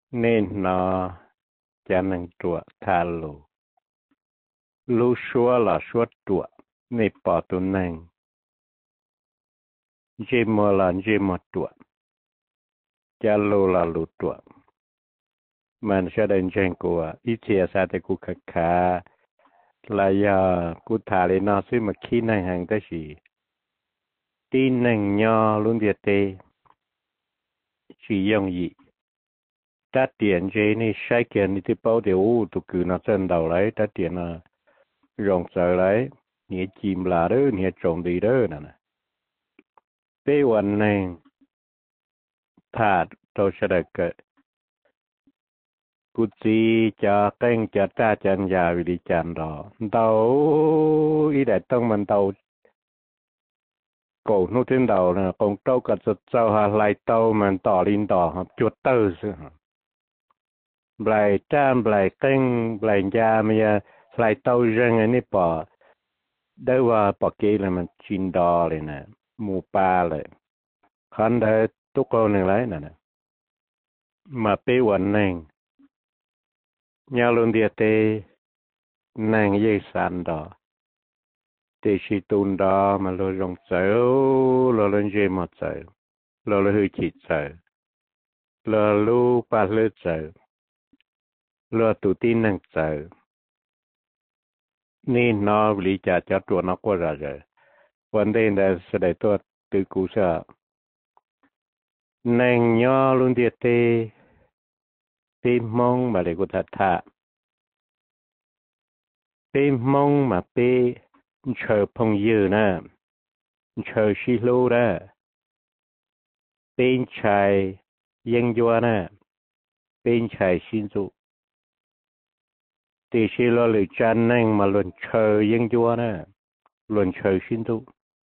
nên nó cho nên chùa thà lù xua là xua chùa nên bỏ tụ nên dê mò là dê mò chùa cha lù là lù chùa mình sẽ đến trên của ít chia sẻ để của khá là giờ của thà lên nó xí mà khi này hàng cái gì tin nâng nho luôn việt tê chỉ dùng gì ta tiền chế này sai kiện thì bao điều tụ cứ nó chân đầu lấy ta tiền là rộng sợ lấy nghĩa chìm là đó nghĩa trộm đi đó nè tếวันnày thà tôi sẽ được cụ chỉ cho tên cho ta chân già vì đi chăn đó đầu ý đại tông mình đầu cổ nút trên đầu nè còn trâu cả sụt sâu hà lại tàu mình tỏ lên tỏ chuột tơ sự bài trăm bài tên bài gia mà lại tàu rừng ấy nè bỏ đâuว่าbỏ kia là mình chín đỏ lên nè mù pa lên khán đấy túc con này lấy nè mà tếวันnày nhà luôn địa tê nàng dây sàn đó tê si tun đó mà lo rong sầu lo lên dây một sầu lo hư chít sầu lo lu pa lư sầu lo tụ tin năng sầu nên nó lý trả cho tụi nó qua rồi vấn đề là sẽ để tôi từ cũ sợ nàng nhỏ luôn địa tê tim mong mà để có thật thà tim mong mà pe chờ phong dư nè chờ xí lô ra bên trái yên doa nè bên trái xin dụ thì xí lô lựa chọn năng mà luôn chờ yên doa nè luôn chờ xin dụ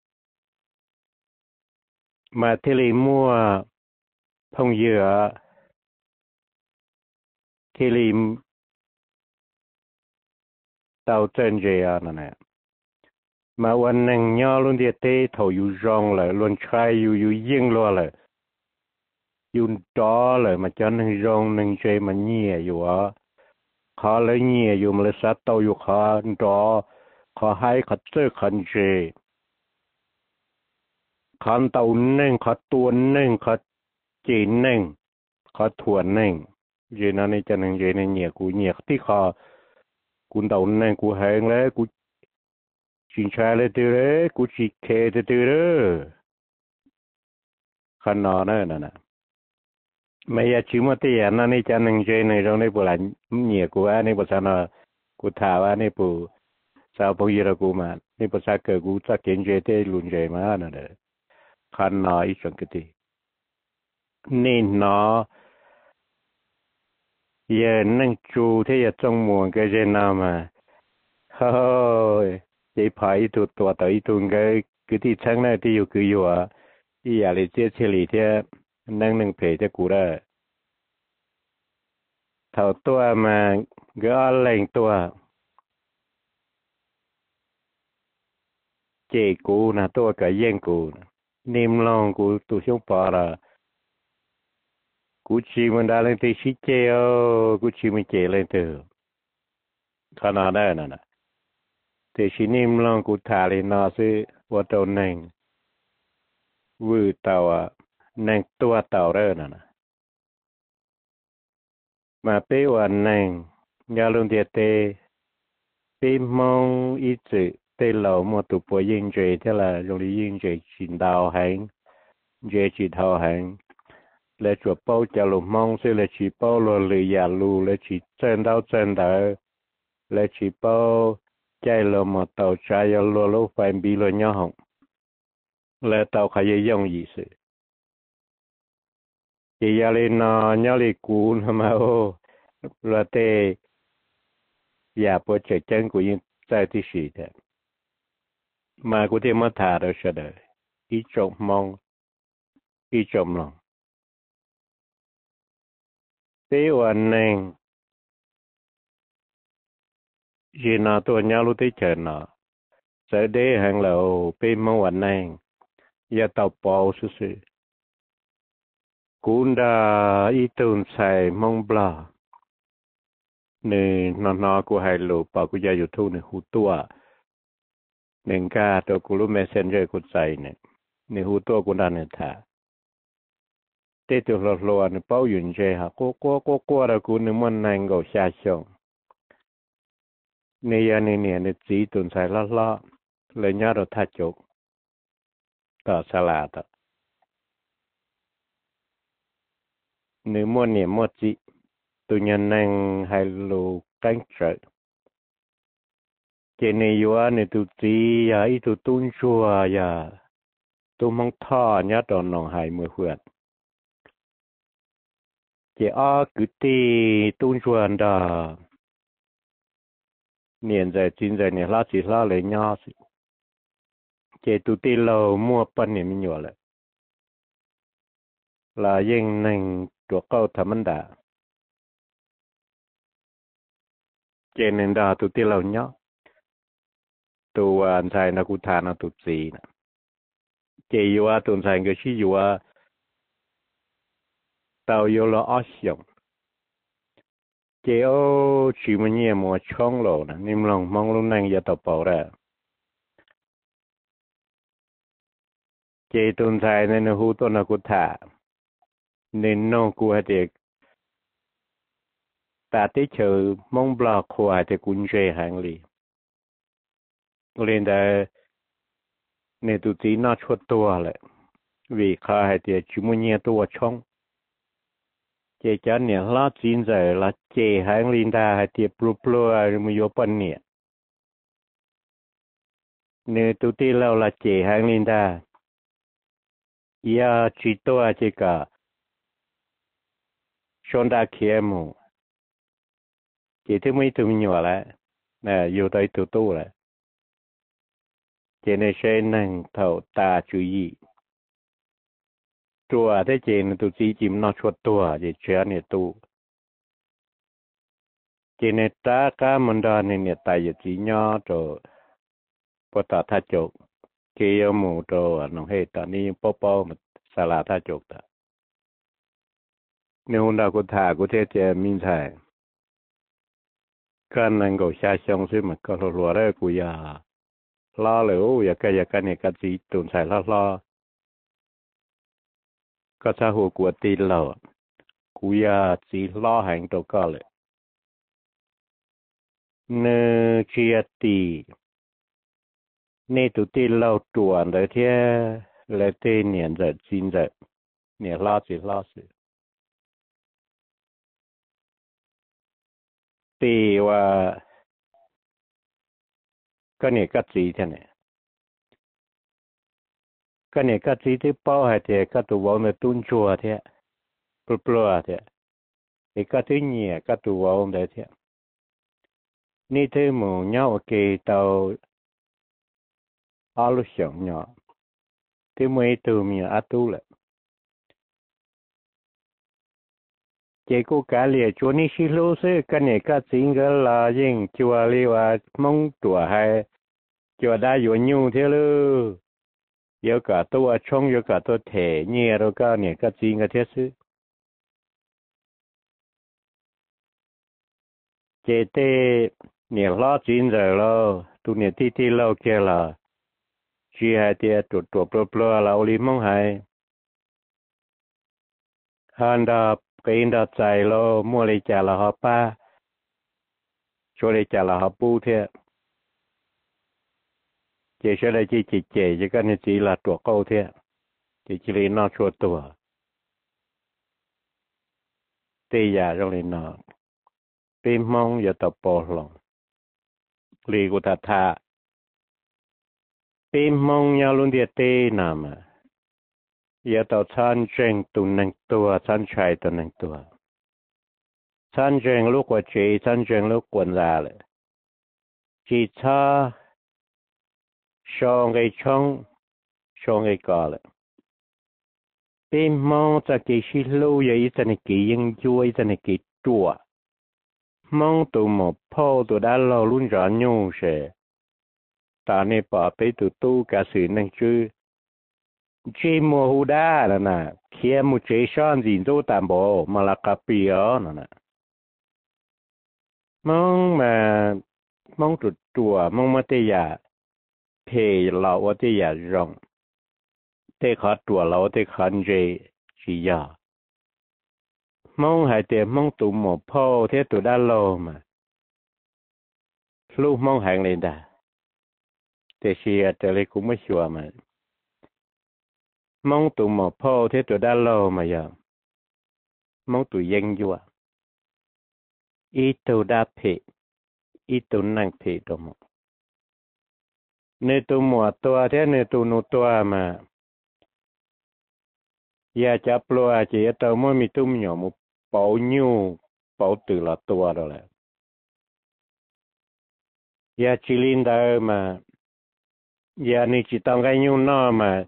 mà thế li mua phong dư à thế li tàu chân dê à nè màวันnăng nhỏ luôn địa tê thầu yu rong lại luôn trai yu yên lo lại yu đó lại mà cho năng rong năng dê mà nhẹ yu à khó lấy nhẹ yu mà lấy sát tàu yu khó đó khó hai khó chơi khó dê khó tàu năng khó tuôn năng khó chỉ năng khó thuần năng dê nó này cho năng dê này nhẹ cú nhẹ tí khó cú tàu năng cú hẹn lấy cú chính xác là từ đấy, cú chỉ kể từ từ đó, khăn nó nữa nè. Mấy giờ chỉ một tí anh này cho nên chơi này trong này bữa lại nhiều của anh này bữa sau nó cú thảo anh này bữa sau bao giờ cú mà này bữa sau cờ cú chắc kiến chơi thế luôn chơi mà nè, khăn nó ít trong cái gì, nên nó giờ năng chú thế giờ trong mùa cái gì nào mà, thôi chỉ phải tụt tụt tới tụt cáiที่ชั้นนั้นที่อยู่คืออยู่อ่ะที่อยากเลยเจ้าเฉลี่ยที่นั่งหนึ่งเพจจะกูได้เท่าตัวมาก็อะไรตัวเจกูนะตัวก็เย่งกูนิ่มลองกูตัวช่วงปอละกูชีมันได้เลยที่ชิเจอกูชีมันเจเลยเถอะขนาดนั้นนะที่ชินิ่มลองกูถ่ายเลยนอซื้อว่าตัวหนึ่งวืดเต่าอ่ะหนึ่งตัวเต่าเร่น่ะนะมาเป้วันหนึ่งยาลุงเดียเตเป้มองอีจืเตเหล่ามัวตุปยิงเจที่ละโรงเรียนยิงเจชินดาวแหงเจจีดาวแหงและจัวเป้าจะลุมองซื้อและชีเป้าลัวเลยอย่าลูและชีเจนดาวเจนดาวและชีเป้าใจเรามาเต่าใจลัวลูกไฟบีลัวย่อหงและเต่าขยายงยี่สิchỉ giờ lên nó nhớ lên cún mà ô là thế giờ bộ chạy chân của những trái thì gì thế mà có thể mà thả được sẽ được ít trộm mong ít trộm lòng thếวันnày chỉ nó tôi nhớ lúc tới chờ nó sẽ để hàng lậu เป็น mong วันnày giờ tàu bao sự sự cũng đã ý tưởng sai mong bla nên nó của hai lũ bảo của gia dục thu này hú tua nên cả tôi cũng lúc messenger của sai này nên hú tua cũng đã nên thả tết tôi lo lo nên bảo yun chơi ha cô là cũng nên muốn nàng gạo xa xong nên giờ nên chỉ tưởng sai lo lấy nhớ rồi thắt chốt tờ xa lạ tờ nếu muốn niệm một chỉ tụi nhân năng hai lô cánh trợ cái này yếu này tụi chỉ à ít tụi tuôn chua à tụi mong thọ nhớ đòn nòng hai mươi huyệt cái cứ tì tuôn chua đó niệm giờ chín giờ này chỉ lấy nhau cái tụi tì lâu mua bánh niệm nhiều lại là dân năng chuột câu thầm đã cái nên đó tụi tì lâu nhớ tụi anh trai nó cũng thà nó tụi gì nè cái yếu tụi anh cái gì yếu tao yếu là ác sống cái ô chỉ mà nhiều mà chong lộ nè niệm lòng mong lúc này giờ tập bảo ra cái tụi anh trai nên nó hút nó cũng thà nên nó cũng hay được ta tới chờ mong bờ khoa thì cũng dễ hàng li lên đây nên tụi tí nó chuột tua lại vì khai hay thì chỉ muốn nhiều tua chong chế cho nè lá chín giờ là chế hàng linh ta hay thì plu rồi mới vô bên nè nên tụi tí lâu là chế hàng linh ta ya chỉ tua chế cả xong đã kia mu chế thứ mấy tụi mình nhỏ lại nè vô tới tụi tu lại chế này sẽ năng thầu ta chú ý chùa thế chế này tụi chỉ chìm nó chuột tua chế chơi này tu chế này ta cá mình đó này tại giờ chỉ nhỏ rồi bắt ta thắt chốt cái yêu mù rồi nó hết ta ni po mà xả là thắt chốt ta nếu hôm nào có thả có thể chế mình thải cái năng够下乡是嘛个罗来古呀拉了呀个呢个只顿才拉ก็ถ้าหัวกวดตีเรากูอยากจีล้อแห่งตัวก็เลยเนื้อเชียตีนี่ตัวตีเราตัวเลยที่เลยตีเนี่ยจะจินจะเนี่ยล้อสิตีว่าก็เนี่ยก็จีเท่านี้ก็เนี่ยก็จีที่เป้าให้เท่ก็ตัววงในตุ้นชัวเท่ปลัวเท่ไอ้ก็ที่เนี่ยก็ตัววงได้เท่นี่ที่หมูเนาะเกยตัวอาลุชงเนาะที่มือตัวมีอาตุเลยเจ้าก็การเลี้ยชวนนี่สิลูเซ่ก็เนี่ยก็จริงก็ลายิ่งชัวเรียว่ามองตัวให้ชัวได้อยู่ยูเท่เลย有个多冲有个多铁捏了个เนี่ยก็จริงก็เท่ซื้อเจเต้เนี่ยล้อจริงเลยแล้วตัวเนี่ยที่เราแค่ละชีให้เตี้ยตัวเปล่าเราลิมองให้ฮันดากินดาใจเรามัวเลยจ่าเราหาป้าช่วยเลยจ่าเราหาปูเท่เจช่วยเลยเจจะก็เนี่ยจีละตัวเก้าเท่จีเลยนอกชัวตัวเตี้ยเราเลยนอกเป็นมองอย่าตบปอลงลีกุตาเป็นมองยาลุนเดียเต้นามาอย่าต่อชันเจงตุนหนึ่งตัวชันชัยตัวหนึ่งตัวชันเจงลูกว่าเจชันเจงลูกกวนลาเลยจีชาชองไอกอเลยเป็นมองจะกี่ชิลูอย่าอีสันกี่ยังช่วยสันกี่ตัวมองตัวหมอพ่อตัวด้านเราลุ่นร้อนยูเช่ตาในป่าไปตัวตู้กระสือนั่งชื่อ chỉ mua hú đá nè kia mua chế son gì đâu tạm bộ mà là cà phê nè mong mà mong tụt chùa mong mà tê ya phê lão tê ya rong tê khó chùa lão tê khó dễ chỉ ya mong hai tê mong tụ một phô thế tụ đã lâu mà lúc mong hàng lên đã tê xì tê lấy cũng mới chùa mà mong tụ một phô thế tụ đã lâu mà giờ mong tụ dân vua ít tụ đã phê ít tụ năng phê đồ mà nên tụ mùa tua thế nên tụ nụ tua mà giờ chắp lúa chỉ tao mới mi tụm nhỏ một bao nhiêu bao từ là tua rồi là giờ chỉ linh đó mà giờ này chỉ tao cái nhiêu nó mà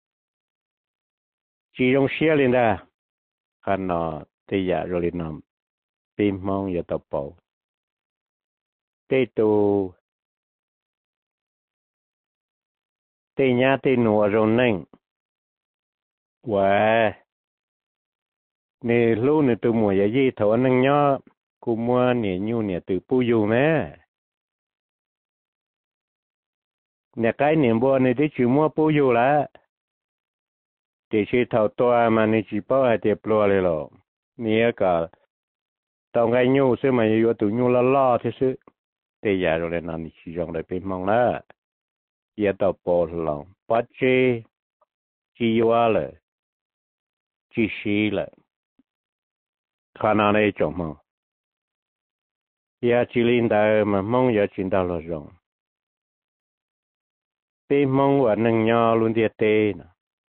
chỉ dùng xe lên đó khăn nó thì giờ rồi lên nằm tìm mong giờ tao bao tê tu tê nhà tê nua rồi neng wow nè lúc nè tụi mùa giờ gì thọ neng nhó cú mua nè nhu nè từ pu yu mẹ nè cái nè bùa nè để chỉ mua pu yu lá để chỉ thọ toa mà nè chỉ bao hai tiệp lúaเลยหรอnè cả tao cái nhu xưa mà yêu tụi nhu lo thế xứ tê giờ rồi nè nè chỉ dùng để bên mong lá giờ tao bỏ lòng bắt chế chỉ quaเลยchỉ xíเลยkhả năng này chồng mà giờ chỉ linh đạo mà mong giờ chỉ đạo là rồi bên mong và nâng nhau luôn địa tê nè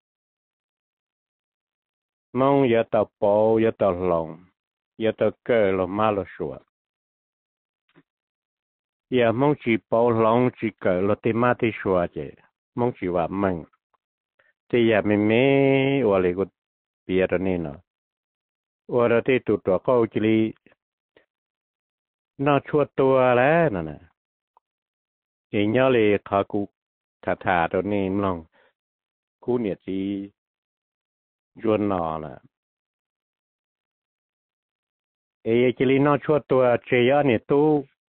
mong giờ tao bỏ giờ tao lòng giờ tao cơ là má là sủa giờ mong chỉ bỏ lòng chỉ cơ là tê má tê sủa chứ mong chỉว่าmừng thì giờ mình mấyว่าเลยก็เปียร์นี่เนาะว่าเราที่ตุดตัวเขาจะลีน่าชัวตัวแล้วนั่นน่ะอย่างเงี้ยเลยขากูถาตัวนี้มองกูเนี่ยจีจวนนอน่ะเอ้ยจะลีน่าชัวตัวเชียเนี่ยตู้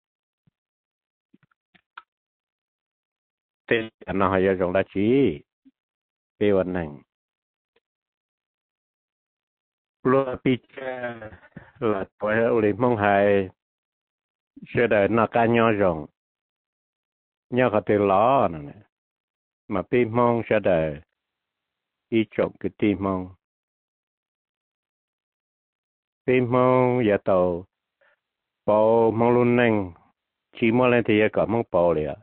เตะน่าหายจงได้จีเปวันหนึ่งรัวปีเจlà tuổiเลยมองหายเชื่อได้น่าการย่อจงย่อเขาตีล้อนั่นแหละmàปีมองเชื่อได้อีจงคือตีมองปีมองอย่าโตปอมองลุนนั่งchỉมองเลยที่ก็มองปอเลยอ่ะ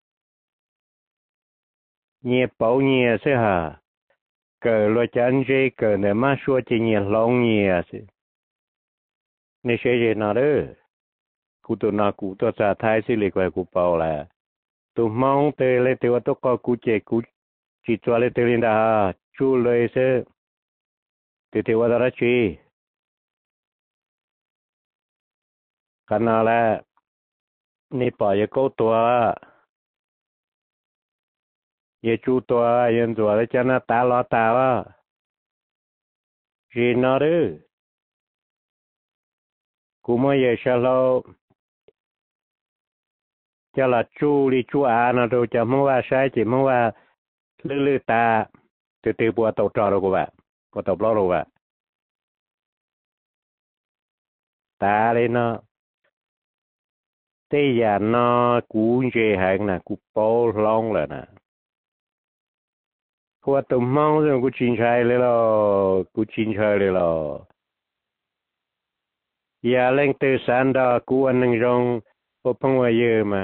เนี่ยปอเนี่ยใช่ฮะเกิดเราจะอันเจเกิดเนี่ยมาชัวจะเนี่ยลองเนี่ยสินี่ใช่เจน่าเด้อกูตัวน่ากูตัวจะท้ายสิเล็กกว่ากูปอแหละตัวมองเตะเลยตัวตัวก็กูเจกูจิตตัวเลยเตะลินดาชูเลยเสียเตะว่าอะไรชีกันนั่นแหละนี่ปอยก็ตัวye chuตัวยันตัวแล้วจะน่าตาล้อตาว่าจีนอร์กูไม่เยชะโลจะละจูลีจูอานะดูจะมั่งว่าใช้จิมั่งว่าลื่นตาตื่นปัวตกจอรู้กูว่าปัวตกล้อรู้ว่าตาเลยเนาะเตี้ยนอกูเจหังนะกูโป้ลองเลยนะเพราะว่าตัวมองเรื่องกูชินชัยเลยล่ะกูชินชัยเลยล่ะอย่าเล่งตื่นสันดากูอันหนึ่งรองพบพังว่าเยอะมา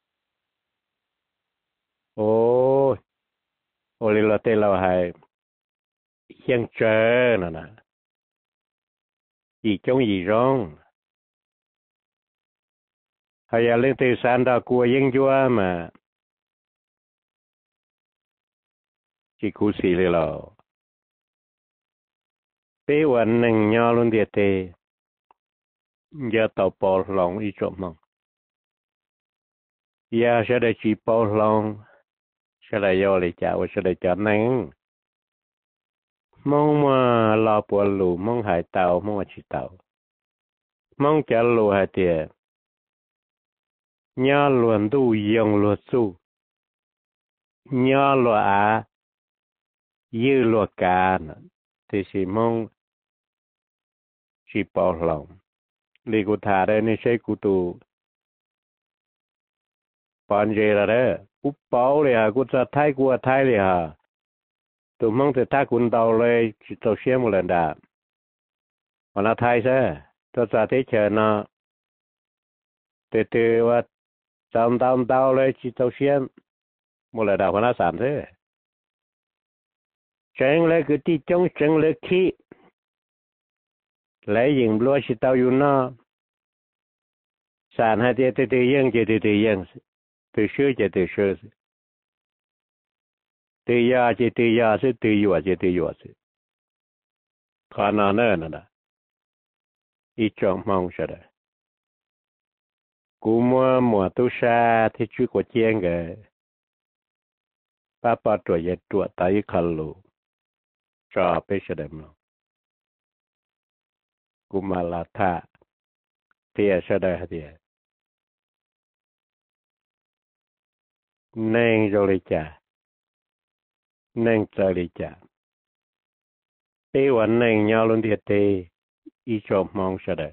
โอ้โอเลยเราเตะเราให้ยังเจอน่ะนะอีจงอีร้องให้อย่าเล่งตื่นสันดากูยังจัวมาจีกูสีเลยล่ะเป้วันหนึ่งยอลุนเดียเตอย่าต่อปอลองอีจบมั้งอย่าจะได้จีปอลองจะได้ยอเลยจ้าว่าจะได้จับนั่ง mong mà lo bùa lù mong hải tàu mong chỉ tàu mong chả lù hải tiệt nhớ luôn tu dùng luôn su nhớ luôn à dư luôn cả thì chỉ mong chỉ bảo lòng đi cụ thà đây nên sẽ cụ tu bạn gì là đấy cụ bảo liền à cụจะthay cụ thay liền à tụi mong thì thay cụ đầuเลยchỉ tàu xe một lần đã mà nó thay sẽ tôiจะthấy chờ nó từ từว่าtàuเลยchỉ tàu xe một lần đã mà nó sản thế chẳng lẽ cứ đi trong chẳng lẽ khi lấy những lúa chỉ tàuอยู่nó sản hay thì từ từ yên chỉ từ từ yên từ xưa chỉ từ xưa từ giờ chỉ từ giờ sẽ từ giờ chỉ từ giờ sẽ còn nó nữa nè ít trong mong sẽ đấy cú mùa tu sa thì chú có chiên cái ba tuổi giờ tuổi tại khăn lù cho bé sẽ đấy mà cú mà là thà thì sẽ đấy thì nên rồi đi chả nên chơi đi chả bé vẫn nên nhau luôn thì ít trong mong sẽ đấy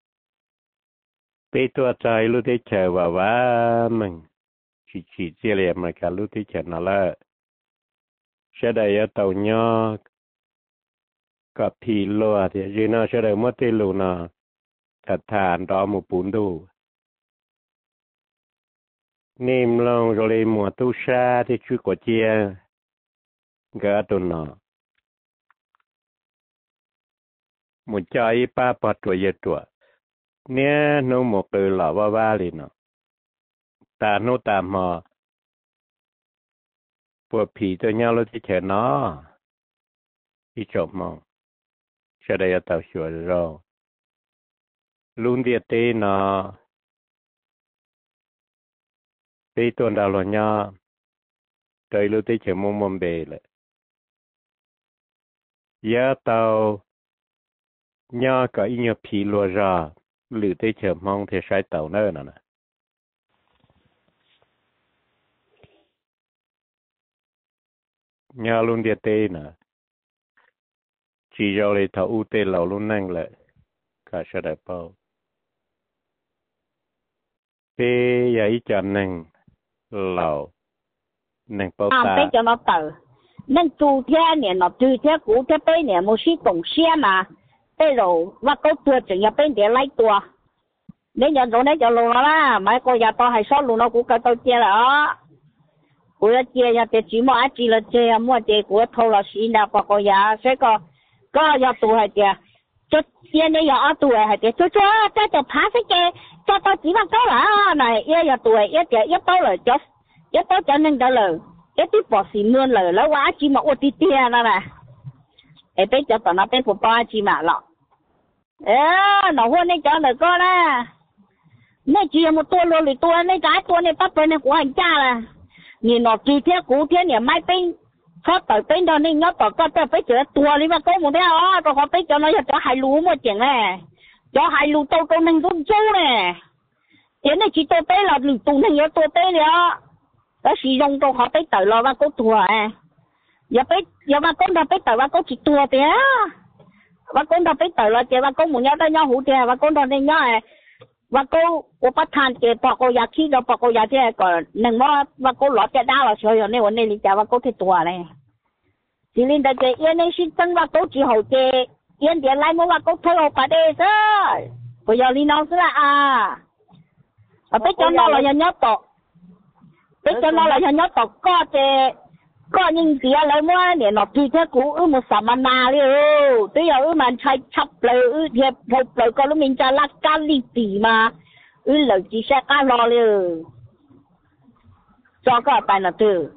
bâyตัวใจรู้ที่เชื่อว่ามันchỉเจริญมันก็รู้ที่เชื่อนั่นแหละเชื่อได้ยาตัวเนาะกับพี่ลัวที่ยีน่าเชื่อได้หมดที่รู้นะถ้าทานรอหมูปุ่นดูนิ่มลงโรลีหมูตุชาที่ช่วยกว่าเจียก็ตัวน่ะหมูใจป้าปัดตัวเยอะตัวเนี่ยโนหมกเลยหล่อว่าเลยเนาะตาโนตามหอปวดผีตัวเงาเราที่เฉยเนาะที่จบมองจะได้เต่าชัวร์เราลุนเดียตีเนาะตีตัวดาวหล่อเนาะโดยรู้ที่เฉยมุมเบลเลยยาเต่าเนาะก็อีเนาะผีลัวราหรือที่เฉยมองที่ใช้เต่าเนิ่นน่ะnhà luôn địa tê nè chỉ do lấy thầu ưu tê lầu luôn năng lại cả sẽ đại bao tê vậy cho năng lầu năng bao ta bây giờ nó tự nên tu theo nè nó tu theo cũ theo bây nè một số tổng xe mà bây giờ và có tua chừng nhà bên để lấy tua nếu nhà rồi nếu cho luôn đó mấy cô nhà to hay số luôn nó cũng cái tôi chia là của chia nhà để chỉ mua chỉ là chia mua để của thâu là xí nào có nhà sẽ có nhà tụ hay chia cho chia này nhà tụ hay chia cho cái phá cái cho tôi chỉ bằng cái là này nhà tụ ấy chia bao rồi cho nên đó là cái tiếp bỏ xí mưa lờiแล้วว่าchỉ mà ô tí tia đó nè ấy bây giờ tao nó bên của ba chỉ mà lọ nó hôm nay cho lời con á nay chỉ một tua luôn thì tua nay cái tua này bắt bên này của anh cha là nhìn nó tùy theo cũ theo nhà mai bên khó tới bên đó nên nhớ tao có tới chữa tua đi mà có một đeo tao có bên cho nó cho hai lú một chuyện này cho hai lú tao nên run chú nè cái này chỉ tôi bên là lú tụ này nhớ tôi bên đó đó sử dụng tao họ bên tới lo và có tua giờ mà con đã bên tới và có chỉ tua thế và con đã bên tới là chỉ và con muốn nhớ tới nhau hủ thế và con đó nên nhớ và cô bắt than chế bỏ cô nhà khi đó bỏ cô nhà thế còn nâng mò và cô lót cái đau là sôi rồi nên vấn đề lý giải và cô thì tua này chỉ liên đại chế yên này xin chân và cô chỉ hậu chế yên điện lại mua và cô thôi hậu bà đề rồi bây giờ lý nó sẽ là và bây giờ nó là nhớ tổ bây giờ nó là nhớ tổ có những gì lấy mua để nó tùy theo cũ một sản phẩm nào đi bây giờ mình chạy chập lại thiệp hộp lại có lúc mình cho lát cá lì tỉ mà lời chỉ sẽ cá lo liền cho cái bài nào từ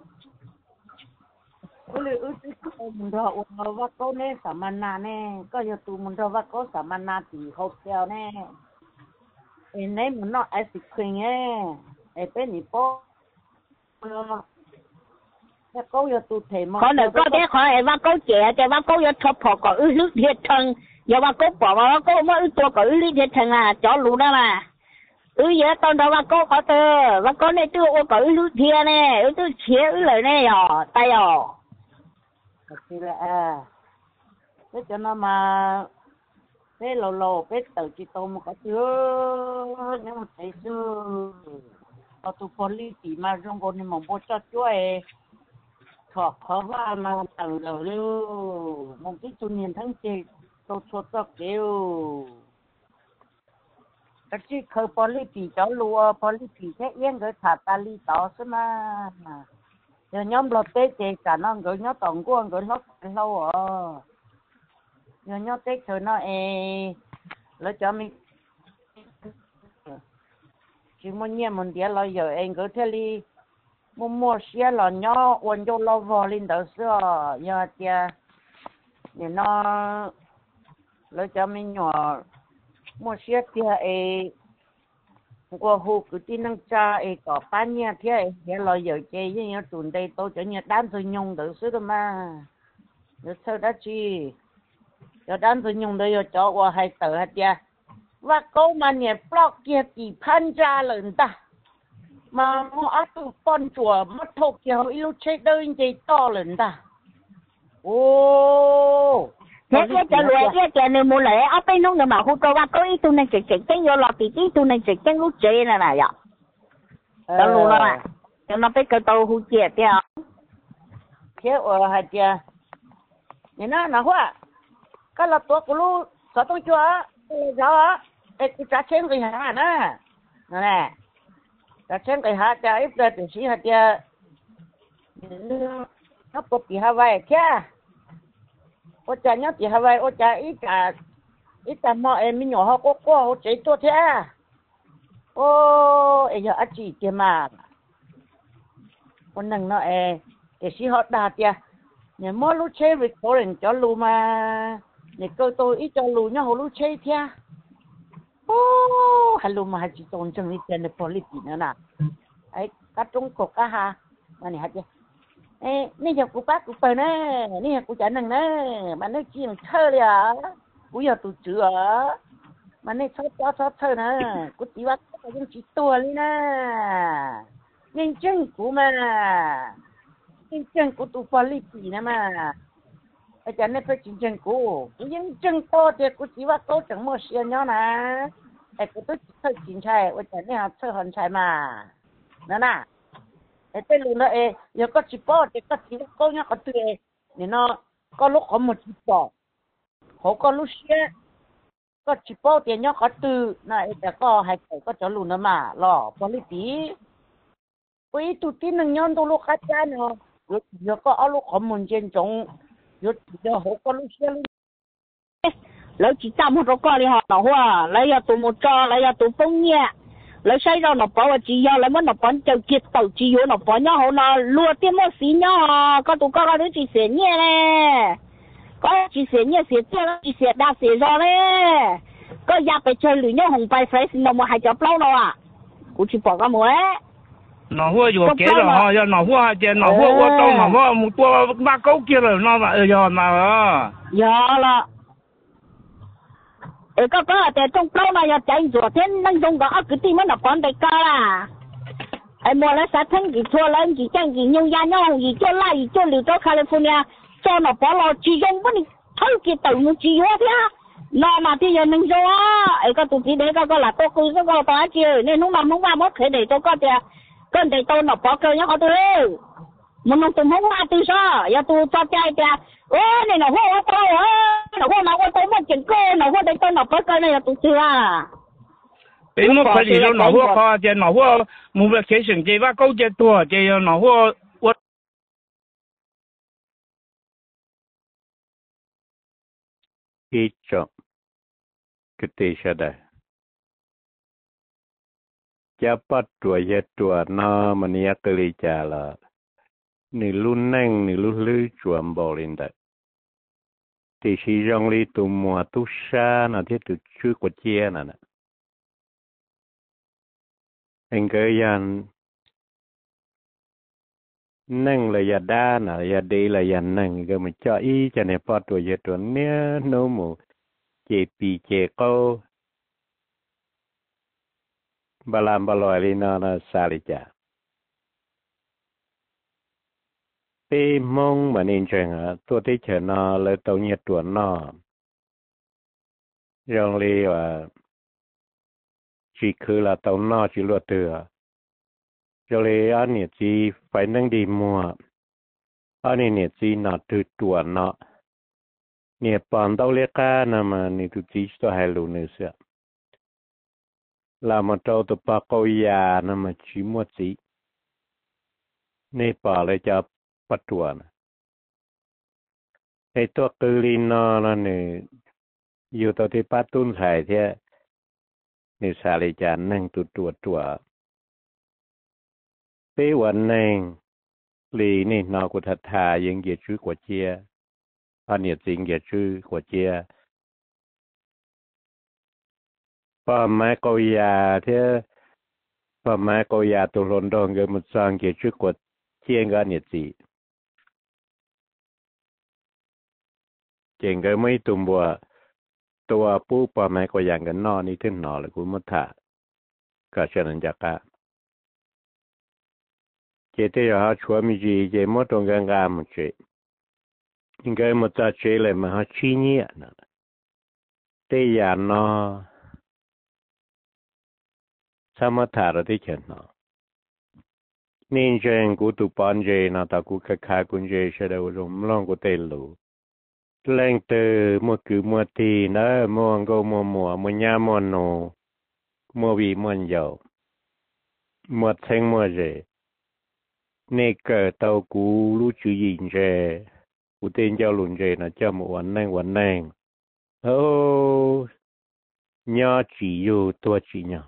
mình thọ và có nè sản phẩm nào nè có nhiều tụ mình thọ và có sản phẩm nào tỉ hộp theo nè em này mình nói ice cream nè em bên này có cái câu giờ tụ thể mà khó nữa có thế khó emว่าcâu trẻแต่ว่าcâu giờ thọ phò có ư lứt thiệt thân giờว่าcâu bỏ mà câu mà ư tua có ư lứt thiệt thân à chó lú đó mà giờ tao đâuว่าcâu có tơว่าcâu này tôi có ư lứt thiệt nè ư tôi chia ư lời nè à tay à thì là thế cho nó mà thế lồ thế tự chỉ tôi mà có chưa nhưng mà thấy chưa tao tụ poli chỉ mà trong con nhưng mà bố cho chuối thọ khóว่าmà tự đầu lưu một cái chủ niênทั้งเจtôi cho tao kêu cái gì khơi poli chỉ cho lúa poli chỉ thế yên cái thả ta li tỏ xí mà giờ nhóm lọt tết thì cả nó người nhóm tổng quân người nó lâu à giờ nhóm tết rồi nó lấy cho mình chỉ muốn nhẹ muốn đi là giờ anh cứ thế đi mua xe là nhỏ quần cho lo vào lên đầu xưa giờ tia thì nó lấy cho mình nhỏ mua xe tia qua hồ cứ tin năng cha có bán nhà thế là giờ chơi với nhau tuần đây tôi cho nhà đám tôi nhung đầu xưa đó mà giờ sau đó chi giờ đám tôi nhung đây giờ cho qua hai tờ hạt tia và câu mà nhà blog kia chỉ phan ra lần ta mà mua áp tụ con chùa mất thục kiểu yêu chơi đơn gì to lần ta ô thế cái chợ lúa cái chợ này mua lại ở bên nông người mà hút qua có ít tu này chỉ cái vô lọt tí tu này chỉ cái lúc chơi này này ạ chợ lúa đó mà cho nó phải cái tàu hút chè thế à thế ở hai tia nhìn nó hoa cái làตัวกูรู้สอต้องจัวgiờกูจะเช่นcái hả nè nèจะเช่นcái hảจะít ra thì sĩ hả tia nó có bị hả vậy kia ô cha nhớ bị hả vậy ô cha ít ta mà em mình nhỏ họ có ô chạy tôi thế ô ấy giờ anh chị kia mà con nằng nó để sĩ họ đà tia nhà mua lúc chơi với cô人 cho lù mà nhà cơ tôi ít cho lù nhau lúc chơi thia ô hay lù mà hay chỉ tôn chân đi tiền để politic nữa nè ấy các trung cục á ha mà này hả chứ nãy giờ cô bác cô bờ nè nãy giờ cô trả nằng nè mà nãy chi mà thơ đi à cô giờ tụi chữa mà nãy sót thơ nè cô chỉ bắt cô cũng chỉ tua đi nè nhưng chân của mà nhưng chân của tụi politic nè màไอ้จันนี่เป็นจริงๆกูยังจังโตเด็กกูจีว่าโตจังโมเสียเนาะนะไอ้กูต้องเธอจริงใช่ว่าจันนี่หาเธอหันใช่มานั่นน่ะไอ้เต้ลุงเนาะยังก็จีโป้เด็กก็จีว่าโตเนี่ยก็ตัวนี่เนาะก็ลูกเขาหมดจีโป้เขาก็ลูกเสียก็จีโป้เดี๋ยวเนี่ยก็ตัวน่ะไอ้แต่ก็ให้เขาก็จะลุงเนาะมาหล่อพอลิตีอุ้ยตุ่นหนึ่งย้อนตัวลูกข้าจ้าเนาะเดี๋ยวก็เอาลูกเขาหมุนเจนจงgiờ họ có lúc xe luôn lấy chỉ tao một cái đi họ nó hoa lấy tụ một trò lấy tụ bông nhẹ lấy xây ra nó bỏ vào chỉ do lấy mất nó bón châu kiệt tàu chỉ vô nó bỏ nhau họ nó lùa tiêm một xí nhau có tụ có đứa chỉ xẻ nhẹ nè có chỉ xẻ nhẹ xẻ tiêu chỉ xẻ đa xẻ do nè có nhàไปchơi lưỡi nhau hồng bay phải xin nó mà hai cháu lâu đâu à cũng chỉ bỏ cái mũi nó hoa vừa kế rồi ha giờ nó hoa trên nó hoa hoa tông nó hoa một tua ba câu kia rồi nó mà giờ mà giờ là cóแต่trong lâu này chạy rồi thế năng dùng có cái gì mà nó còn đại ca là em mua lại sát thân gì thua lên gì chẳng gì nhung gia nhau gì cho lại gì cho liều cho California cho nó bỏ lò chỉ dùng bất thôi kia tự muốn chỉ hóa thế nó mà thì giờ năng dùng á có tụi chị đấy có là tôi cứ có tao chơi nên lúc nào không qua mất thể để tôi có tiền con để tôi nó bỏ cơ nhá có tôi mình không tụm không qua từ sao giờ tôi cho chơi kìa ô này nó hoa tôi nó hoa nó hoa tôi mất chuyện cơ nó hoa để tôi nó bỏ cơ này là tôi chưa à bây giờ có gì đâu nó hoa có chơi nó hoa mua về kế sinh chơi ba câu chơi tua chơi nó hoa ít chậm cái tê sao đâyจะปัดตัวน้ามันยากเลยจ้าละนี่รุ่นนั่งนี่รุ่นลือจวมบอลินได้ที่ชีจงลีตุมัวตุชานะที่ตุชื่อกว่าเจียน่ะนะเองก็ยัน nâng là giờ đa nè giờ đi là giờ nâng cái mình cho ý cho nên bắt tuổi giờ tuổi nia nô mù chế bì chế câu bà làm bà lòi đi nó xa đi chả bê mong mà nên chuyện à tôi thấy chờ nó lấy tàu nhiệt tuổi nó rong li và chỉ cứ là tàu nó chỉ luật thừa rồi li anh nhiệt chỉ phải nâng đi mua anh nhiệt chỉ nó từ tuổi nó nhiệt bọn tàu liệt ca nè mà nhiệt tụi chỉ cho hai lũ nữa sẽ là một trâu tụi bà câu già nè mà chỉ mua chỉ nhiệt bỏ lại cho bắt tuổi nèไอ้ตัวกือลินนั่นนี่อยู่ตัวที่ปัดตุ้นไข่เท่นี่สาลิจานนั่งตัวเป้วันนั่งลีนี่นอกุทัทธายังเกียชื่อกว่าเจียอันนี้จริงเกียชื่อกว่าเจียป้าไม้กอยาเท่ป้าไม้กอยาตัวลนดองเกิดมันสร้างเกียชื่อกว่าเจียงกันเนี่ยจีเก่งก็ไม่ตุ่มบัวตัวผู้ป่าไม้ก็อย่างกันนอนี่ถึงนอเลยคุณมัทธะก็เช่นนั้นจากะเจตยาชัวมีจีเจมดตรงกลางมันเจยังไงมันจะเจเลยมันหาชี้เนี่ยนะเตยานอสมถะเราที่เช่นนอนี่เจงกูตุปานเจนะตากูขากุญเจเสด็จลงลองกูเตลูแรงเตอมัวคือมัวตีนะมัวก็มัวยามัวโนมัววีมัวเหยามัวเทงมัวเจนี่เกิดเตากูรู้ชื่อยิงเจกูเต้นเจ้าหลุนเจนะเจ้ามัววันแรงโอ้ยาจีอยู่ตัวจีเนี่ย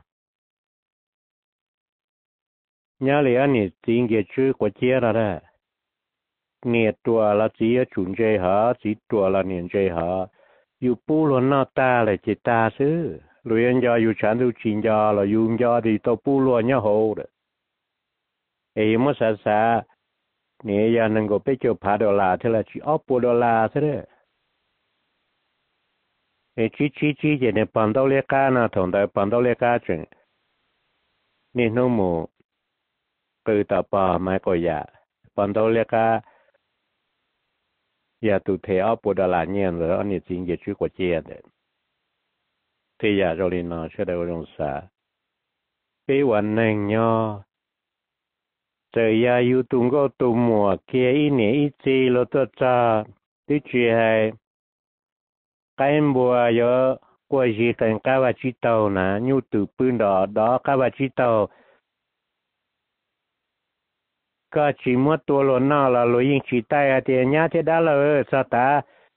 ยาเลยอันนี้จริงเกี่ยวชื่อกว่าเจ้าละเนี่ยตัวละจีจุนเจหาจีตัวละเนี่ยเจหาอยู่ปูหลวนหน้าตาเลยจิตาซื้อเรียนยาอยู่ฉันดูจินยาละยุงยาดีตัวปูหลวนเนี่ยโหดเอ้ยมั่วซาเนี่ยยานึงก็ไปเจอ$5เท่าไรจีเอา$10ซะเด้อเอ้ยจีเจเนี่ยปันดาวเล็กานะถงได้ปันดาวเล็กาจังนี่น้องหมูคือตาปาไม่ก็ยาปันดาวเล็กาอย่าตุเทเอา$10เนี่ยเลยอันนี้จริงจะชื่อกว่าเจียเด้ที่อยากจะเรียนเชื่อได้ว่าองศาปีวันหนึ่งย่อเจอยาอยู่ตุงก็ตุ่มหัวเคียอีเนี่ยอีจีเราตัวจ้าที่เจียให้กันบัวเยอะกว่าจีกันก้าวจิตเตานะยูตุปืนดอก้าวจิตเตาก็chỉ muaตัวลนน่ะเรายิ่งชีตายเตียนยาเทดาเลยสตา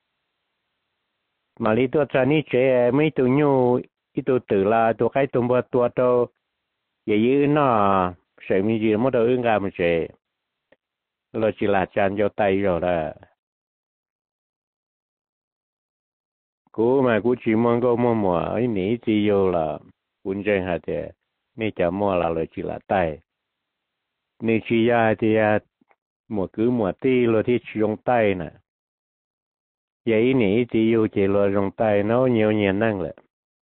มาลีตัวจานี่เจไม่ตัวยูอีตัวตื่นละตัวใครตัวบัวตัวโตอย่ายืนน่ะเสียมีจีมันตัวอื่นกันมันเจเราจีลาจานจะตายอยู่ละกูchỉ muốnก็มัวไอ้หนีจีอยู่ละคุณเจหาเตียไม่จะมัวละเราจีลาตายนี่ชียาที่หมวคือหมวตีเราที่ชงใต้น่ะยัยนี่ที่อยู่เจริญชงใต้เนาะเงียวเงียนั่งแหละ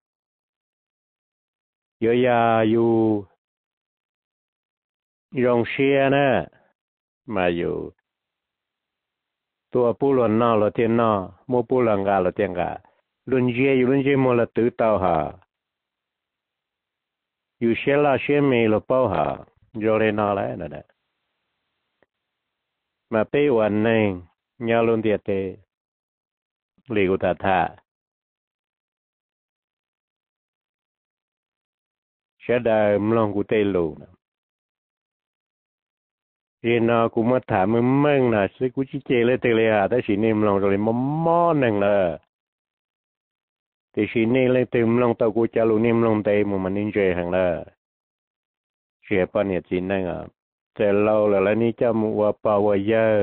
เยอะยาอยู่ยงเชียนะมาอยู่ตัวผู้หลวนนอเราเทียนนอโมผู้หลังกาเราเทียนกาลุนเจียอยู่ลุนเจียมัวละตื้อเต้าหาอยู่เชล่าเชมีเราเป้าหาโยเรนอแล้วนั่นแหละมาเป้วันหนึ่งยาลุนเดียเตลีกุตาธาเชดามลองกุเตลูนะเรียนกูมาถามมึงนะสิกูชี้เจเลยเตเลยแต่สินี่มลองเลยม้อหนึ่งเลยแต่สินี่เลยเต็มลองตัวกูจะรู้นี่มลองเตมันนิ่งเจหังเลยเชื่อปะเนี่ยจริงนั่งอ่ะแต่เราแล้วนี่จะมัวป่าวเยอะ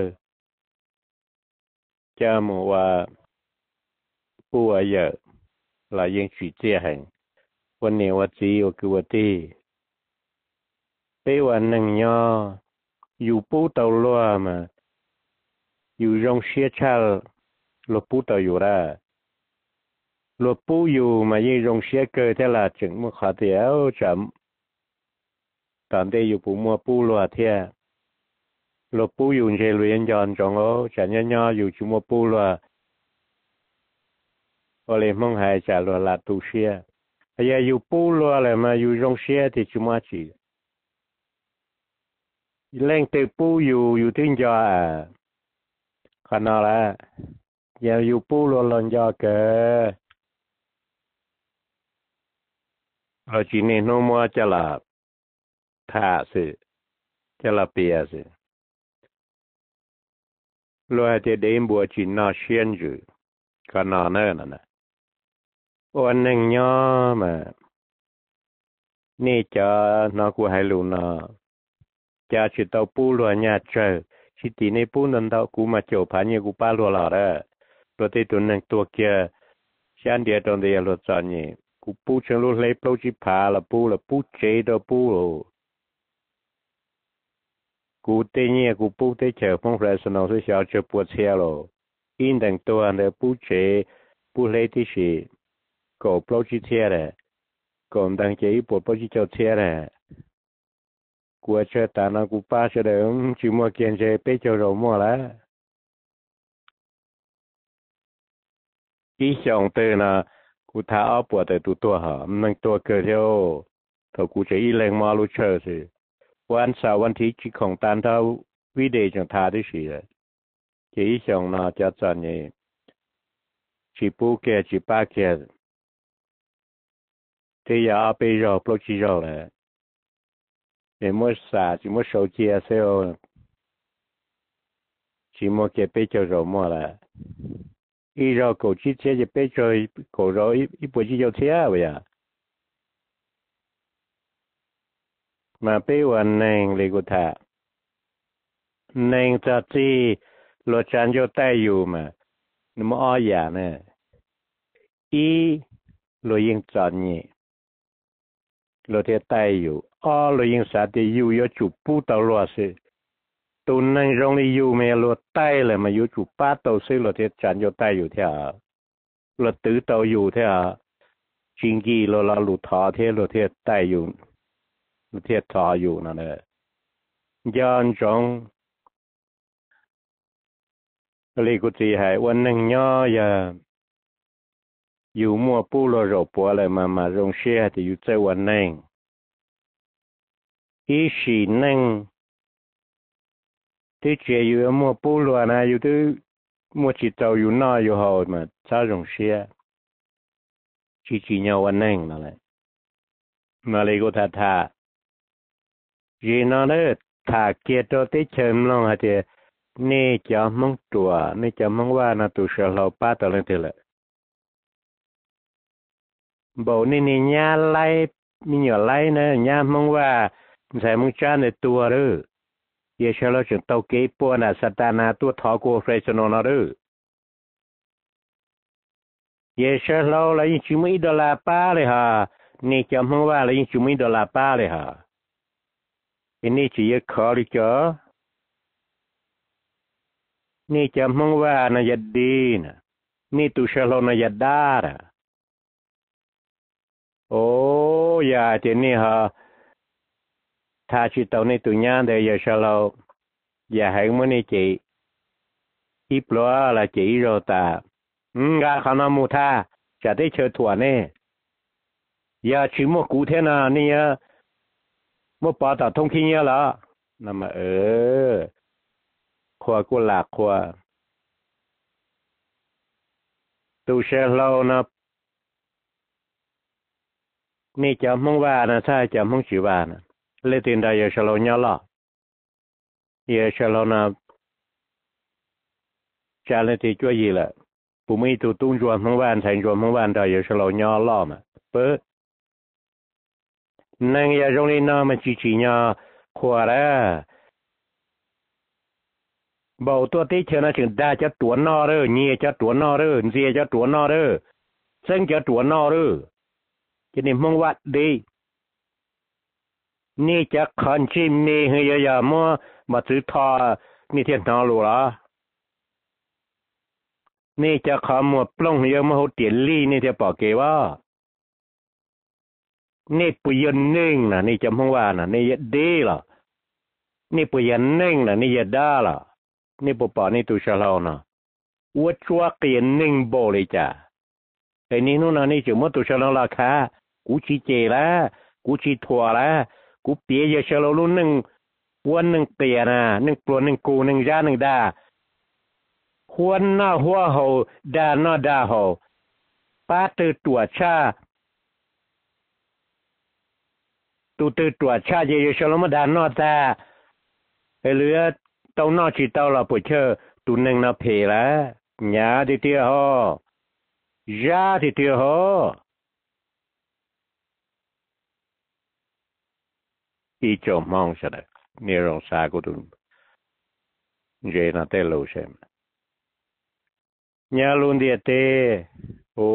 จะมัวปัวเยอะเรายังฉีดเจี๊ยหังวันนี้ว่าจีว่าคือว่าตีไปวันหนึ่งย่ออยู่ปูเตาลัวมาอยู่โรงเชียชาลปูเตาอยู่ได้ลปูอยู่มายี่โรงเชียเกิดแต่ละจึงมื่อขาเดียวจำตอนเดียวอยู่ปูมัวปูลัวเทียลปูอยู่เจริญย้อนจงโอฉันย่ออยู่จุมัวปูลัวพอเลยมองหายจากลัวลาตูเชียไอ้อยู่ปูลัวเลยมาอยู่โรงเชียที่จุมัวจีเล่งเตปูอยู่ที่จอขนาดละอย่าอยู่ปูลัวหล่นจอเกเราจีนี่น้องมัวจะหลับท่าสิจะหลับเปียสิเราจะเดินบัวจีน่าเชียนอยู่ขนาดนั้นนะวันหนึ่งย่อมานี่จะนักให้ลูนาจะชิดเอาปูลัวเนี่ยเจอชิดที่ในปูนั่นเรากูมาเจอผ่านเนี่ยกูป้าลัวหล่อได้ตัวที่ตัวหนึ่งตัวเกียฉันเดียตอนเดียรถจอดเนี่ยกูปูฉันรู้เลยปูจีพาละปูเจตัวปูกูเตเนี่ยกูปูเตเจอพงเรสนองสุดยอดเจอปวดเชียวอินแต่งตัวเนี่ยปูเจปูเลยที่สิก็ปูจีเชียร์ก่อนตั้งใจปวดปูจีเจ้าเชียร์กูเชื่อตานะกูป้าเชื่อเดิมชิมัวเกียนเจเป้เจ้าเราหมดแล้วอีสองเตนะกูท้าเอาปวดแต่ตัวหามันตัวเกิดเที่ยวถ้ากูจะอีแรงมาลุเชื่อสิวันเสาร์วันที่จีของตันเท่าวิเดจังทาได้สิเลยจะอีสองนะจะจันเนี่ยจีปูเกจีป้าเกที่อยากไปรอปลุกจีรอเลยเมื่อสาจิมัวโชเกียเซลจิมัวเก็บไปเจอเราหมดละอีเรากูจีเจจะไปเจอกูเราอีปุ่นจีเจ้าเทียบ呀มาไปวันหนึ่งเลยกูท่าหนึ่งจะจีรถจันโยใต้อยู่มานึกว่าอ้อยอย่างเนี่ยอีรถยิงจอดนี่รถเทียใต้อยู่อ๋อเรายังสาธิตอยู่ยจุปูตลอดสิตัวนั้นตรงนี้อยู่ไม่รถใต้เลยมาอยู่จุป้าตัวสิรถเทียจันอยู่ใต้อยู่เท่ารถตื้อตัวอยู่เท่าจิงกี้เราหลุดท้อเท่ารถเทียใต้อยู่รถเทียท้ออยู่นั่นแหละย้อนจงเลยกูจีให้วันหนึ่งย่อยอยู่มัวปูเรารบปัวเลยมาโรงเชียที่อยู่ใจวันหนึ่งอีสีนั่งที่เจียอยู่มัวปูลัวนะอยู่ที่มัวจิตเจ้าอยู่น้อยอยู่หอมาช้าโรงเชียจีเนาวันนั่งนั่นแหละมาเลยก็ท่ายีนั่นเลยท่าเกียรติที่เชิมลงฮะเจนี่จะมั่งตัวนี่จะมั่งว่านะตัวเชลเราป้าตัวเล็กทีละบอกนี่ญาไล่มีหยอไล่นะญามั่งว่าใส่มึงจ้าในตัวหรือเยเชลเราจึงเตาเก็บปวน่ะสตานาตัวทอกูเฟรชโนนหรือเยเชลเราเลยยิ่งจุมีดอลลาร์ป้าเลยฮะนี่จะมั่งว่าเลยยิ่งจุมีดอลลาร์ป้าเลยฮะอันนี้จะยขอหรือจ้านี่จะมั่งว่าน่าจะดีนะนี่ตัวเชลเราน่าจะได้อะโอ้ยาเจนี่ฮะถ้าชิดตัวนี้ตัวนี้เดี๋ยวจะเราอย่าให้มันนี่จีอีปลัวละจีโรตากาขนามุท่าจะได้เชิญถั่วเนี่ยอย่าชิมกูเท่านั้นนี่เมื่อปอต่อท่องขี้เนี่ยละนั่นมาขวากูหลักขวาตัวเชลเรานะนี่จะมั่งว่านะใช่จะมั่งชื่อว่านะเลยตินได้ยาชะโลเนี่ยละยาชะโลนะจานเลยที่ช่วยยีละปุ่มมีตัวตุ้งจวนมั่งว่าใช้จวนมั่งว่าได้ยาชะโลเนี่ยละมาเปิดนั่งยาตรงนี้นะมันจีเนี่ยขวาละบอกตัวที่เชื่อนะถึงได้จะตัวนอเร่เนี่ยจะตัวนอเร่เสียจะตัวนอเร่ซึ่งจะตัวนอเร่จะนี่มั่งว่าดีนี่จะคันชิมนี่เฮียอย่ามัวมาซื้อทอนี่เทียนทอหลูละนี่จะขโมยปล้องเฮียมาหัวเตียนลี่นี่จะบอกเกว่านี่ปุยยันนึ่งนะนี่จะมองว่านะนี่ยัดดีล่ะนี่ปุยยันนึ่งนะนี่ยัดได้ล่ะนี่ปุปอนี่ตุชะลานะวัดชัวเกียนนึ่งโบเลยจ้ะไอ้นี่นู่นนะนี่จะมัวตุชะลาราคากูชีเจละกูชีถั่วละกูเปียยชะลาลุ่นนึ่งวันนึ่งเปียนะนึ่งปลวนนึ่งกูนึ่งย่านึ่งดาควรหน้าหัวเขาดาหน้าดาเขาป้าตือตัวชาตูตือตัวชาเยยชะลมาดาหน้าตาเหลือเต้าหน้าชีเต้าเราปวดเชอตูนึงน่าเพละหยาที่เตี้ยหอยาที่เตี้ยหออีจอมมองเสด็จนี่รองสากุตุนเจน่าเตลูเชมญาลุนเดียเตโอ้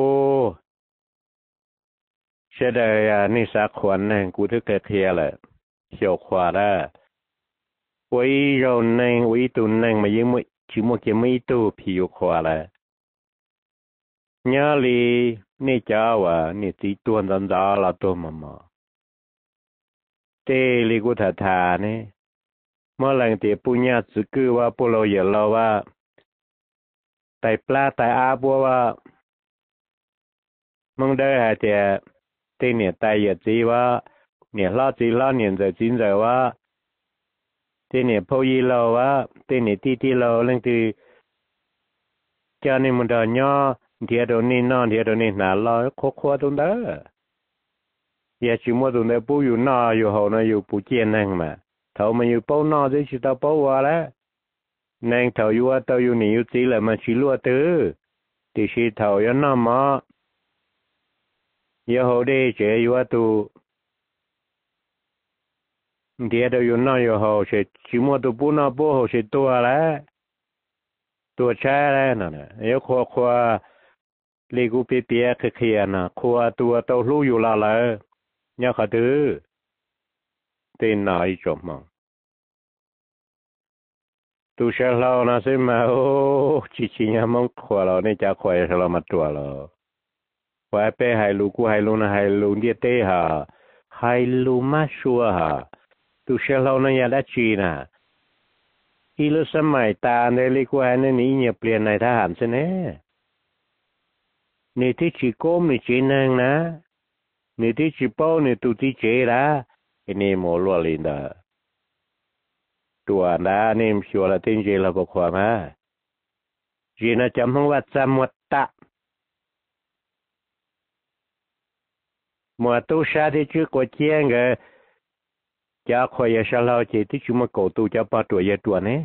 เสด็จนี่สักขวัญนึงกูทึกเทียเลยเขียวขวาได้ไว้เราหนึ่งไว้ตัวหนึ่งมายังไม่ชิมว่าจะไม่ตัวผิวขวาเลยญาลีนี่เจ้าว่านี่ตีตัวนันดาละตัวมาเตลิกุธาธานี่เมื่อหลังเตียปุญญาสึกว่าพวกเราอย่าเราว่าไต่ปลาไต่อาบัวว่ามึงได้หาเตียเตเนี่ยไต่อย่าจีว่าเนี่ยล่าจีล่าเนี่ยจะจินใจว่าเตเนี่ยพอยีเราว่าเตเนี่ยที่เราเรื่องที่เจ้านี่มันเดินย่อเดียดนี่นอนเดียดนี่หนาลอยโคตรตรงเด้ออย่าชิมว่าตรงเด้อปูอยู่นออยู่หอนะอยู่ปูเจียนนั่งมาเท่ามันอยู่ปูนอจะชิตาปูว่าแล้วนั่งเท่าอยู่ว่าเท่าอยู่นี่อยู่จีเลยมันชิลัวตื้อที่ชิเท่ายันน้ำมาอย่าหอได้เจอยู่ว่าตัวเดียดอยู่นออยู่หอเฉยชิมว่าตัวปูนอปูหอเฉยตัวแล้วตัวแช่แล้วนั่นแหละเดี๋ยวขวาลีกูเปียๆเขียนนะขวาตัวเต้าลู่อยู่ละเลยเนี่ยเขาตื้อเต้นหน่อยจบมั้งตัวเชลเรานะใช่ไหมโอ้ชิเนี่ยมันขวาเราเนี่ยจะขวาเรามาตัวเราขวาไปให้ลูกกูให้ลูกนะให้ลูกเดียเตะฮะให้ลูกมาชัวฮะตัวเชลเราเนี่ยได้จีน่ะอีลูกสมัยตาในลีกูให้นี่เนี่ยเปลี่ยนในทหารใช่ไหมนี่ที่ชิโก้มีจีนังนะนี่ที่ชิปโป้นี่ตุที่เจระอันนี้โมลัวลินดาตัวนั้นนี่มชัวร์ทิ้งเจระบอกความฮะจีน่าจำห้องวัดสมุตตะมัวตู้ชาที่ชื่อกวดเจียงก็จะคอยชะลอเจที่ชุมโกตู้จะปาตัวเยตัวนี้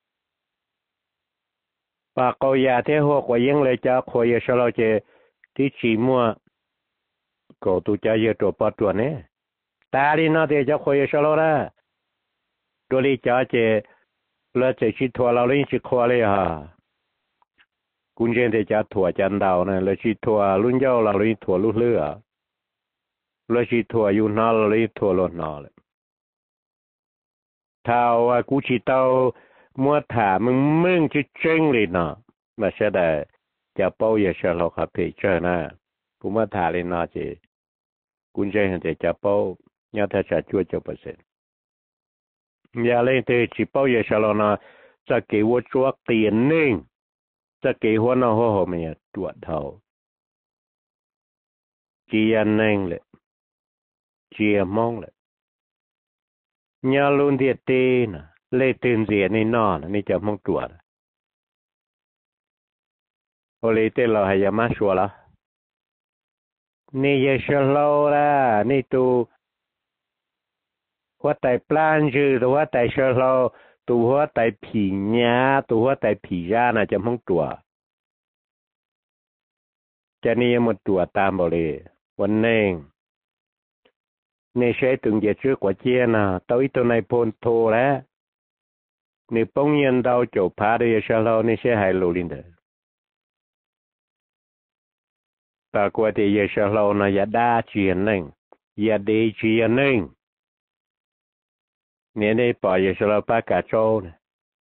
ปากเอายาเท่หัวกว่ายังเลยจะคอยชะลอเจที่ชีมัวก็ตัวจะเยตัวปอตัวนี้ตาลีน่าจะคอยชะลอละตัวลีจะเจแล้วจะชิดทัวเราเล่นชิดควาเลยฮะกุญแจจะถั่วจันดาวนะแล้วชิดทัวรุ่นเจ้าเราเล่นถั่วลูกเลือแล้วชิดทัวอยู่นอเราเล่นถั่วล้นนอเลยถ้าว่ากูชิดเต้ามัวถามึงจะเจ้งเลยเนาะมาเสด็จจะเป้าอย่าเชื่อเราครับพี่เจ้านะกูมาถาเลยนะเจกุญแจเห็นแต่จะเป้าเนี่ยถ้าจะช่วยเจ้าเปอร์เซ็นต์อย่าเล่นแต่จีเป้าอย่าเชื่อเรานะจะเกี่ยวจัวเตียนนิ่งจะเกี่ยวหัวหัวมันตัวเท่าจีอันนิ่งเลยจีมองเลยญาลุนเดียเตนะเล่ตื่นเสียนี่นอนนี่จะมองตัวโอเลเตเราให้ยามาชัวละนี่ยาชะลอละนี่ตัวหัวใจปลานจืดหัวใจชะลอตัวหัวใจผีญาตัวหัวใจผีญานะจะมองตัวจะนี่หมดตัวตามบริวันหนึ่งนี่ใช้ถึงจะชื่อกว่าเจียนะตัวตัวในพลโทแล้วนี่ป้องยันดาวจบพาได้ยาชะลอนี่ใช้ให้ลูลินเดอปากว่าที่ยาชะลอนะยาดาเจียนหนึ่งยาดีเจียนหนึ่งเนี่ยได้ปล่อยอยู่สำหรับปากกาโจนะ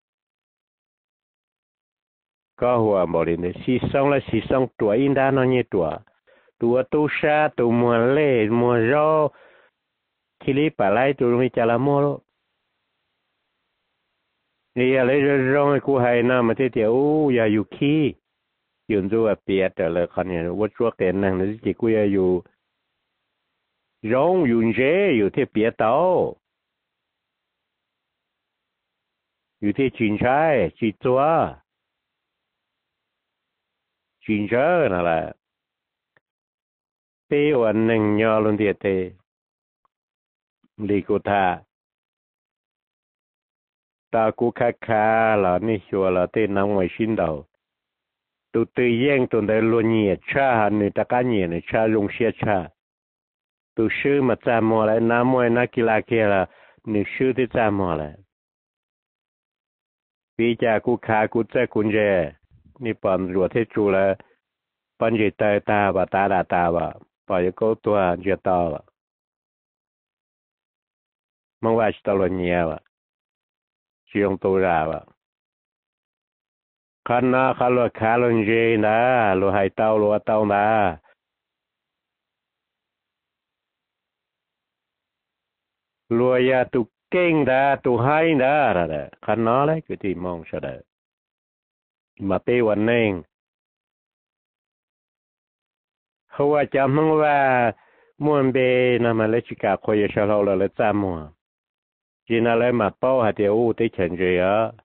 ก็หัวบริเนี่ยสีส่งและสีส่งตัวอินดานอนยี่ตัวตู้ชาตัวมัวเล่มัวรอที่รีบอะไรตัวมีจาระมัวนี่อะไรร้องให้กูให้น้ามาเที่ยวอย่าอยู่ขี้ยืนดูเปียแต่ละคนเนี่ยว่าช่วงเต็นนั่งนี่จีกูอย่าอยู่ร้องอยู่เจอยู่ที่เปียเตาอยู่ที่จีนใช่จีตัวจีนเจอนั่นแหละปีวันหนึ่งยอลุนเดียเตลีกูท่าตากูค่าๆล่ะนี่ชัวร์ล่ะเต้น้ำไว้ชิ้นเดียวตัวตีแย่งตัวใดล้วนเหยียดชาหันในตะการเหยียดชาลงเสียชาตัวชื่อมาจำมอเลยน้ำมวยนักกีฬาเกล่ะนี่ชื่อที่จำมอเลยปีจากกูขากูเจ้ากุญแจนี่ปอนรัวเทจูแล้วปอนเจตตาบะตาดาตาบะปอยก็ตัวเจตาบะมังว่าสตอลเนียวะชิองตัวราบะขันนาขันลัวขาลงเจนะลัวไฮเต้าลัวเต้านะลัวยาตุเก่งดาตุไฮนะอะไรขันนาเลยคือที่มองเสด็จมาเตวันนึงเขาว่าจำมังว่ามวนเบนะมาเลชิกาคอยชะลอเลยจำมัวจีน่าเลยมาเป้าหาเดียวที่เฉินเจีย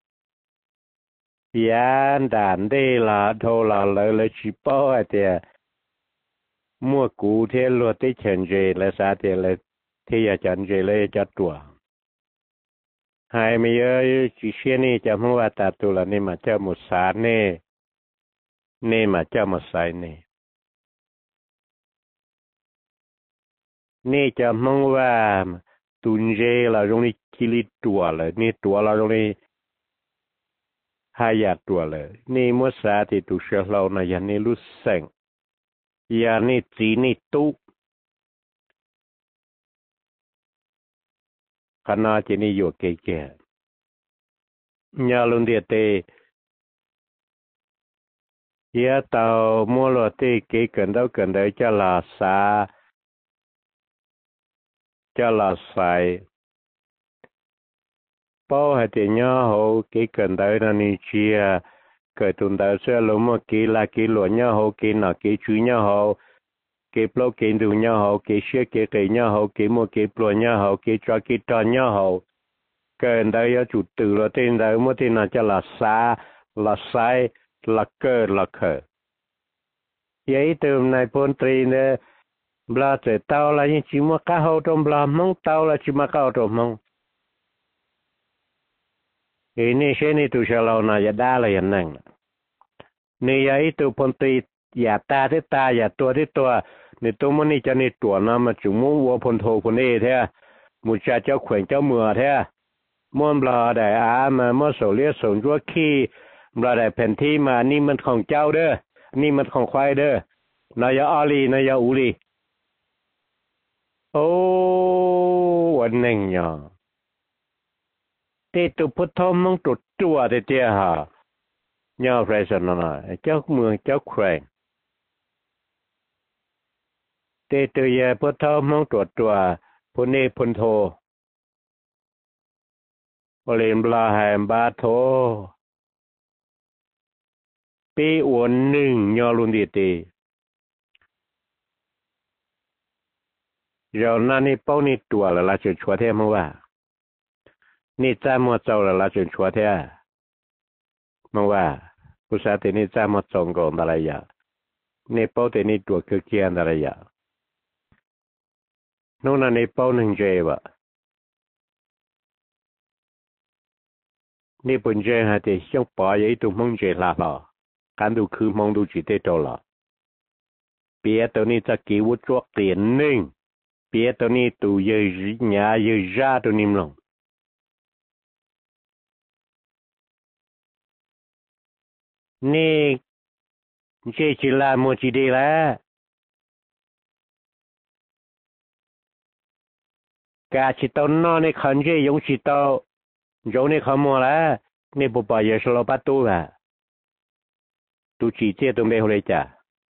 ยานด่านได้ละโทรละเลยชิเป้าหาเดียมัวกูเทลวที่เฉินเจียเลยสาเดียเลยที่อยากจันเจียเลยจัดตัวหายไม่เยอะจีเชียนี่จำมังว่าตาตัวละนี่มาเจ้ามุสาเน่นี่มาเจ้ามุสายนี่นี่จะมองว่าตุนเจเราตรงนี้คิริตัวเลยนี่ตัวเราตรงนี้หายาตัวเลยนี่มัวสาที่ตุเชเรานะยันนี่รู้เสงยันนี่จีนี่ตุขณะที่นี่อยู่เก๋ๆยาลุนเดียเตยาเตามัวโลเตเก๋เกินเดาจะลาสาจะลาใสป้อให้เตียนเขาเกี่กันได้นั่นนี่เชียเกิดตุนได้เสื้อลมกี่ละกี่หลวนเนี่ยเขากี่หนักกี่ชุยเนี่ยเขากี่ปลอกกี่ดูเนี่ยเขากี่เชี่ยกี่เกยเนี่ยเขากี่มัวกี่ปลวเนี่ยเขากี่จอกี่ตอนเนี่ยเขาเกินได้ยาจุดตื่นแล้วเต้นได้เมื่อที่น่าจะละสาละไซละเกิดละเขยยัยเติมในพลตรีเนี่ยบลาเจเต้าละยังชิมัวก้าเขาตรงบลามงเต้าละชิมาก้าตรงมงini sini tu kalau na ya dah yang nang ni ya itu ponti ya taที่ตาyaตัวที่ตัวนี่ตัวมันนี่จะนี่ตัวนะมาจุมูวัวพนโทพนเอแท้มุชาเจ้าแขวงเจ้าเมือแท้ม่วนบลาได้อามาเมื่อโสเลียสนจัวขี้บลาได้แผ่นที่มานี่มันของเจ้าเด้อนี่มันของควายเด้อนายอาลีนายอูลีโอ้วันหนึ่งเนาะที่ตุพุทธมงตุตัวเดียฮะย่อไรสันน่ะเจ้าเมืองเจ้าแขวงที่ตัวยาพุทธมงตัวพุเนพุนโทบริมบลาแหมบาโทปีอวนหนึ่งย่อลุนดีตีเรานั่นนี่เป้านี่ตัวละละจุดชัวเทมั้งว่านี่จ้ามัวเจ้าละจนชัวเท้มังว่าผู้ชายที่นี่จ้ามัวจงก่อนอะไรอย่างนี่เป้าที่นี่ตัวคือเกียนอะไรอย่างนู่นนี่เป้าหนึ่งเจ็บนี่ปุ่นเจ็บฮะที่ช่างปล่อยตัวมงเจ็บละล่ะการดูคือมองดูจิตได้ตัวละเปียตัวนี้จะกี่วุฒิเตียนหนึ่งเปียตัวนี้ตัวเยอะหยาเยอะจ้าตัวนิ่มลงนี่เชื่อชิลาโมจิดีแล้ว cả chỉ tao nó này khẩn chế giống chỉ tao giống này không mua là này bộ bảo giờ số bắt tu là tu chỉ chế tu mấy hồi lấy trả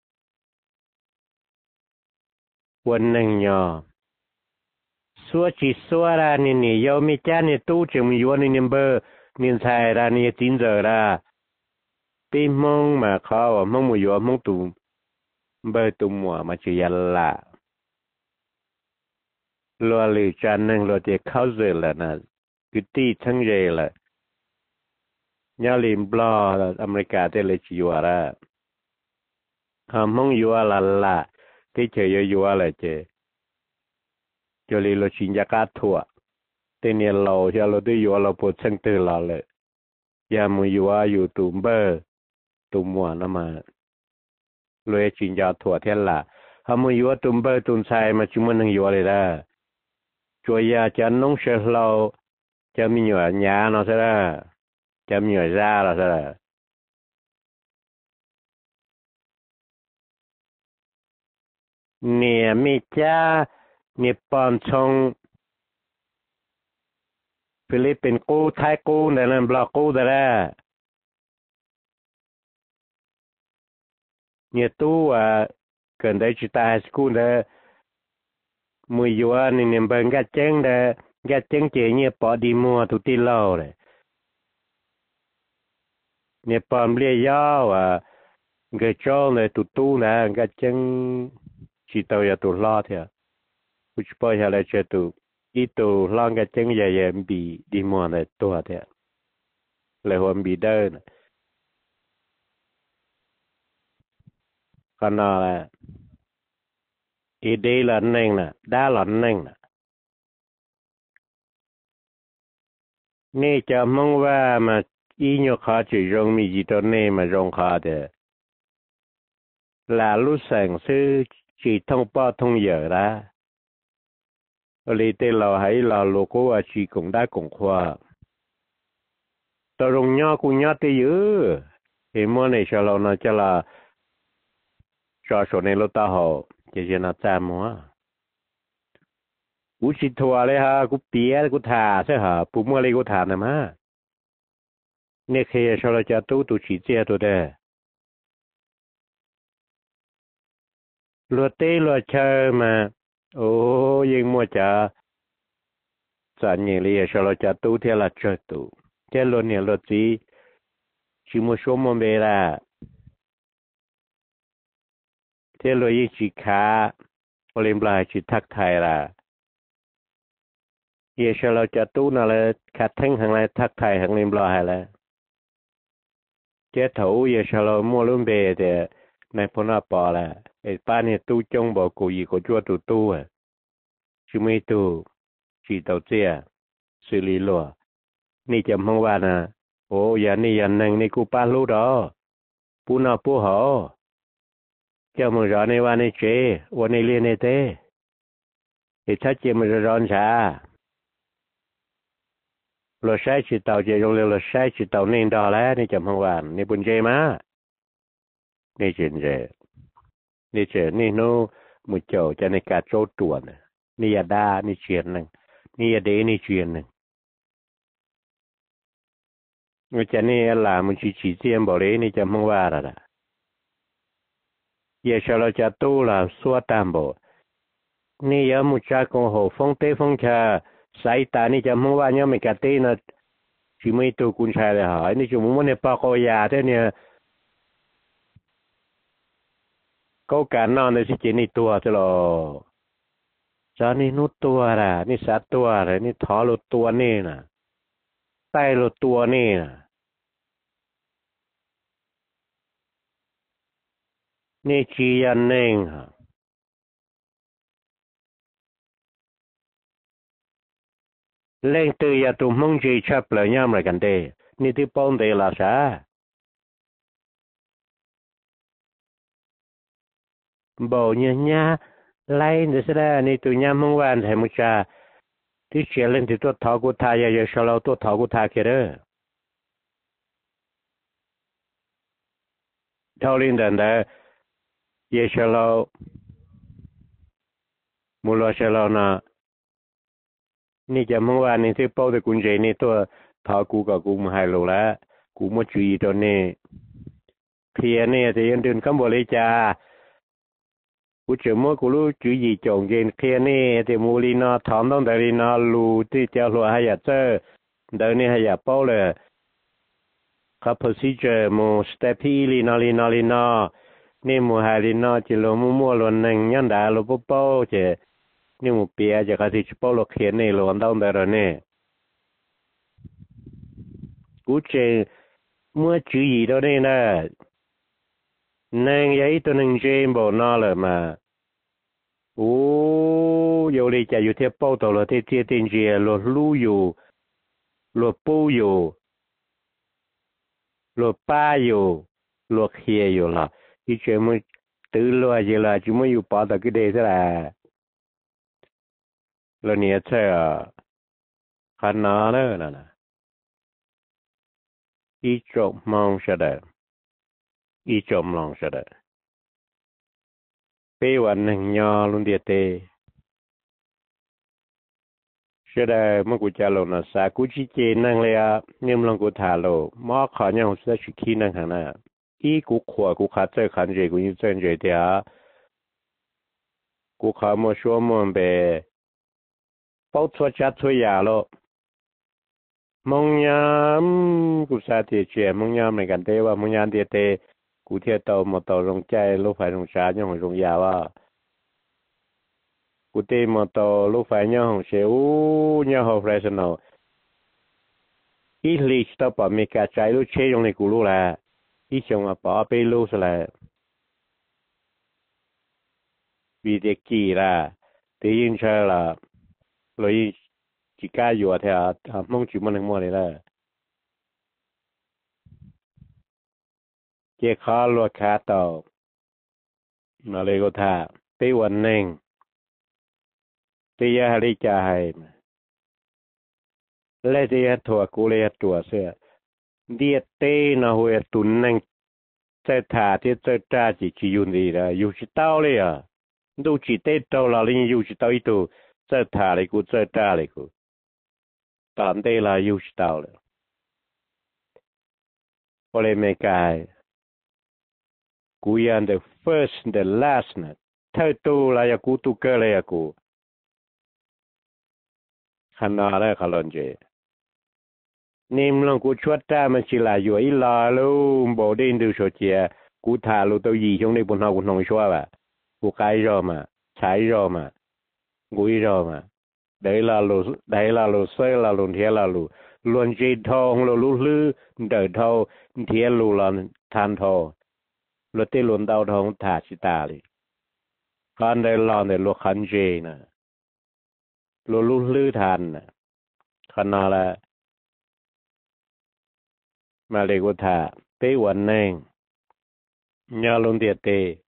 วันนึงเนาะสัวจีสัวรานี่ยอมมีจานนี่ตู้จะมีวันนี้เบอร์นินไทยรานี่จินเจอราปีมงมาเขาอ่ะมงมือยอมงตูเบอร์ตุมัวมาจะยันละรัวเลยจานนึงเราจะเข้าเจอแล้วนะคือตีทั้งเจเลยยาลิมบลออเมริกาเตเลยจิวาระมงยัวละที่เจอยัวเลยเจจะเลยเราชินยากาถั่วแต่เนี่ยเราจะเราได้ยัวเราปวดเส้นตื่นเราเลยยามือยัวอยู่ตุ่มเบอร์ตุ่มหัวน้ำมาเลยชินยาถั่วเท่าละถ้ามือยัวตุ่มเบอร์ตุ่มชายมาจุ่มมันยัวเลยนะช่วยยาจะน้องเชลเราจะมีหน่วยยาเนาะใช่ไหมจะมีหน่วยยาเราใช่ไหมเนี่ยมีจ้าเนี่ยปอนชงฟิลิปปินส์กู้ไทยกู้แต่นั้นบล็อกกู้แต่ละเนี่ยตู้เกินได้จุดตายสกุลเด้อมือยัวนี่เนี่ยเบิ่งกัดเจ้งเด้อกัดเจ้งเจเนี่ยปอดีมัวทุกที่เล่าเลยเนี่ยปอมเลี้ยย่อเกจอเลยตุตู้นะกัดเจ้งchỉ tao giờ tụi lo thôi, cứ bây giờ lại chơi tụi ít tụi lo cái chân giờ giờ bị đi mua này tua thôi, lại hôm bị đơ, còn nào là ý đây là neng nè, đa là neng nè, nè cho mongว่าmà ý nhớ khó chỉ rong mi gì đó nè mà rong khó thì là lúc sáng sư chỉ thông báo thông giờ ra, lấy tên là hãy là logo chỉ cũng đã cũng khoa, tao rong nhau cũng nhau tới dữ, thì mua này cho là nó cho là cho số này lúc tao họ chỉ nó trả mua, cú chỉ thuaเลยฮะกูเปียกูถ่าใช่ฮะปุ๊บเมื่อไรกูถ่านะมาเนี่ยเคยcho là cho tu chỉ chia tu đây luật tế luật chơi mà ô nhưng mua chả sản nhiều li cho là chả tu theo là chơi tu cái luật này luật gì chỉ mua số mua về là cái luật gì chỉ khá lên lại chỉ thắc thải là giờ cho là chả tu nào là khát thanh hàng lại thắc thải hàng lên lại là cái thủ giờ cho là mua luôn về thì này phun nó bỏ là ba này tu trong bộ cụ gì của chúa tu chứ mấy tu chỉ đầu tiên xử lý lúaนี่จะมองว่านะโอ้ยานี่ยันนั่งนี่กูป้ารู้ดอปูน่ะปูหอเจ้ามึงรอในวันนี้เจวันนี้เรียนในเต้ถ้าเจ้ามึงร้อนช้าเราใช้จิตเตาเจยงเร็วเราใช้จิตเตาเน้นดอแล้วนี่จะมองว่านี่บุญเจมานี่เจนเจนี่เจนี่โน่มือโจจะในการโจตัวน่ะนี่ยาดานี่เชียนหนึ่งนี่ยาเดนี่เชียนหนึ่งมันจะนี่ละมันchỉเจียมบอกเลยนี่จะมองว่าอะไรเยชเราจะตู้ละสัวตามบอกนี่ยามุจกงโหฟงเตฟงชาสายตานี่จะมองว่าเนี่ยไม่กระเตนะที่ไม่ตัวกุญแจเลยหายนี่จะมุ่งในปากอยาเเนี่ยก็การนอนในสิเจนี่ตัวจะหรอจานี่นุตัวละนี่สัตตัวอะไรนี่ท้อรถตัวนี่นะใต้รถตัวนี่นะนี่ชี้ยันเองฮะเล่งตือยาตุ่มมงจีชับเลยย่ำอะไรกันเดนี่ที่ป้องเดลาซาบ่เนี่ยไล่เดี๋ยวสิได้นี่ตัวย่ำมงวันให้มุชาที่เชื่อเล่นที่ตัวท้อกุทายาชะเราตัวท้อกุทาเกเรเท่าลิ้นเดินได้ยาชะเรามูลชะเรานะนี่จะมึงว่านี่ที่เป้าแต่กุญแจนี่ตัวทอกูกับกูมาให้รู้แล้วกูมาจุยตัวนี้เคลียเนี่ยจะยังเดินข้ามบริจากูเจอมั่วกูรู้จุยจงเย็นเคลียนี่แต่มูลีนอถอนต้องแต่ลีนอรูที่เจ้าหัวให้ยาเจอเดินนี่ให้ยาเป้าเลยครับ procedure มูสเตปที่ลีนอนี่มูให้ลีนอจิโลมัวล้วนหนึ่งยันดาโลปุ๊บเป้าเจนี่มูเปียจะเขาที่เป้าโลเคลียนี่ล้วนต้องแต่ละเนี่ยกูเจอเมื่อจุยตัวนี้นะนั่งยัยตัวหนึ่งเจมบอกน่าเลยมาโอ้有哩就有啲報道咯，啲電視落路油、落布油、落巴油、落蟹油啦，以前么都落去了，就没有报道个的是啦。了年菜啊，看哪了呢？一种忙些的，一种忙些的。ไปวันหนึ่งยอลุนเดียเตเชื่อได้เมื่อกูจะลงนะสากูชี้เจนั่งเลยอ่ะเนี่ยมันลงกูถ่าโลมอขอเนี่ยผมจะชุกี้นั่งข้างหน้าอีกูขวกูขาดเจอขันเจกูยิ่งเจอเจเดียกูขามัวชัวมันไปเป้าทัวจัดทัวยาโลมองยามกูสาธิตเจียมองยามในกันเตว่ามองยามเดียเตกูเที่ยวโตมาโตลงใจลูกไฟลงชาเนี่ยของลงยาว่ากูเตมาโตลูกไฟเนี่ยของเชอูเนี่ยของเฟรชโนอีลิสต์ต่อไปมีการใช้ลูกเชยงในกูรู้แหละอีชงอ่ะป๋อไปรู้สละวิเดกีละตียินเชละเลยจิก้าอยู่แถวมงจุมันทั้งหมดเลยละเจ้าข้าลวดขาต่อมาเลยก็ท่าไปวันหนึ่งตียาฮาริจาให้และตียาถั่วกูเลยตัวเสื้อเดียเต้นะหัวตุนนั่งเจ้าท่าที่เจ้าจ้าจีจีอยู่ดีละอยู่ที่เต้าเลยอ่ะดูจีเต้เต้าเราเลยอยู่ที่เต้าอีตัวเจ้าท่าเลยกูเจ้าจ้าเลยกูตอนเต้เราอยู่ที่เต้าเลยพอเลยไม่กายกูยัน the first the last นะเท่าตัวละยากูตุกเกอเลยกูขนาดเลยขลังเจนี่มันกูชวดได้มันชิลาอยู่อีลาลูบอดินดูโชเจียกูถ่าลูตัวยี่ช่วงนี้บนห้องกูนองชัวบ่ะกูไกรอมาใช้รอมากูอีรอมาได้ลาลูเซลาลูเทียลาลูลวนจีทองลูลูลือเดินทองเทียลูลอนทานทองรถที่ลวนดาวทองถาชิตาเลยการได้ลอนได้ลวกขันเจนะลูลือทานนะขนาดละมาเลยกูท่าไปวันหนึ่งยาลงเดียเต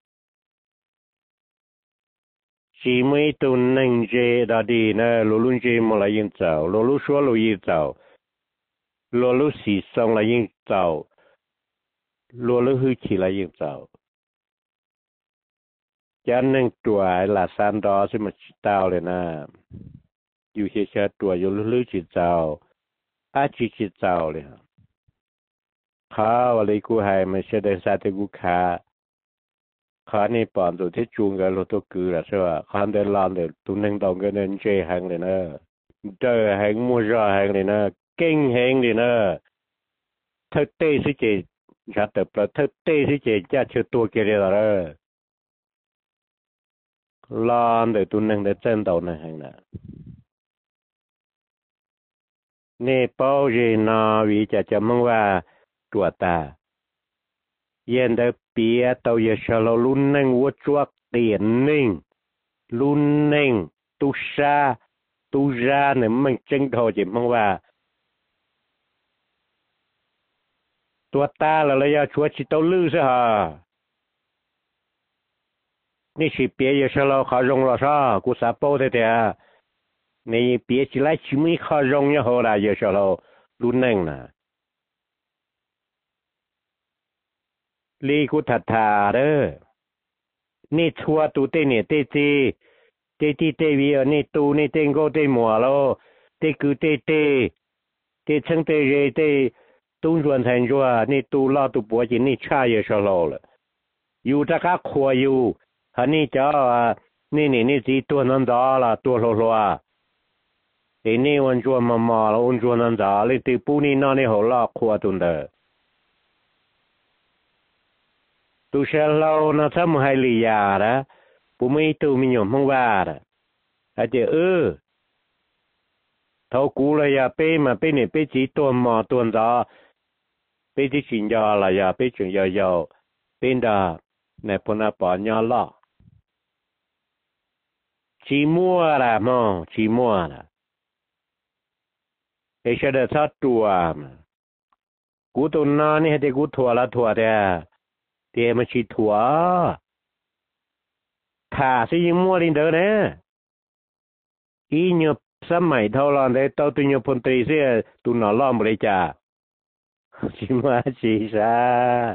ชีไม่ตุนหนึ่งเจดาดีนะลูเจมาลายิงเจ้าลูชัวลูยิงเจ้าลูสีสองลายิงเจ้าลูหือขีลายิงเจ้าจะหนึ่งตัวหลาซันดอสิมันชิตาวเลยนะอยู่เฉยๆตัวอยู่ลือจีเจ้าอาจีจีเจ้าเลยข้าวันนี้กูให้ไม่ใช่ได้สาธิตกูข้านี่ปอนตัวที่จูงกันรถตัวกือละใช่ป่ะข้าเดินลานเดินตัวหนึ่งตองกันเดินเจแหงเลยนะเจอแหงมัวจ่อแหงเลยนะเก่งแหงเลยนะเธอเต้สิเจชัดแต่ประเทศเต้สิเจจะเชื่อตัวเกลียดอะไรลานเดินตัวหนึ่งเดินเส้นตัวหนึ่งแหงนะนี่เป้าเจนาวิจะมึงว่าตัวตาเย็นได้เปียตัวเยชโลลุนนึงวัวจวกเตียนนึงลุนนึงตุชาเนี่ยมันจึงโทรจิมึงว่าตัวตาแล้วยาชัวชิตลือซะฮะนี่สิเปียเยชโลขารงรอซะกูสาโปเตะนี่เปียจิไลชิมิขารงยาโหราเยชโลลุนนึงนะลีกูถัดถาเด้อนี่ชัวตูเตเนี่ยเตวีนี่ตูนี่เตงโกเตมัวโล tê cứ tê chân tê rê tê tung ruộng thành rồi nè tu lo tu bùa chỉ nè cha yêu sao lo了 yêu ta cá khoa yêu hắn nè cho nè chỉ tu năng đó là tu lo thì nè ôn ruộng mà là ôn ruộng năng đó lấy từ bù nè nó nè hồ lo khoa tu đó tu sẽ lâu nó thấm hai lì già đó bù mấy tu mình nhổm không va đó à chứ thâu cú là ya bê mà bê này bê chỉ tuần mò tuần đó bê chỉ chuyện giờ là ya bê chuyện giờ bên đó này bọn nó bỏ nhau lọ chỉ mua là mò chỉ mua là cái sẽ được sát tua mà cú tuần nó này thì cú thua là thua đấy thì mà chỉ thua thà sẽ những mua lên đó nè ý nhập sớm mày thâu lon để tao tụi nhập phân tì sẽ tụi nó lo một lấy trả chỉ mà chỉ ra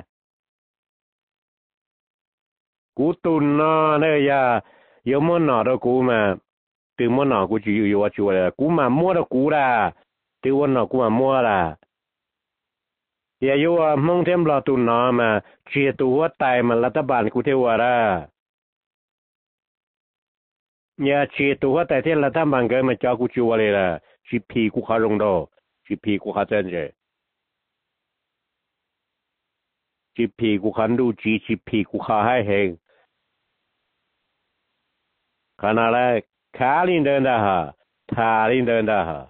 cú tụi nó đây ya yêu mua nó đâu cú mà từ mua nó cú chỉ yêu chùa là cú mà mua đâu cú là từ mua nó cú mà mua là ya yêu mong thêm lo tụi nó mà chia tụi tài mà là các bạn cú theo ra nhà chỉ tụi tại thế là tham bằng cái mà cho cô chùa này là chỉ phi cô khá rong đồ chỉ phi cô khá chân rồi chỉ phi cô khá đủ chỉ phi cô khá hay hơn khả năng là khá linh đơn đó hả thà linh đơn đó hả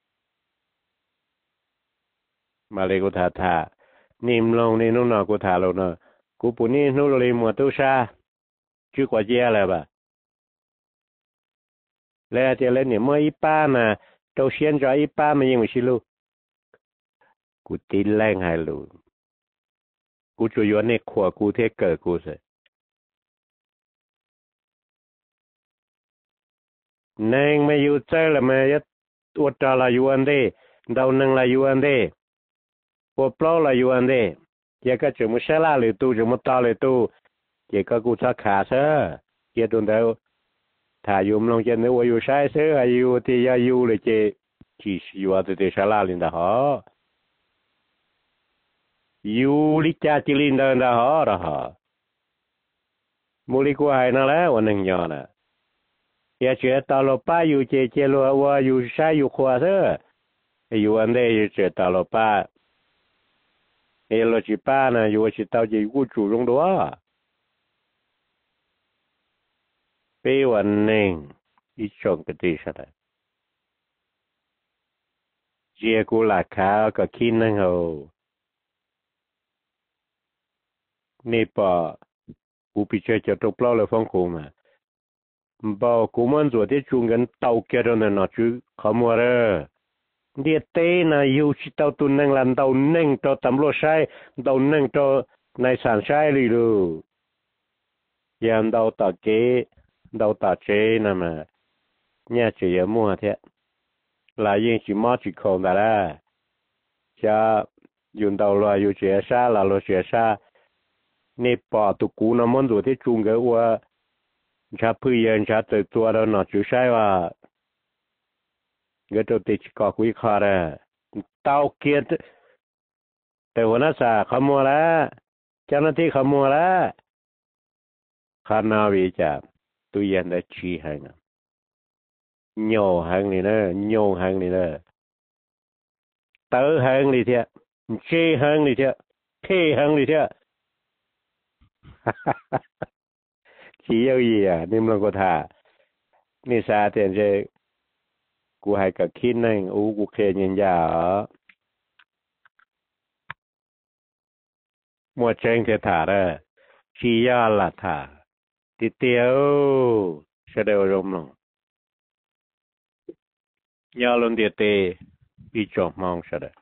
mà lấy cô thà niệm lòng nên nó cô thà luôn nè cô bún đi nó lấy mua tôi xa chứ quả dê là bà lẽ thì lên niệm mới ba mà đầu tiên cho ba mà nhưng mà xí lu cú tin lên hay lu cú chủ yếu này khóa cú thế cỡ cú sẽ nên mà yêu chơi là mà nhất uất ra là yêu anh đấy đầu nâng là yêu anh đấy bộ plau là yêu anh đấy giờ cái chuyện mà sẽ là lệ tu chuyện mà ta lệ tu giờ cái cú ta khá sao giờ tuần đầu thà dùng lòng chân nếu yêu sai sớ hay yêu thì ya yêu là chỉ yêu thì sẽ là linh đó họ yêu lý cha chỉ linh đó họ đó họ mua lý của hai nó làวันหนึ่งnhỏ nè ya chuyện tao lo ba yêu chơi lo wa yêu sai yêu khoa sớ yêu anh đây yêu chuyện tao lo ba yêu lo chỉ ba nè yêu chỉ tao chỉ của chủ trong đó bâyวันหนึ่งอีช่องกติชาดเจียกูหลักขาก็คิดนั่งเอานี่ปะกูพิจารณาตัวเปล่าเลยฟังกูมาบอกกูมันตัวที่จุงกันเตาเกลือนั่นนะจูขโมยเดียเต้นะอยู่ที่เตาตุนนั่งลันเตานั่งตัวตำรวจใช้เตานั่งตัวในศาลใช้เลยดูยามเตาตะเกđầu ta chế nè mà nhà chỉ ở mua thế là yên chỉ mót chỉ không đã ra cha dùng đầu loài dùng chế sa là lo chế sa nè bỏ tụ cú nó muốn rồi thế chung cái qua cha phi yên cha tự tua đó nó chịu sai và cái chỗ thì chỉ có quý khó ra tao kiaแต่หัวหน้าสาขโมยละเจ้าหน้าที่ขโมยละข้านาวิจารตัวยันได้ชี้ให้นะโย่หังนี่นะโย่หังนี่นะเต๋อหังนี่เถอะเชี่ยหังนี่เถอะเท่หังนี่เถอะชี้เอาอีอ่ะนี่มันก็ท่านี่ซาเตียนเจกูให้กับคิดนั่งอู้กูเคยยันยามัวเชงเทถาระชี้ยาละท่าติเตียวเสด็จรมลงยาลนเดียเตอีจอมองเสด็จ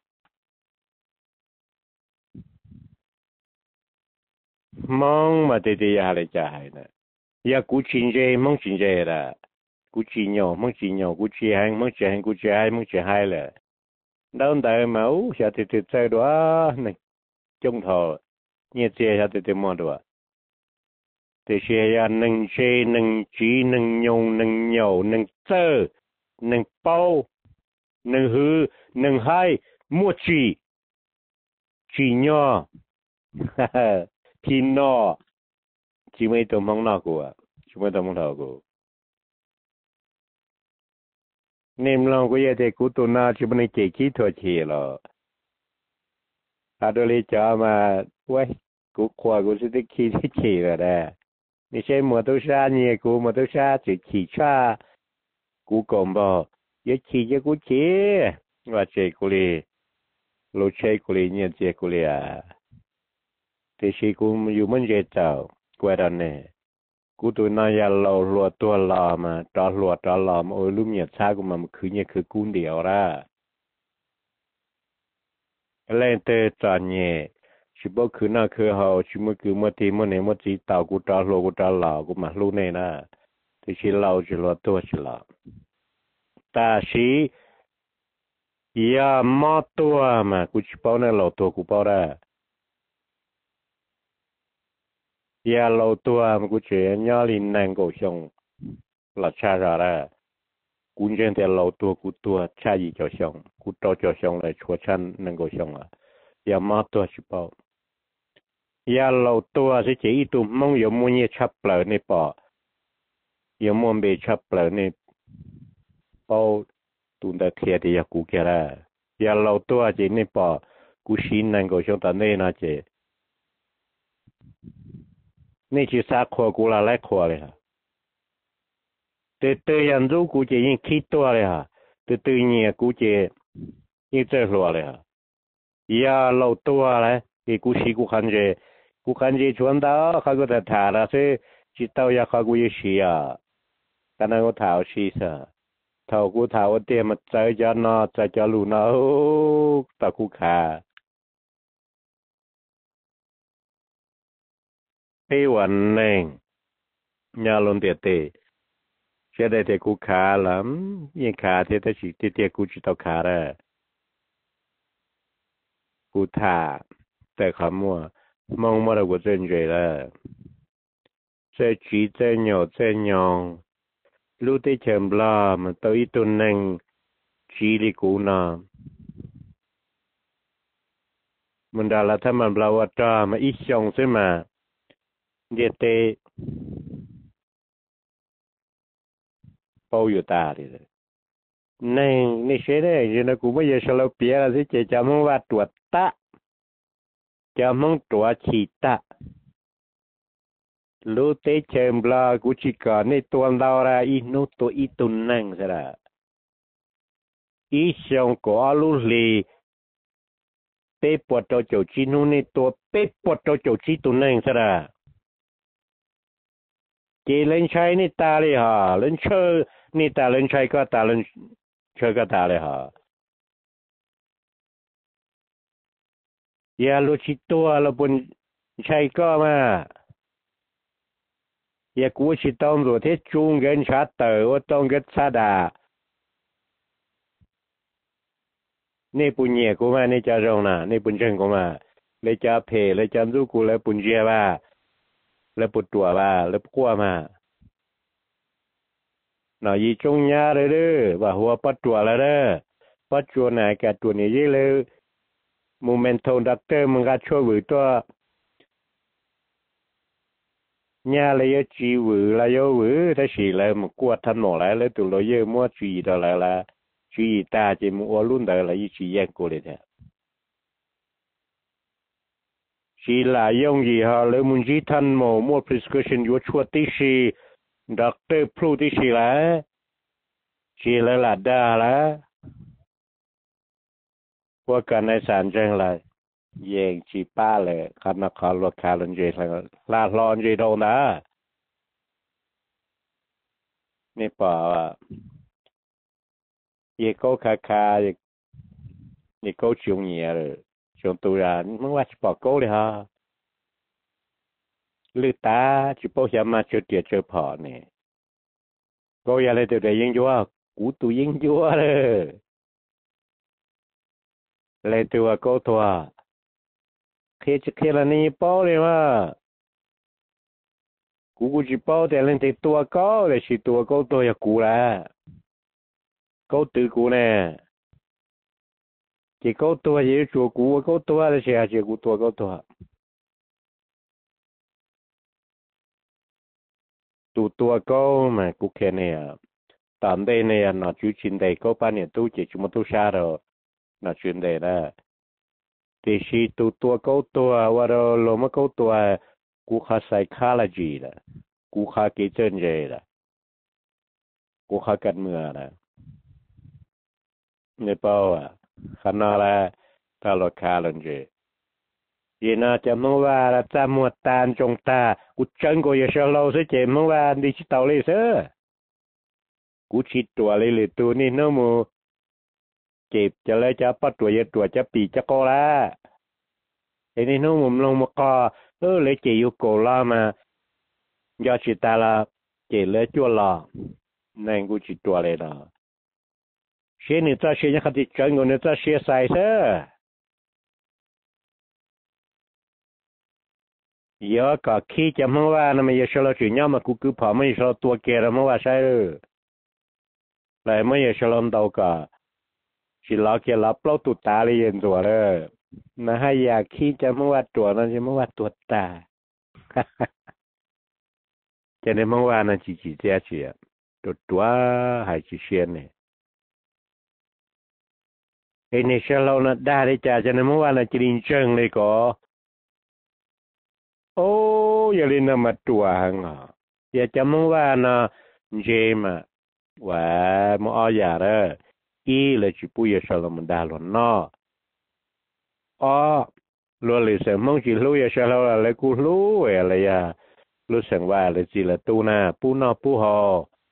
มองมาเตยาเลยจ่ายนะยากูชินเจมองชินเจละกูชินโยมองชินโยกูชิฮังมองชิฮังกูชิไฮมองชิไฮเลยดาวน์ได้มาอู้ชาติเตใจด้วยนี่จงทอเนี่ยเจ้าชาติเตมอด้วยแต่เชียร์หนึ่งเชหนึ่งจีหนึ่งยงหนึ่งเหนียวหนึ่งเจอหนึ่งเป้า nâng hư nâng hai mua chỉ nhỏ thì nó chỉ mấy tấm mong nào của chỉ mấy tấm mong nào của nên lòng của gia đình của tôi nào chỉ bên chỉ kỹ thuật chỉ là đôi lý cho mà quay của khoa của sự tích kỹ chỉ là đây你些摩托车你股摩托车就汽车股公布也汽一股汽我这股里路车股里你这股里啊这些股有门这走过来呢股ตัวนั้นอย่าเราลัวตัวเรามาจอลัวจอเรามาโอ้ลุ่มเนี่ยช้ากูมันคือเนี่ยคือกุ้งเดียวละเล่นเตอจอนเนี่ยchỉ bảo cứ nào cứ họ chỉ mới cứ mới thì mới này mới chỉ tàu của trà lô của trà lào của mặt lúa này nè thì chỉ lâu chỉ lo tua chỉ lo ta chỉ ya mà tua mà cũng chỉ bảo này lâu tua cũng bảo ra ya lâu tua mà cũng chỉ nhớ linh năng cổ xong là cha ra cũng trên thì lâu tua cũng tua cha gì cho xong cũng cho xong lại chua chăn năng cổ xong à ya mà tua chỉ bảo ya lâu tua sẽ chỉ tụ mong有么嘢插落呢噃，有么未插落呢？包ตุนตะเทียที่ยากูแก่ละya lâu tua chỉ呢噃，กูชินนั่งก็ชงตาเนี่ยนะเจนี่คือซาขวกูละไล่ขวเลยฮะแต่ยันรู้กูจะยิ่งคิดตัวเลยฮะแต่เนี่ยกูจะยิ่งเจอหัวเลยฮะya lâu tuaเลยที่กูชิกูคันเจกูคันจีชวนดาวเขาก็จะถ่ายแล้วสิจิตเตาอยากเขากูยิ่งเสียกันนั้นก็ถ่ายชีสเท่ากูถ่ายว่าเตรียมมาใจจะนอใจจะรู้นะโอ้ตะกูขาให้วันหนึ่งยาลงเตะเชื่อได้แต่กูขาล้ำยิ่งขาเท่าสิเตี้ยกูจิตเตาขาเลยกูถ่ายแต่คำว่าmong mà được chân rồi là sẽ chỉ sẽ nhỏ lúc tới chậm la mà tới tuần năng chỉ đi cũ nà mình đã là tham mình lao ra mà ít xong thế mà để tê bao nhiêu ta đi nên này sẽ đấy giờ nó cũng bây giờ sao bia là sẽ chỉ chậm không vào tuột ta cho mongตัวชีตะรู้เตเชมบลากุชิกาในตัวเราละอีนุตัวอีตุนนังซะละอีชงก็อาลุลีเปปวดตัวโจจีนูในตัวเปปวดตัวโจจีตุนนังซะละเจเล่นใช้ในตาเลยฮะเล่นเชอในตาเล่นใช้ก็ตาเล่นเชอก็ตาเลยฮะอย่าลุชิตัวเราบนใช้ก็มาอย่ากูชิตอมรู้ที่จุงเงินชาเตอร์ว่าต้องเกิดซาดานี่ปุ่นเหี้ยกูมานี่จะรงนะนี่ปุ่นเชิงกูมาเลยจะเพเลยจำรู้กูเลยปุ่นเจียว่าเลยปุ่นตัวว่าเลยกลัวมาหน่อยจงยาเลยเด้อว่าหัวปัดตัวแล้วเด้อปัดตัวไหนแกตัวนี้ยี่เลยโมเมนต์ดักเตอร์มันก็ช่วยวิตัวเนี่ยเลยจีวิเลยโยวิถ้าสิเลยมันกวดถนนเลยตัวเราเยอะมั่วจีตัวอะไรละจีตาจีมัวรุ่นเดียวเลยจีแยกกูเลยแท้จีหลายยงยี่ห้อเลยมันจีทันมั่ว prescription อยู่ชั่วที่สิดักเตอร์พูดที่สิละจีเลยหลัดได้ละพวกกันในสารจังเลยเย่งจีป้าเลยขันนักข่าวรถข่าวลันเจลาลอนเจโดนะนี่ป่าวเย่ก็คาเย่ก็ชงเหี้ยเลยชงตัวร้านมึงว่าจะปอกก็เลยฮะลือตาจะปอกยามาเจอเดียเจอพอเนี่ยก็อย่าเลยตัวเดียยิ่งยั่วกูตัวยิ่งยั่วเลยเลยตัวก็ตัวเคละนี่ป้อเลยว่ากูจะป้อแต่เล่นแต่ตัวก็เลยสิตัวก็ตัวอย่ากูละก็ตื่นกูเนี่ย chỉ có tua gì chùa cũ có tua là xe chỉ cũ tua có tua tụ tua có mà cũ kia này tạm đây này nó chú chuyện đây có bao nhiêu tu chỉ chúng ta tu xa rồi nó chuyện đây là thì khi tụ tua có tua và rồi lúc mà có tua cũ khá sai khá là gì là cũ khá cái chân gì là cũ khá cắn mưa là người bao à khả năng là ta lo khá lần gì vì nó chỉ muốnว่าlà ta mua tan trong ta cú chân của yêu sao lâu sẽ chỉ muốnว่าđi chỉ tàu lấy sớ cú chỉ tua lấy tu ni nó mua kịp cho lấy cho bắt tua cho bị cho cô la thế nên nó mua lông một co lấy chỉ yêu cổ la mà do chỉ ta là chỉ lấy chua lò nên cú chỉ tua lấy đó xe này ta xe nhá khát đi chân của người ta xe sai sớ giờ có khi cho mongว่านะมันจะชะลอจุดย่อมากูคือพอไม่ชะลอตัวแกแล้วมองว่าใช่หรือแต่ไม่จะชะลอตัวก็สิล้อแกล้อเปล่าตุตาเลยยันตัวเลยนะให้อยากขี้จะมองว่าตัวนั้นจะมองว่าตัวตาจะได้มองว่านั่นจีเจ้าเชียตัวหายจีเชียนเนี่ยไอ้เนี่ยชะลอน่ะได้เลยจ้าจะได้มองว่านั่นจีริงเชิงเลยก็โอ้ยาลินามาตัวหังอ่ะอย่าจำมึงว่านะเจมาว่ามออย่าเด้ออีเลยจิปุยชะลมันดาลนออ๋อลัวเลยเสมงจิลุยชะลอะไรกูรู้อะไรอ่ะรู้สึกว่าเลยจิละตูนาปูนอปูหอ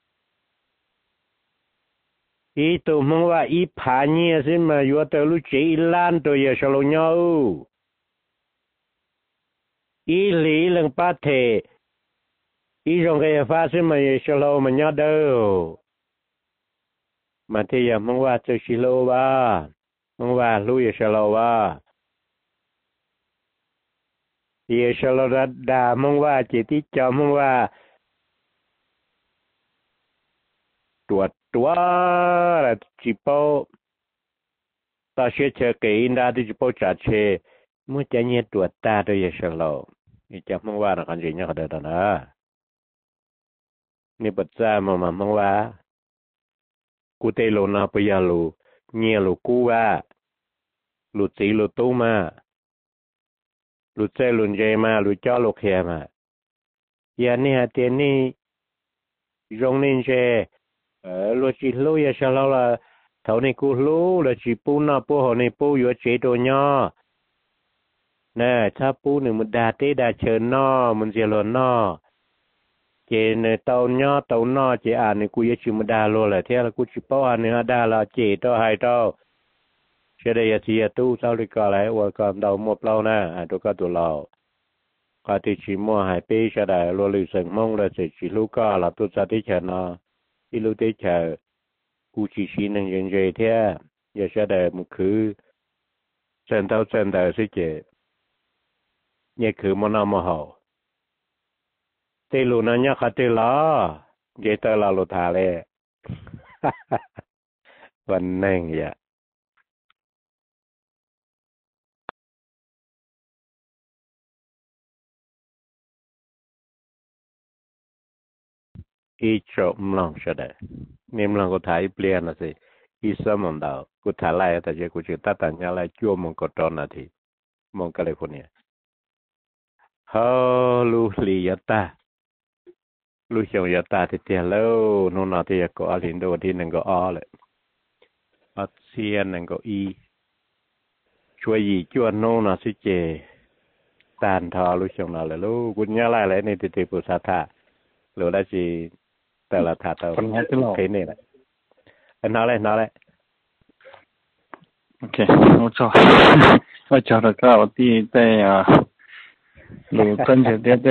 อีตัวมึงว่าอีผาเนี่ยสิมาอยู่แต่รู้เจอีล้านตัวยชะลเนาอีหลีหลังป้าเทอีจงแกฟ้าซึ่งมันชะลอมันยอดเด้อมาที่ยังมึงว่าจะชิโลว่ามึงว่ารู้อย่าชะลอว่าอย่าชะลอด่ามึงว่าจิตที่จอมึงว่าตัวจิโป้ตาเชื่อเชื่อเกินได้ที่จิโป้จัดเชื่อเมื่อจะเนี่ยตัวตาตัวอย่าชะลอนี่จะมึงว่านะกันจริงเนี่ยก็ได้นะนี่ปัจจัยมันมึงว่ากูเตโลนาปยาลูเนี่ยลูกูว่าลูจีลูตู้มาลูเจลุนเจมาลูจ้าลูเขียมาอย่างนี้ฮะเดี๋ยวนี้ยงนินเจลูจีลูอย่าชะลอละเท่านี้กูรู้ลูจีปูน่ะปูหัวนี่ปูอยู่เจตัวเนาะnèถ้าปูหนึ่งมันดาเตดาเชิญนอมันเจริญนอเจเนเตาเนาะเตานอเจอ่านในกูยังชิมดาโลแหละเท่ากูชิปอ่านเนื้อดาละเจต่อให้ต่อเชื่อได้ยาชียตู้เท่าที่ก็แล้วว่าก็เดาหมดเรานะตัวก็ตัวเราก็ที่ชิมัวหายไปเชื่อได้โลลิสังมงแล้วเสร็จชิลูกก็ละตัวสัตย์ที่เชิญนอที่ลูกที่เชิญกูชิหนึ่งยังเจเท่าอย่าเชื่อได้มันคือเส้นเท่าเส้นได้สิเจเนี่ยคือมันเอามาห่อเตลูนั่นเนี่ยขัดเตลาเจตลาลุทาเลยวันนั่งอย่าอีจบมลองเฉยๆนี่มลองก็ถ่ายเปลี่ยนนะสิอีสมันดาวกูถ่ายไล่แต่เจ้ากูจะตัดแต่งอะไรจั่วมงกตอนนาทีมงแคลิฟอร์เนียฮาลูลียตาลูกเชียวยตาที่เที่ยวแล้วนู่นน่ะที่ก็อาลินโดที่หนึ่งก็อ้อเลยอาเซียนหนึ่งก็อีช่วยยีจวนโน่นน่ะสิเจตานทอลูกเชียงน่ะเลยลูกกุญแจไล่เลยนี่ที่ปุษาธาหรือได้สิแต่ละธาตุคนนี้ที่เราเห็นนี่แหละนั่นแหละโอเค我找了个我弟在鲁跟着在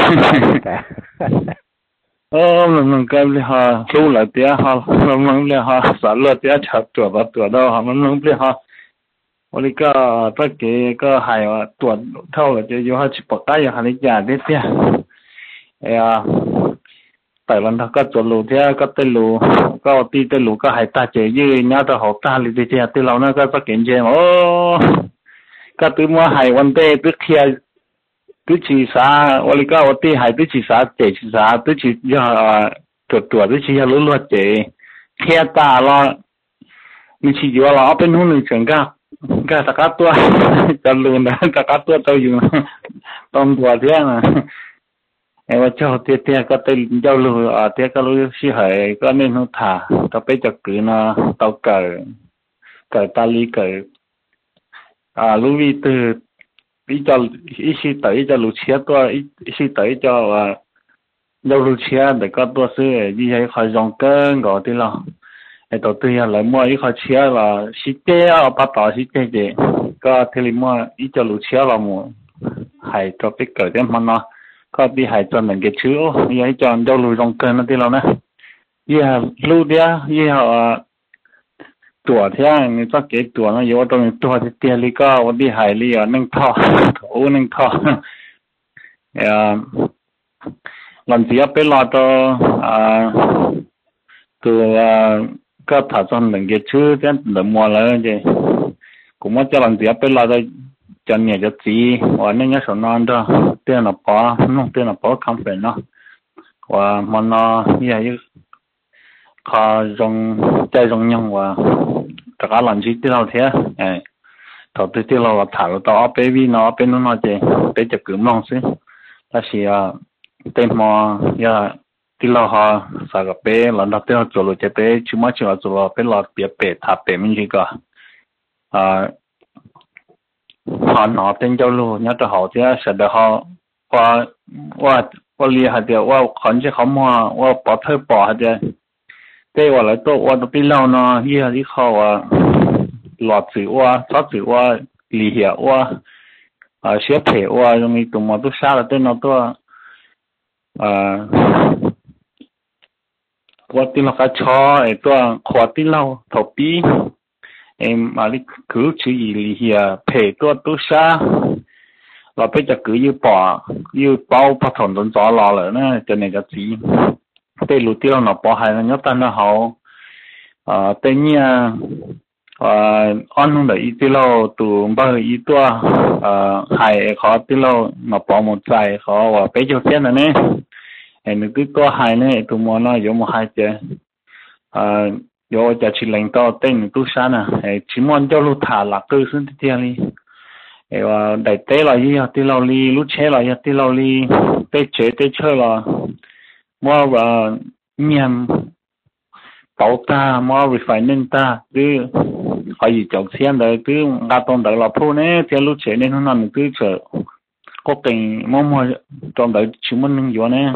มันก็เลยฮะรู้ละเดียฮะมันเลยฮะสารละเดียชัดตัวเราฮะมันเลยฮะวันนี้ก็ตะเกียก็หายว่าตัวเท่าจะอยู่ฮะชิปกายอย่างนี้อย่างเดียว tại lần đó có chỗ lù thế có tên lù có tí tên lù có hai ta chơi như nhau ta học ta lì thì từ lâu nó có kiện chơi mà có từ mua hai vấn đề từ kia từ chỉ sa我哩个我啲係từ chỉ sa借chỉ sa từ chỉ yaตัวtừ chỉ ya lú lú借kia ta lo mình chỉ cho là bên hông mình chẳng cả tất cảตัวจะluônนะtất cảตัวtao dùng tômตัวthế mà emว่าเจ้าเตี้ยก็เต้เจ้าลูเตี้ยก็รู้สิเหยก็เน้นหูถ่าต่อไปจะกืนนะเตาเกิดตาลีเกิดรู้วิตืออีจะอีสิเตยจะรู้เชียตัวอีสิเตยจะเรารู้เชียแต่ก็ตัวซื้อยี่ให้คอยรองเกินก่อนที่เราไอ้ตัวเตี้ยเลยมั่วอีคอยเชียว่าสิเจ้าปัตต่อสิเจ้เจก็ที่ลิมั่วอีจะรู้เชียเรามั่วให้ตัวไปเกิดได้มันเนาะก็ที่หายจนเหมือนเกชื่อยี่ให้จอนเจ้าลุยลงเกินนั่นที่เรานะยี่ห้ลูเดียยี่ห้ตัวเที่ยงนี่ต้องเก็บตัวนะอยู่ว่าตรงตัวที่เตี้ยลีก็วันที่หายลีนึ่งท่อโอ้นึ่งท่อหลังเสียไปรอตัวก็ถ้าจนเหมือนเกชื่อเจ้าเดิมมัวเลยจีกูว่าจะหลังเสียไปรอตัวcho nhà cho chị và nên nhớ số non đó tiền là bỏ nó tiền là bỏ không phải nó và mà nó như vậy khó dùng chơi dùng nhau và tất cả làm gì tiêu nào thế đầu tư tiêu nào là thả vào đó bé vì nó bên nó chơi bé chụp cứ mong xí là chỉ tên mà ya tiêu nào họ sao cái bé lần đầu tiên做了这bé起码就要做了bé了别bé他bé mình这个họ nói tên châu lu nhớ cho họ thì sẽ được họ qua lia hạt điều qua khẩn chứ không mua qua bỏ thơi bỏ hạt điều đây qua lại tôi qua tôi lâu nó như là họ lọt chữ qua thoát chữ qua lì hiệu qua xếp thể qua rồi mình tụi mà tôi xa là tên nó tôi qua tin là cái chó tôi khó tin lâu thầu bí em mà đi cứ chữ gì lì thể tôi xa là bây giờ cứ như bao bắt thằng tuần gió lò rồi nè cho nên cái gì đây lụt tiêu nó bỏ hay là nhớ tan nó hậu tên nha ăn không được ít tiêu tụ bao ít tua hay khó tiêu nó bỏ một trái khó và bây giờ xem này nè em cứ có hay nè tụ mua nó giống một hai chứ yoจะชิลังต่อเต็งตู้ซ่านะชิมอนเจ้าลูกถาหลักก็ซึ่งที่เดียวนี้ว่าได้เตะเราที่เราลีลูกเชเราที่เราลีเตะเชื่อเรามั่วเมียมเป่าตามั่วรีไฟนิ่งตาหรือขอหยิบจอกเสียนเลยคือกาตอนเดี๋ยวเราพูดเนี่ยเจ้าลูกเชเนี่ยนั่นคือเจอก็เก่งมั่วตอนเดี๋ยวชิมอนนึงอยู่เนี่ย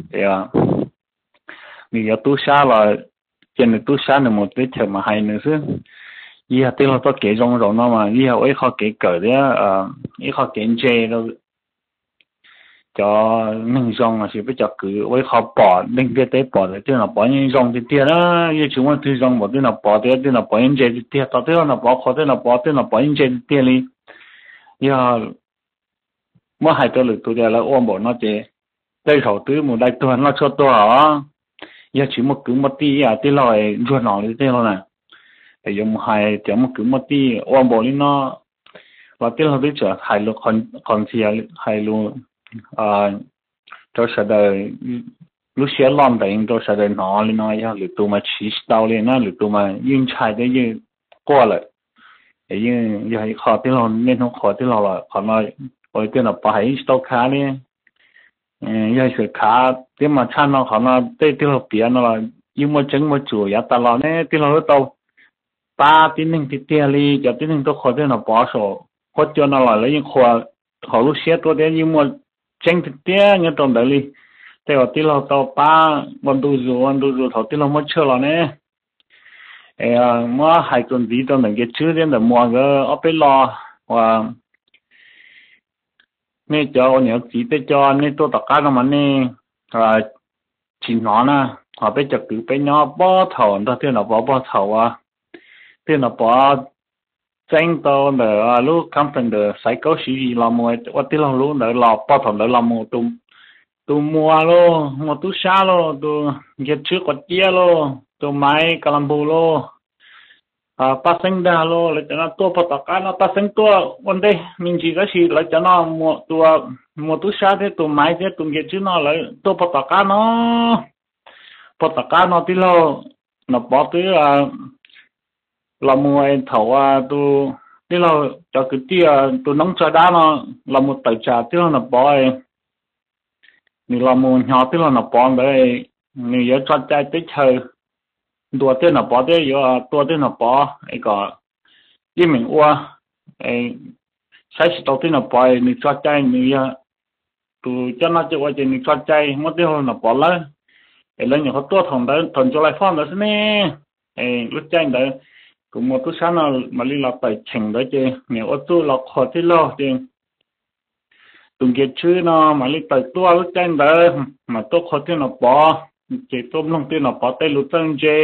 มีตู้ซ่าเราcho nên tôi sáng được một cái chuyện mà hay nữa chứ, ý là tôi có kể trong rồi nó mà ý là ấy khó kể cỡ đấy ý khó kể chơi đâu cho nên trong là chỉ biết cho cứ ấy khó bỏ nên cái tế bỏ thì tôi là bỏ những trong thì tiền đó, ý chúng tôi trong bỏ tôi là bỏ thì tôi là bỏ những chơi thì tiền, tao tôi là bỏ khó tôi là bỏ những chơi thì tiền đi, ý là mỗi hai tôi được tôi là ôm bỏ nó chơi, đây đầu tư một đại tuần nó cho tôi hả? giờ chỉ một cứ một tí tí lòi ruột nọ như thế thôi nè, để dùng hai chỉ một cứ một tí ôm bộ lên nó, và tí lòi trở hai lô còn gì hai lô cho sẽ đời lúc xưa làm đấy cho sẽ đời nó lên nó ya lựa tụ mà chỉ đào lên nó lựa tụ mà yên chạy đấy như qua lại, để như giờ khó tí lòi nên không khó tí lòi là khó nói rồi tí là phải đào khá đi giờ sẽ khá thế mà chăn nó họ nó tê tê nó biển nó là nhưng mà trứng mà chủ ya ta lo nè tê nó tàu ba tíนึงtí tê li giờ tíนึงtôi khó thế nó bỏ sổ khó cho nó là lấy những khó lúc xếp tôi đấy nhưng mà trứng tí tê như trong đấy li thế ở tí nó tàu baวันดูthầu tí nó mới chơi lo nè mà hai tuần gì trong cái chữ đến là mua cái ở bên lo và nên cho nhiều chỉ để cho nên tôi tất cả nó mà nên chỉ nó nè họ bây giờ cứ bây nhỏ bỏ thầu đó thì nó bỏ thầu thì nó bỏ tranh tao để lúc công trình để sai câu gì làm mồi, hoặc tí lúc để làm bỏ thầu để làm mồi tung tụ mua lô mua tụ xa lô tụ get trước quạt chia lô tụ máy calambu lô ta sinh ra lô lại cho nó tua bắt tóc cá nó ta sinh tua vấn đề mình chỉ có gì lại cho nó mua tụ xa thế tụ máy thế tụ get trước nó lại tua bắt tóc cá nó bắt tóc cá nó tí lô nó bỏ tí là mua thầu tụ tí lô cho cái tia tụ nóng cho đá nó là một tài trà tí lô nó bỏ mình làm một nhỏ tức là nó bỏ đấy mình nhớ cho trái tích hơi tua tên nó bỏ đấy giờ tua tên nó bỏ ấy có đi mình qua ấy sai sự đầu tiên nó bỏ mình cho trái mình tụ cho nó cho qua thì mình cho trái mất tiêu nó bỏ lấy ấy lên những cái tua thòng đấy thòng cho lại phong đó nè ấy lúc trái đấy cũng một chút sáng nào mà đi làm tài chính đấy chứ nếu ở tu là khó thì lo chứ tụi kia chứ nó mà lấy tới tua lúc trên đó mà tôi khó tin nó bỏ chỉ tôi không tin nó bỏ tay lúc chân chê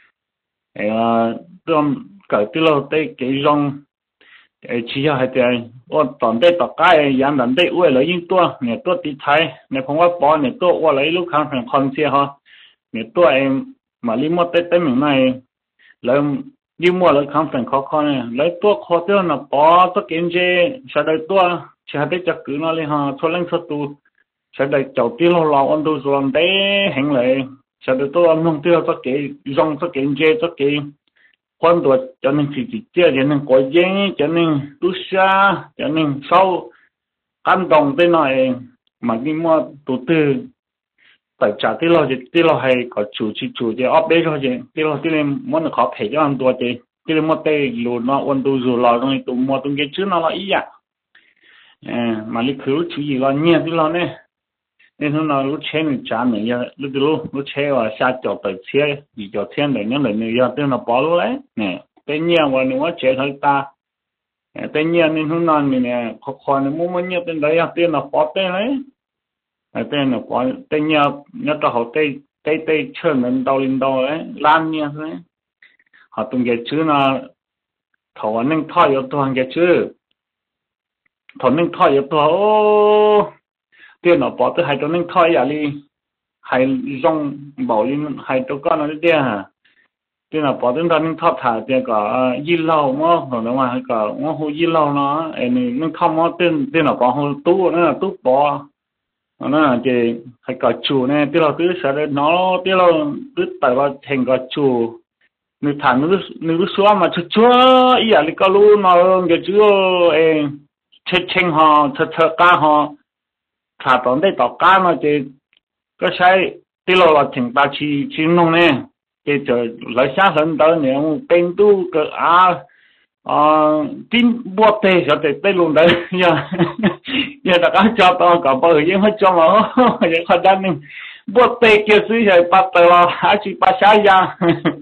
tôi cởi từ lâu tay cái rong chỉ cho hai tiền ôn toàn tay tọt cái dán đàn tay uể lấy những tua nè tua tí thái nè không có bỏ nè tua uể lấy lúc khang thành con xe ha nè tua em mà lấy một tay tay mình này lấy đi mua lấy khang thành khó khăn này lấy tua khó tin nó bỏ tôi kiếm chê sao đây tua chỉ để cho cứ nó lên ha thôi lên số tu sẽ để đầu tiên là lo anh tôi làm để hành lệ sẽ để tôi anh không tiêu cho cái rong cho cái dê cho cái quan đồ cho nên chỉ chơi cho nên coi dê cho nên tu sa cho nên sau căn đồng thế này mà đi mua đầu tư tại trả tí lo hay có chủ thì ốp đấy thôi chứ tí lo muốn khó thể cho anh tôi chứ tí lo mua tay lùn nó anh tôi dù lo rồi tụ mua tụ cái chứ nó là ý ạ mà lúc cứ chú ý lo nhiều tí lo nè nên hôm nào lúc chơi mình trả mình giờ lúc chơi và xa chọc tới chơi vì cho thiên để những lời này giờ tên là bỏ luôn đấy nè tên nhiều và nếu chơi hơi ta tên nhiều nên hôm nào mình nè khó nên muốn nhiều tên đấy tên là bỏ tên đấy tên là bỏ tên nhiều nhất là họ tây chơi mình đầu lên đầu đấy lan nhiều đấy họ tung cái chữ là thầu anh nên thôi ở toàn cái chữ thằng nên thôi ở đó tiền nó bỏ tới hai chỗ nên thôi à đi hai rong bảo đi hai chỗ con nó đi à tiền nó bỏ tới đó nên thôi thả tiền cả y lâu mà còn đâu mà cả nó hồ y lâu nó em nên không có tiền nó bỏ hồ tú nó là tú bỏ nó chỉ hay cả chủ này tiền nó cứ sẽ nó tiền nó cứ tại vào thành cả chủ người thằng nó xóa mà chúa ý à đi cả luôn nó cái chúa em chết họ thật cá họ thả tốn đây tàu cá mà chỉ có sai tí lo là thành ta chỉ nông nè chỉ chờ lấy sáng hơn tới nếu bên tu cái tin bùa tê cho tê luôn đấy giờ ta có cho tao cả bao nhiêu hết cho mà giờ khó đắn nên bùa tê kia suy rồi bắt tao là chỉ bắt sai ra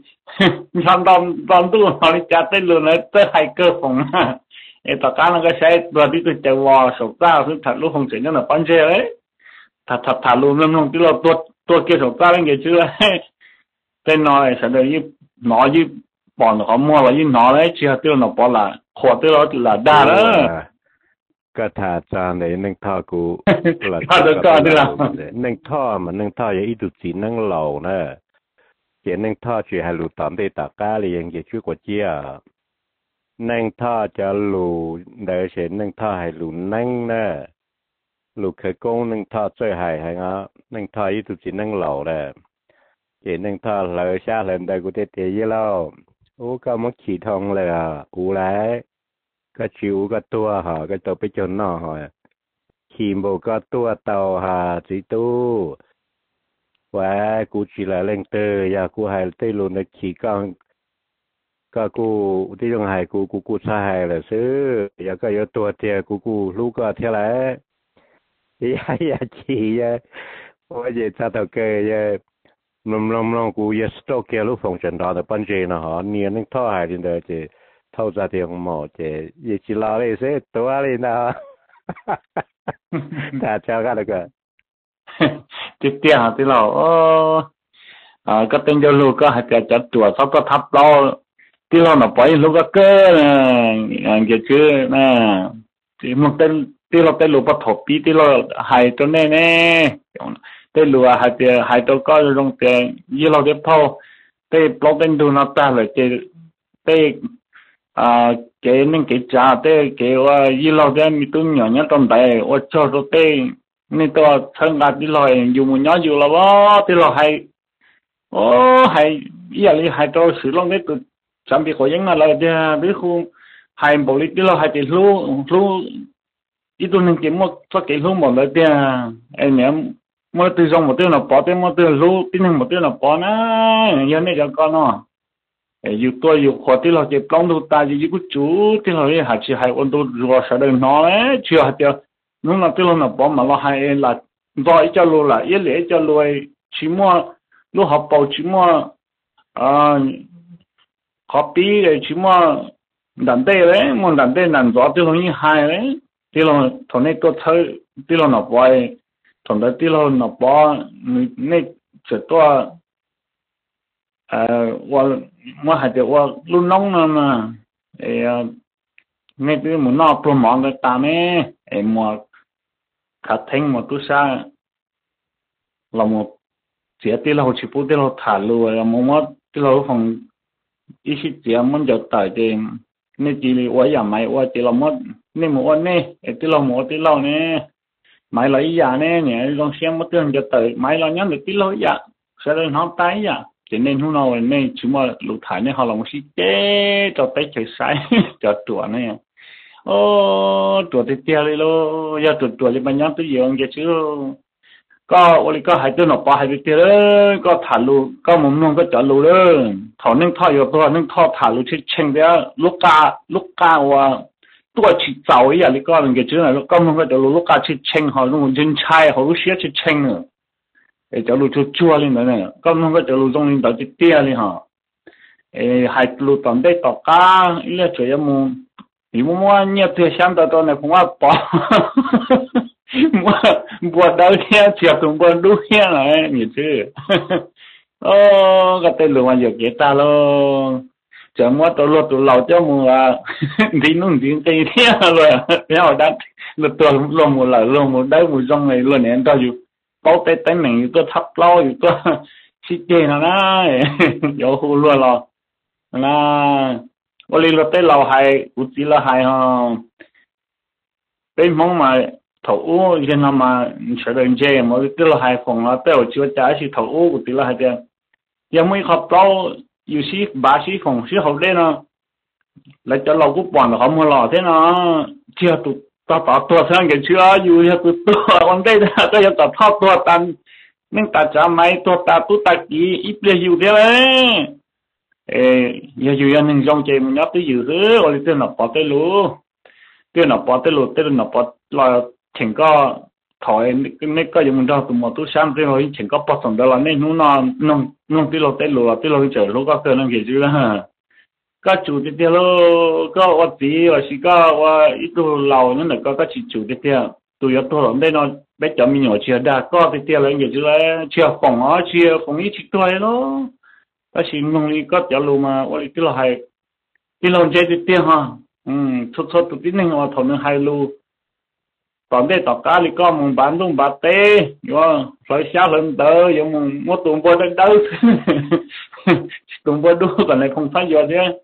làm tu họ đi chặt tê luôn đấy tới hai cơ phòng tất cả nó cái xe vừa đi từ chợ vò sổ ta thứ thật lúc không chỉ nó là bán xe đấy thật luôn luôn tức là tôi kia sổ ta lên cái chưa tên nói sẽ được như nói như bọn họ mua là như nó đấy chưa tiêu nó bỏ là khó tiêu là đa đó cái thà cha này nâng thọ cụ là có được là nâng thọ mà nâng thọ vậy ít chỉ nâng lầu nè chỉ nâng thọ chỉ hay lụt tạm để tất cả liền cái chuyện của chia nâng thọ cho lù để sẽ nâng thọ hay lù nâng nè lù khởi công nâng thọ chơi hay ngã nâng thọ ít chỉ nâng lầu nè chỉ nâng thọ lời xa lên đây của tết gì lâu ô có mất chỉ thông là u lại cái chiếu cái tua hả cái tàu bị chôn nọ hả khi bộ cái tua tàu hả chỉ tu và cú chỉ là lên từ và cú hay tới luôn là chỉ còn cái cúที่ตรงไหนกูใช้làซื้อvà cái yếuตัวเทียกูรู้ก็เท่าไหร่อย่าchỉว่าจะถ้าตัวเกยlomกูจะสต็อกเกลูกฟงจันทร์แต่ปัจจัยนะฮะเนี่ยนึกท่อหายดินเดอจะเท่าจะเทียงหมอจะยิ่งจิลาเลยเสียตัวเลยนะแต่เจ้าก็เลยก็จิตเตี้ยหาที่เราก็เป็นเจ้าลูกก็หาจะจัดตัวเขาก็ทับเราที่เราหน่ะปล่อยลูกก็เกินเกี่ยวกับนะที่มันเป็นที่เราเตลูปฐบปีที่เราหายตัวแน่แน่เตลูหายเตหายตัวก็ลงเตยี่เราเตพ่อเตปลอกเป็นดูนับตาเลยเตเก๋นึงเก๋จ้าเตเก๋ว่ายี่เราเตมีตัวหน่อยเนี่ยตอนใดว่าชอบตัวเตนี่ตัวทั้งการที่เราอยู่มุ่งย้อนอยู่แล้วว่าที่เราหายโอ้หายยี่อะไรหายตัวสื่อลงได้ตัวจำปีขอยังอะไรเดียวพี่ครูหายบริที่เราหายติดรู้ít tôi nên kiếm một số cái lúc một lần tiền em nhớ mỗi từ trong một tiêu là bỏ tiền một tiêu lúc tin rằng một tiêu là bỏ na giờ này cho con nó dù tôi dù khó tiêu là cái plong đồ ta dù cứ chú tiêu là cái hạt chỉ hai ôn đồ rồi sẽ được nó đấy chưa hạt tiêu lúc nào tiêu là bỏ mà nó hay là rồi cho luôn là ý lẽ cho luôn chỉ mua lúc học bảo chỉ mua copy rồi chỉ mua đàn tê đấy mua đàn tê đàn gió tiêu là như hai đấy tí lo thằng này có thấy tí lo nó bói thằng đó tí lo nó bó này chỉ có qua mà hay được qua luôn nóng mà này tí muốn nó promote cái ta này mà khát thèm mà tu sa là một chỉ tí lo chỉ phụ tí lo thả luôn là một tí lo phòng ý chí chỉ muốn cho tài tiền nên chỉ là qua nhà máy qua chỉ là mất nên một anh nè tí lo nè máy lấy giả nè nè con xem mất tiền cho tới máy lo nhắn được tí lo giả sẽ lên hóm tay giả cho nên hôm nào này chúng mà lụt thải này họ làm một xí chế cho tay chạy sai cho tuổi này ô tuổi thì tiêu đi lo giờ tuổi thì bạn nhắn tới giờ ông chứ có oli có hai tên nó ba hai tiêu đấy có thả lù có một nông có chở lù đấy thọ nên thọ nhiềuตัวnên thọ thả lù chứ chênh đấy lúc ca vàตัวchỉ giàu ấy à lý có cái chữ này lúc công không có được lúc cả chỉ chênh họ lúc chân chai họ lúc xía chỉ chênh nữa để cho lúc chua lên nữa này công không có được lúc trong lên đó chỉ tia lên họ hai lúc tận đây tọt cá ý là chuyện mà vì mua nhiều tiền xem tao này cũng bỏ mua đâu nha chiều cũng mua đủ nha này như chứ ô cái tên lừa mà giờ kia ta lo chờ mua tao lo tao lâu cho mua thì nó tiếng tây thế rồi nhau đã là tuần lo một lần lo một đấy một trong này luôn này tao dù bao tết tết mình tôi thắp lo dù tôi xí chê nó đấy giờ hồ luôn lo là ô li lo tết lâu hay u chỉ là hay ha bên mong mà thấu cho nó mà sẽ được chơi mà tức là hai phòng nó tiêu chưa trả thì thấu của tức là hai tiền giờ mới học lâu yêu sĩ ba sĩ phòng sĩ học đây nó lại cho lâu cũng bỏ nó không lo thế nó chưa tụt tao tua sang cái chưa yêu cho tụt tua còn đây là cái tập thao tua tan nên ta trả máy tua ta tụt ta kỹ ít để yêu thế đấy giờ yêu anh trong chơi mình nhớ tới yêu thứ rồi tên là bỏ tới lú tên là bỏ là chỉnh có thổi cái có dùng cho tụi một túi sáng thế rồi chỉnh có bắt xong đó là nên nó nông tí lô tới chờ lúc có cơ năng gì chứ ha có chủ thì tiêu có ở tí và chỉ có ít tu lâu nữa là có chỉ chủ thì tiêu tụi yếu tu làm đây nó bé chậm mình nhỏ chia đa có thì tiêu là gì chứ là chia phòng ít chỉ tuổi đó có chỉ nông đi có chợ lù mà ở tí là hay tí lô chơi thì tiêu ha chút tụi tí nên mà thầu nên hay lù còn đây tao cá thì có một bán luôn bát tê rồi phải xả lên tờ dùng một tuần qua đến đâu tuần qua đủ còn lại không phải giờ chứ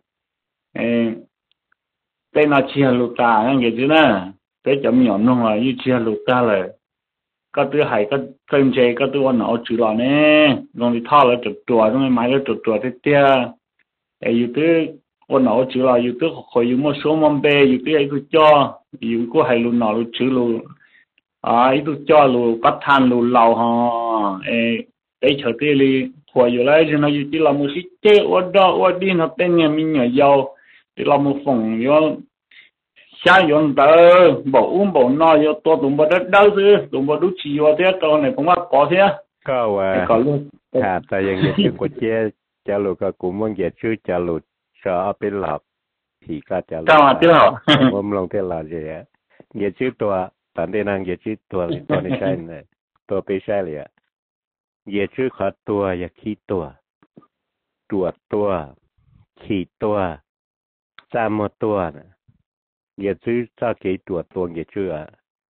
đây là chia lụt ta như vậy chứ nè cái chấm nhỏ luôn là như chia lụt ta là có thứ hay có tên chơi có thứ anh nào chịu lo nè rồi thì thao là chụp chùa rồi máy là chụp chùa thế tia như thứ anh nào chịu lo như thứ khỏi dùng một số món bê như thứ ấy cứ cho dùng có hay luôn nào luôn chữ luôn ấy tôi cho luôn bắt than luôn lâu ha đấy chờ tí đi hồi giờ lấy cho nó chỉ là một cái chế ở đi nó tên nhà mình nhà giàu thì là một phòng vô sáng dùng tờ bộ no vô tôi tụm bộ đất đâu chứ tụm bộ đút chi vô thế tôi này cũng có thế có luôn tại vì cái của chế trả lụt cái cũng muốn cái chữ trả lụt sợ bên lọp thì có trả lụt ôm lòng thế là gì á cái chữตัวตอนนี้นั่งcái chữตัวนี้ใช่เนี่ยตัวไปใช่เลยอ่ะcái chữขอตัวอย่าขี้ตัวตรวจตัวขี่ตัวจำหมดตัวนะcái chữ cho cáiตรวจตัวcái chữอ่ะ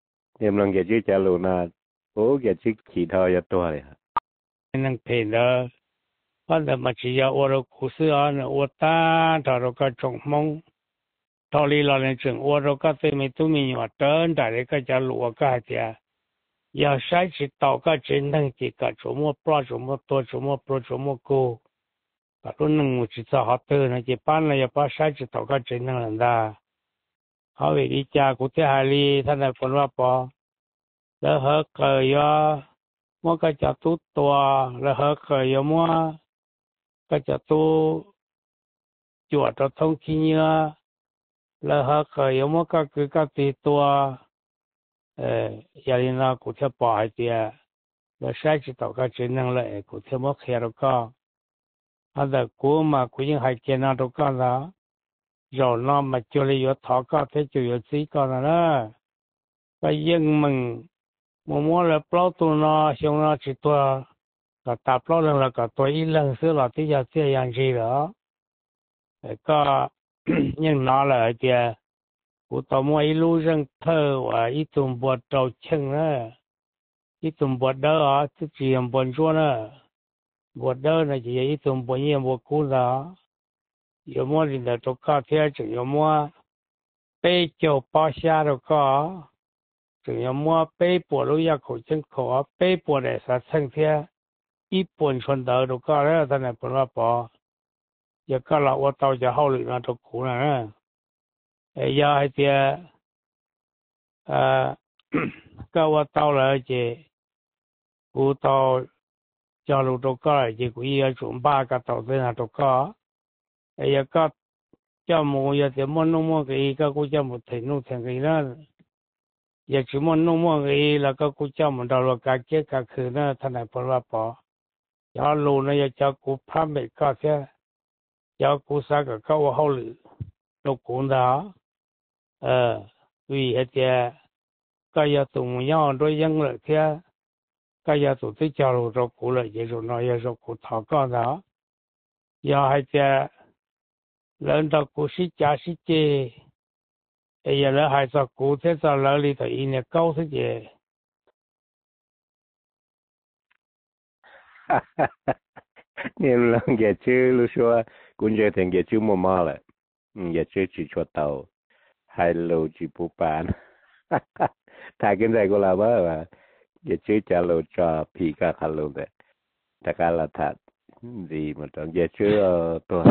em lần cái chữ trả lù na bố cái chữ chỉ thôi cho tôi này năng phê đó còn là mà chỉ có ở khu sự ở ở ta đó có trồng mông thọ lý là nên chừng ở có thể mình tụi mình ở trên đại cái trả lù cái gì要sai起到个真能这个周末不周末多周末不周末高，个都能我去做好多那些班了要把sai起到个真能人的，好为你家古天海里他那分话包，然后个要我个叫多多，然后个要么个叫多做到通气啊，然后个要么个最多。家里那古天包一点，那山知道个真能了，古天没开了个，他的古嘛古人还见那都干了，绕那么叫了要讨个，他就要自己干了，个英文摸了不多呢，像那几多，个大不了了个多一冷死了，这就这样子了，个人拿了一点。我到末一路上头啊，一种不着情了，一种不得啊，自己也不做了，不得那就一种不也不顾了，有么人的都搞天就有么被叫扒下都搞，就有么被迫路也口真口啊，被迫的啥成天，一本传道都搞了，他那不拉包，也搞了我到家好里那都苦了。要一点跟我到了这，我到家路都搞了，这个也准备个到这那都搞，也搞叫么也怎么弄么个，个我叫么听弄听个呢，也怎么弄么个，那个我叫么到了个这个去呢，他那不拉包，要路呢也叫我怕没搞些，要我啥个搞我好了，都讲的。vì thế cái giờ tụi mình nhau đôi dân lợi thế cái giờ tụi tôi chào rồi cụ lợi vậy rồi nói rồi cụ thọ con đó giờ hay thế lớn đó cụ sĩ cha sĩ chê giờ là hay sao cụ thế sao lớn đi thì in câu thế gì em lần cái chữ lúc xưa cũng chơi thành cái chữ mò mò lại cái chữ chỉ cho tàu hai lô chỉ bù bán thay cái này có là bao mà giờ chứ trả lô cho phi cả khăn lô đấy tất cả là thật gì mà trong giờ chứ tôi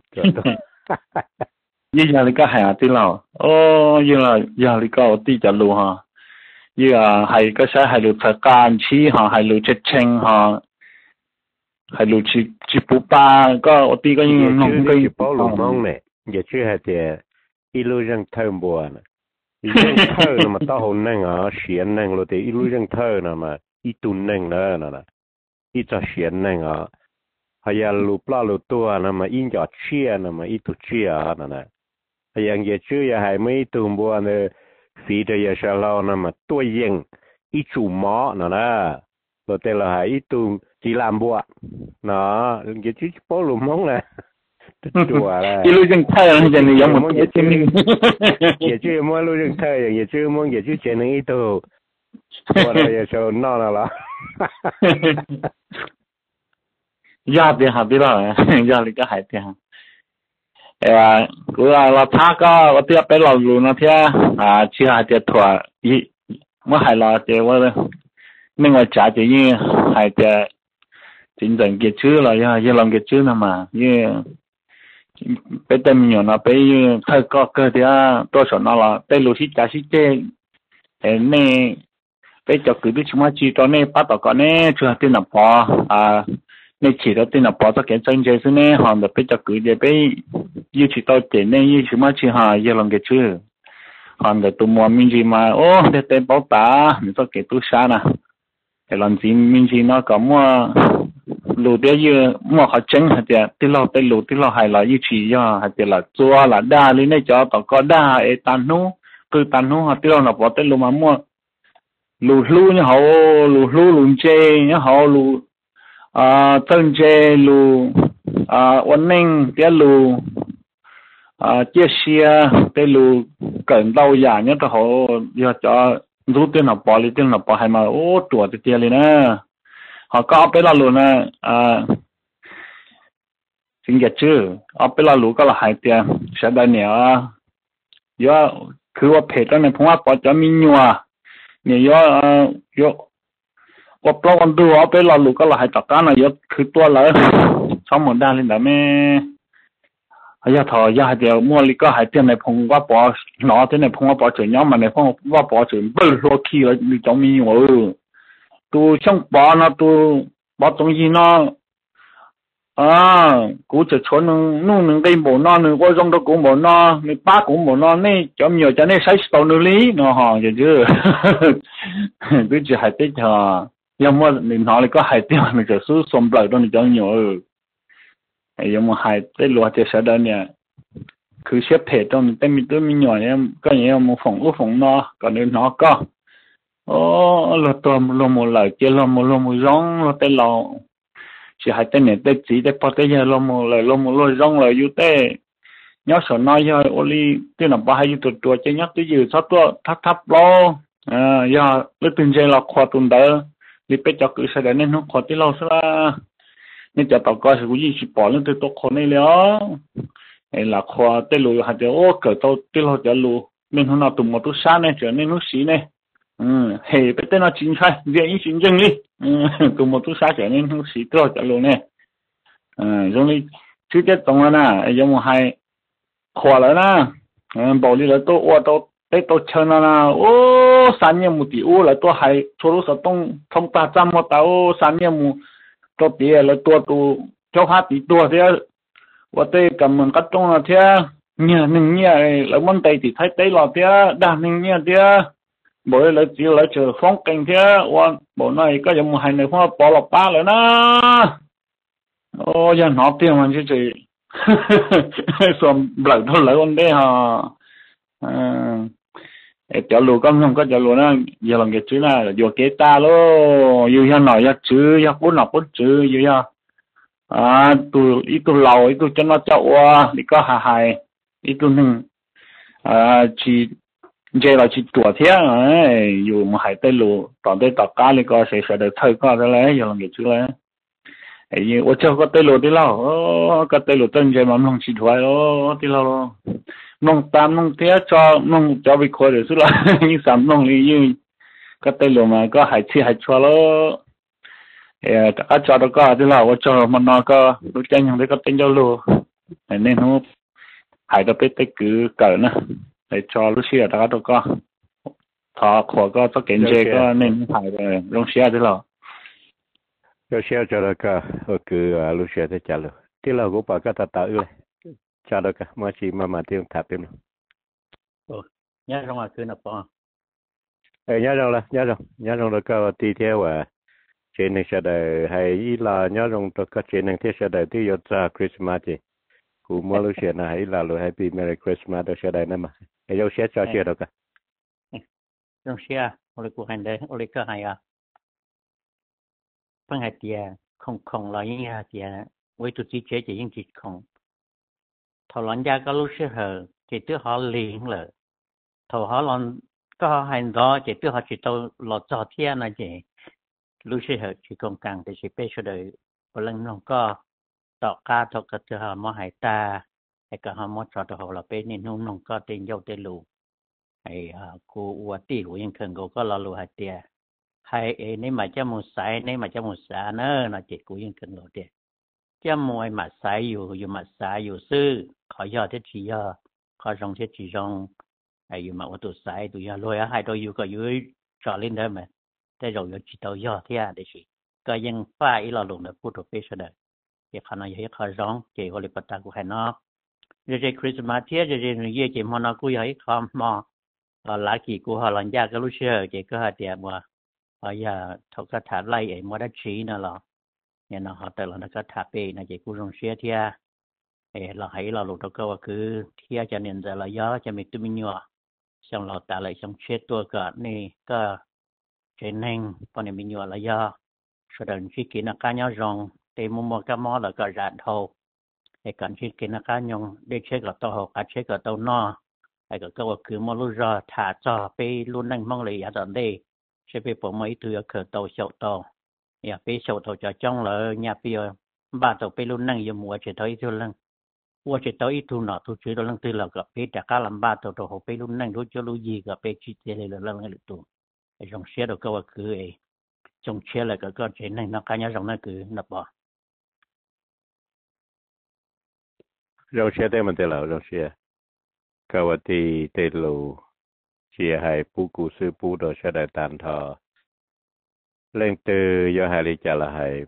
như giờ thì có hàng tí nào như là giờ thì có tí trả lô ha như là hay có sẽ hay lô thật can chi ha hay lô chết chênh ha hay lô chỉ bù bán có tí có những nông cái bao lô mong này giờ chứ hay thì illusion thơm buồn, illusion thơm mà tao hồn năng à, xiên năng rồi thì illusion thơm mà ít tuần năng nữa nè, ít cho xiên năng à, hay là lụp la lụp tua nè mà ít cho chia nè mà ít tu chia nè, hay là giờ chưa giờ hay mấy tuần buồn nè, phi cho giờ sao lâu nè mà tua yên, ít chủ mỏ nè, rồi thì là hay ít tuần chỉ làm buồn, nó giờ chứ bao lụp mông nè. illusion thay là cái này giống một cái chuyện giờ chưa mua illusion thay giờ chưa mua giờ chưa chuyện này ít thôi qua đây giờ sao nó là giá tiền hả biết rồi giá thì cái hải tiền cứ là thác có ở tiệm bé lò luôn nó thế chỉ hải tiền thua mới hải lò tiền qua mình ngoài trả chỉ như hải tiền chính rằng cái chữ là giờ làm cái chữ nào mà như bây giờ mình nói bây thời có cơ thì tôi sợ nó là bây lúc trả sĩ chế nên bây giờ cứ biết chúng ta chỉ cho nên bắt đầu có nên chưa tin là bỏ nên chỉ có tin là bỏ cho cái chân chế thế nên họ bây giờ cứ để bây như chỉ tôi chỉ nên như chúng ta chỉ giờ làm cái chữ họ để tụi mình chỉ mà để tên bảo ta mình cho cái tu sa nè cái làm gì mình chỉ nó có mua lúa đấy như mua họ trứng hạt tiền tí lo hay là như chỉ do hạt tiền là chua là đa lên đây cho tao có đa ấy tan nú từ tan nú hạt tiền là bỏ tới lúa mà mua lúa như họ lúa chê như họ lúa tân chê lúa ổn định cái lúa chia sẻ cái lúa cần đâu giả nhất là họ giờ cho rút tiền nào bỏ hay mà ô chùa thì tiền liền nè họ có bên là luôn nè xin get chứ ở bên là luôn có là hai tiền sẽ đây nè doคือว่าเพจแล้วเนี่ยผมว่าปอจะมีหนัวเนี่ยยอว่าปลอกันดูเอาไปเราลูกก็เราให้ตักกันนะยอคือตัวเลยสองหมดได้เลยแต่แม่ยาถอยาเดียวมั่วลิก็หายเตี้ยในพงว่าปอหนอที่ในพงว่าปอเฉยย้อมมาในพงว่าปอเฉยเบิ้ลรัวขี้แล้วมีจะมีหัวตัวช่างปอนะตัวปอตรงยีนะกูจะชวนนู่นcái bộ nó nữa qua trong đó cũng bộ nó người ba cũng bộ nó này cho nhiều cho nên sai số nữa lý nó họ vậy chứ cứ chỉ hai tết hả nhưng mà mình nói là có hai tết mìnhจะซื้อสมเปล่าต้องจะnhiềuยังมาhai tết lúaจะsẽ đơn nèคือเชฟเพจต้องแต่มีตัวมีหน่อยเนี่ยก็อย่างเงี้ยมาฝงลูกฝงnó còn nên nó có làตัวลมหมดเลยเจลมร้องเราเต้เราchỉ hai tên này tên chỉ để bắt tay giờ lo một lời rong lời yêu tê nhớ sợ nói giờ oli tên là ba hai tụt tụt chơi nhắc tới giờ sắp tua thắp lo giờ lúc từng giờ là khoa tuần đỡ đi bây giờ cứ sẽ đến nên nó khoa tí lâu sao nên giờ tao coi sự gì chỉ bỏ lên từ tao khoa này liền này là khoa tên lùi hạt giờ cỡ tao tí lâu giờ lùi nên hôm nào tụm một chút sáng này trở nên nó xí này hệ bây giờ nó chính xác dễ như chính chân đi tụm một chút sáng trở nên nó xí rồi trở luôn này giống như trước tết tổng là nè giống một hai khoa lại nè bảo đi là tôi chơi nè sáng nhiều một tí là tôi hay cho lúc sau thông ta trăm một tao sáng nhiều một tôi tí là tôi cho phát tí tôi thế và tôi cầm mình cắt trong là thế nhờ là món tây thì thấy tây là thế đa nưng thế bởi là chỉ là chờ phong cảnh thế và bộ này có giống một hai người phong bỏ lọc ba rồi đó giờ nó tiền mà chứ chị xong lợi thôi lợi con đấy hả cho lù con không có cho lù nó giờ làm cái chữ là giờ kế ta lo giờ giờ nói giờ chữ giờ bốn nọ bốn chữ giờ tôi ít tôi lâu ít tôi cho nó cháu đi có hài ít tôi nưng chỉ giờ là chỉ tuổi thế ấy dù mà hải tây lù toàn tây tọt cá thì có sẽ được thời có đó lấy giờ làm cái chữ lấy ấy ở chỗ có tây lù tí lâu có tây lù tân giờ mà nông chỉ thoại tí lâu nông tam nông thế cho bị khôi được chút là như sắm nông lý như có tây lù mà có hải chi hải cho lo các cho đó có tí lâu ở chỗ mà nó có đối tranh không thấy có tên giao lù nên nó hải đó biết tới cứ cỡ nữa để cho lúc xưa đó có thọ khổ có kiện chế có nên phải rồi lúc xưa thế nào lúc xưa cho đó có cứ lúc xưa thế chả được thế là cũng bảo cái ta tạo ư cho đó cả mà chỉ mà tiếng thạp thêm nhớ trong là cứ nạp bỏ nhớ rồi đó có tí theo trên này sẽ để hay là nhớ rồi đó có trên này thế sẽ để tí cho Christmas gì cũng mua lúc xưa này là lúc Happy Merry Christmas đó sẽ để nè mà cái dấu sẽ cho chưa được cả trong xe oli của hành đấy oli cơ hay bằng hai tia không là những hai tia với tụi chị chế chỉ những chị không thầu lon gia có lúc xưa hờ chỉ tự họ liền là thầu họ lon có hành đó chỉ tự họ chỉ tàu lọt cho thiên là gì lúc xưa hờ chỉ còn càng thì chỉ biết cho đời một lần nó có tọt ca tọt cái thứ họ mua hải ta hay cả họ mua cho họ là bên nên nông có tiền dâu tiền lù hay cô uất tỷ của những khẩn có là lù hạt tiền hay nếu mà cho một sải nếu mà cho một sải nữa là chỉ của những khẩn lù tiền cho mỗi mà sảiอยู่mà sảiอยู่ซื้อขอยอดที่chỉยอขอรองที่chỉ rong hayอยู่màว่าตัวsảiตัวยอรวยให้ตัวอยู่ก็อยู่จอดเล่นได้ไหมแต่เราอยู่chỉตัวยอที่ได้สิก็ยังฝ้าอีเราลงนะพูดตัวเฟซได้เดี๋ยวขณะยังขอร้องเจ้าเลยปัตตากูให้นอกเดี๋ยวคริสต์มาสเที่ยเดี๋ยวนี้เจ้ามันกูยังให้คำมอหลักกี่กูหาหลังยากก็รู้เชื่อเจ้าก็หาเดียบว่าอย่าทอกถาไล่ไอ้มอดัชชีนั่นหรอเนี่ยนะฮะแต่เราก็ถาเป้นะเจ้ากูรงเชื่อเที่ยเราให้เราลูกตะก็ว่าคือเที่ยจะเน้นแต่ละย่อจะมีตุ้มยัวช่างเราตาเลยช่างเช็ดตัวก็นี่ก็เจนเองพอเนี่ยมียัวละย่อแสดงที่กินอาการย่อรองแต่มุมมองก็มอแล้วก็รัดโฮไอ้การที่กินอาการยงได้เช็คกับตัวหกการเช็คกับตัวนอ ai cái cứ mà lúc ra thả cho pe luôn năng mong lấy ở đây sẽ pe bộ mấy thứ khởi tàu sầu tàu ya pe sầu tàu cho trong là nhà pe ba tàu pe luôn năng dùng mua chỉ tới thôi lăng mua chỉ tới thu nọ thu chỉ đó lăng tư là gặp pe trả cá làm ba tàu tàu pe luôn năng đối cho lúc gì gặp pe chỉ thế là lăng cái tụ trong xe đó cái cứ ấy trong xe là cái chuyện này nó cá nhau trong nó cứ nạp bỏ rau xe đây mình tên là rau xe cái vật thì tên lù chỉ hay bù cụ sư bù đồ sẽ đại tàn thọ lên từ do hai lý trả là hay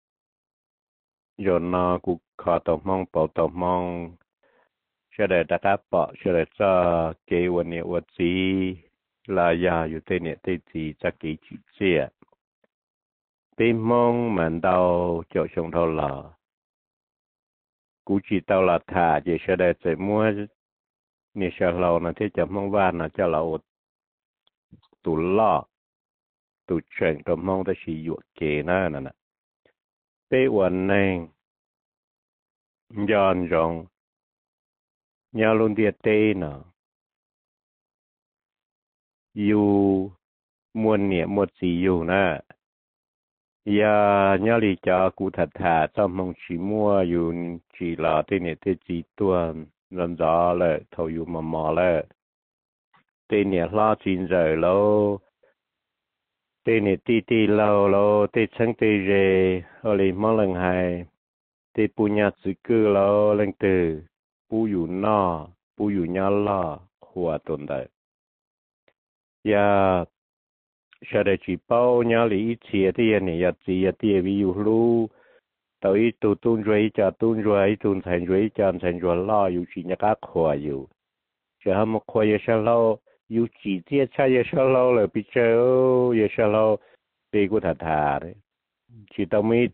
do nó cũng khó tàu mong bảo tàu mong sẽ đại đã cá bỏ sẽ đại cho cái vật này vật gì là giờอยู่tên này tên gì cho cái chữ xe tên mong mình đâu chỗ xong thôi là cú chỉ tao là thả chỉ sẽ đại sẽ muaนี่เชลล์นะที่จะมองว่านะจะเราตุล่อตุเฉิงก็มองได้ชีอยู่เกน่านั่นนะเป้วันนึงย้อนจงยาลุนเดียเต้นะอยู่มวนเนี่ยหมดสีอยู่นะยาลีจากูถัดถาจอมมองชีมัวอยู่จีลาที่เนี่ยที่จีตัวlần đó là thầu dụ mà là tên nhà lo chín giờ lâu tên nhà ti lâu lâu tên sáng tên rề ở đây mong lần hai tên pu nhà sự cư lâu lần từ pu dụ no pu dụ nhà lo hòa tồn tại ya sau đây chỉ bao nhà lý chia thì này ya chỉ ya tiền ví dụ lu tao ít tu tuân rồi tuân thành rồi lo yêu chỉ nhà các khoa yêu chỉ ham một khoa yêu sao lo yêu chỉ tiếc sai yêu sao lo là bị chơi yêu sao lo bị của thà đấy chỉ tao mới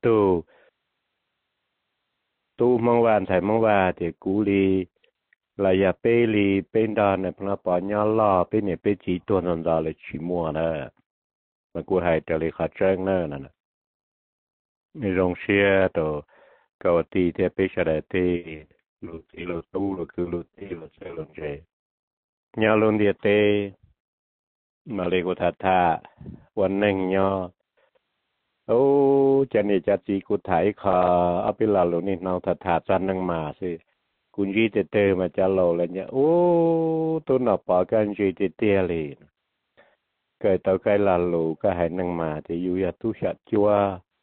tu mong van thành mong va thì cú li là ya pe li bên đó này nó bỏ nhau lo bên này bên chỉ tuân rồi đó là chỉ mua nữa mà cú hay trở lại khó chơi nữa nèในโรงเชียตัวกวตีเทปชาดาตีลูตีลูตู้ลูคือลูตีลูเซลงเจญาลุนเดียเตมาเลกุทัตถาวันหนึ่งญาโอ้จันนี่จัดจีกุถ่ายคอเอาไปลาลุนี่นาวทัตถาจันนั่งมาสิกุญจีเตมาจะโลเลยเนี่ยโอ้ตัวหน้าปากันจีเตเลยเกิดตัวใครลาลูก็ให้นั่งมาที่อยู่ยาตุชัดจัว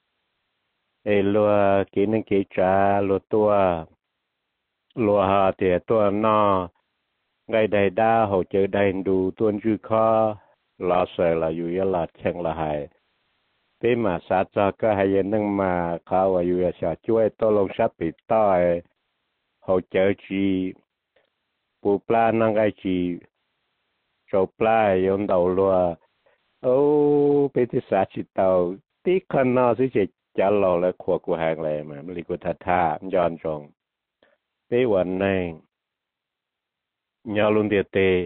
lúa kỹ năng kỹ trả lúa tua lúa hà thì tua no ngày đầy đa hỗ trợ đầy đủ tuân chữ kho lo sợ là dù là chẳng là hại thế mà sát cho cái hay năng mà khao và dù là chuối tôi lòng sắp bị tỏi hỗ trợ chỉ bù pla năng cái chỉ trâu pla dùng đầu lúa ô bây giờ sát chỉ tàu tí con nó sẽ trả lò là khóa của hàng này mà mình có thật thà nhon trồng tếวันnày nhà luôn địa tê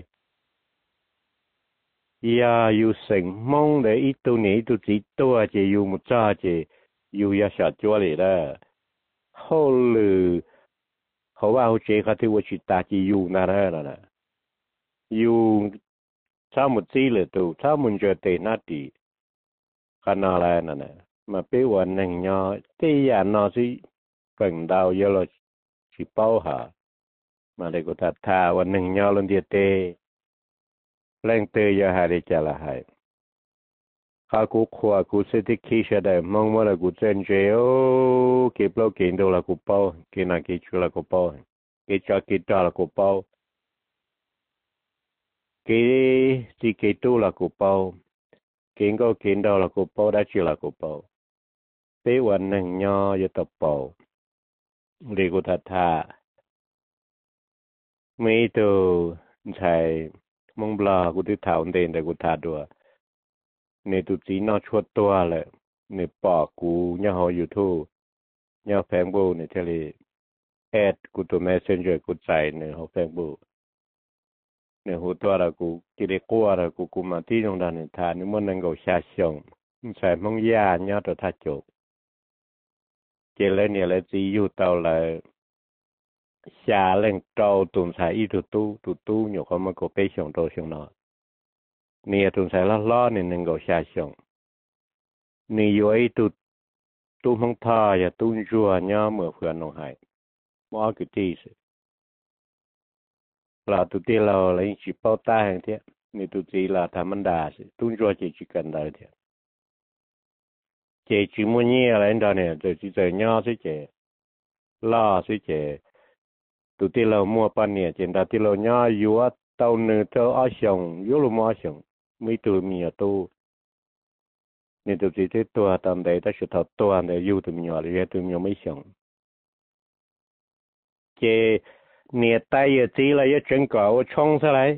ya yêu sinh mong để ít tu này tu chỉ tua chỉ yêu một cha chỉ yêu ya sợ chúa lại đó hậu lử hậu bao chế cái thứ gì ta chỉ yêu na đó là yêu sao một gì là tu sao muốn chơi tê nát đi cái nào là nè mà béวันหนึ่งเนาะที่อย่าเนาะสิฝั่งดาวเยอะเลยสิเป้าหามาเลยก็ทัดทาวันหนึ่งเนาะลงเดียเตแรงเตยยาหาได้จะละหายข้ากูขวากูเสด็จขี้เฉยมองว่าละกูเจนเจโอเก็บเราเก็บดูละกูเป้าเก็บนักเก็บชัวละกูเป้าเก็บจ่อละกูเป้าเก็บที่เก็บตู้ละกูเป้าเก็บก็เก็บดูละกูเป้าได้ชัวละกูเป้าtếวันหนึ่งย่อจะตบเป่าเรียกุทัตถาไม่ตัวใช้มองบลากุติถาวเดินแต่กุทัดด้วยในตุจีนอชวดตัวเลยในปอกกูย่าหออยู่ทู่ย่าแฟงบูในทะเลแอดกูตัวแมสเซนเจอร์กูใจในหอแฟงบูในหัวตัวเรากูกิเลกัวเรากูมาที่ตรงนั้นในทานนี่มันนั่งกูชาชงใช้มองยาย่อตัวทัดจบเจริญเนี่ยเลยจีอยู่เตาเลย xa lên trâu tuần sai ít tu nhiều có mà có bé xong trâu xong nó nè tuần sai lo nên nên có xa xong nè rồi tu mong tha ya tu rùa nhá mở phượng nông hải mua cái gì là tu tiên là lấy chỉ bao ta hàng thế nè tu chỉ là tham ăn đà tu rùa chỉ cần đó thế chỉ muốn nhẹ là anh đó nè rồi chỉ giờ nhá sẽ chỉ lo sẽ chỉ tụi tiên là mua pan nè trên đó tiên là nhá yếu tàu nửa cho ở sông yếu luôn mua sông mấy tụi mình tu nên tụi chỉ tua tầm đấy ta sẽ thọ tua để yếu tụi mình rồi tụi mình mấy sông chỉ nè tay chỉ là yếu chân cỏ冲出来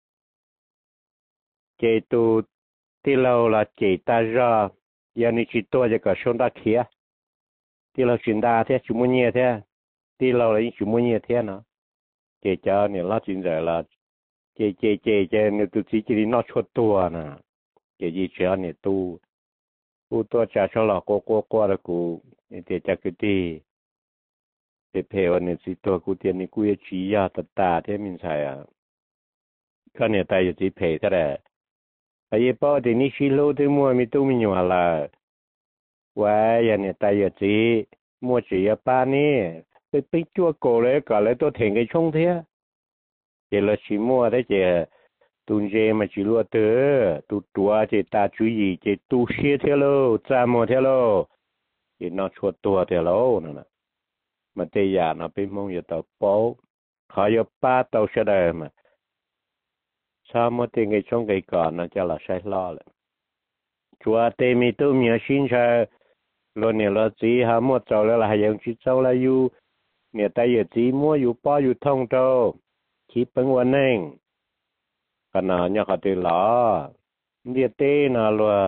chỉ tụi tiên là chỉ ta ra giờ này chỉ tua cho cả sông ta kia tiên là chuyển đa thế chúng muốn nhẹ thế tiên là chúng muốn nhẹ thế nó chỉ cho nè là chuyện rồi là chỉ nè tụi chỉ đi nó chốt tua nè chỉ gì cho nè tu tua trả cho là qua là cụ để cho cái gì để phê nè chỉ tua cụ tiền nè cụ chỉ ya ta thế mình xài à cái nè tay chỉ phê thế đấy bây giờ thì nè xí lô thì mua mi tu mi nhỏ là vậy giờ nè tay chỉ mua chỉ ya ba nè cái chua cổ đấy cả lấy tôi thành cái冲thế chỉ là chỉ mua đấy chỉ tuần dê mà chỉ lúa tớ tu tua chỉ ta chú ý chỉ tu xế theo lô cha mua theo lô chỉ nó chuột tua theo lô nè mà tây giả nó bên mông giờ tàu bố họ giờ ba tàu xe đời mà sao mà tiền cái trong cái còn nó cho là sai lo lại chùa tây mi tu mi xin cha luôn nè là chỉ họ mua trâu là hay dùng chỉ trâu là yêu nè tay giờ chỉ mua yêu bao yêu thông trâu chỉ bằngวันนึงcái nào nhớ họ tự lo địa tê nào là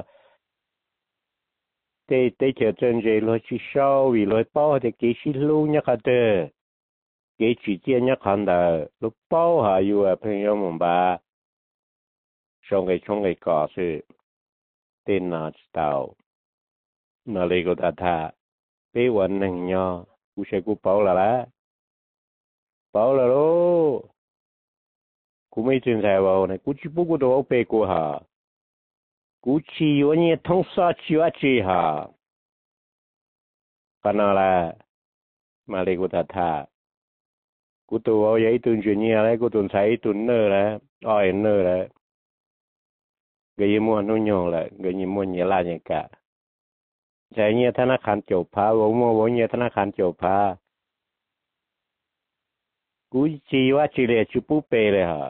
tê chờ chân gì là chỉ sau vì là bao thì cái gì luôn nhớ họ tự cái chỉ tiên nhớ họ đã lúc bao họ yêu ở bên nhau mình ba trong cái cỏ sự tên nào tàu nào lấy cái ta béวันนึงnhớกูsẽกูbao là luôn cú mấy chuyện sai vào này cú chỉ bố cú đồ bê cú hà cú chỉ có những thông sa chỉ ở chỉ hà cái nào là mà lấy cú thà cú tu ở vậy tuần chuyện như này cú tuần sai tuần nơ là oi nơ là cái gì mua nó nhon là cái gì mua nhiều là nhiều cả chạy như thằng nó khăn chụp phá mua như thằng nó khăn chụp phá cú chỉ ở chỉ là chụp bút bêเลยฮะ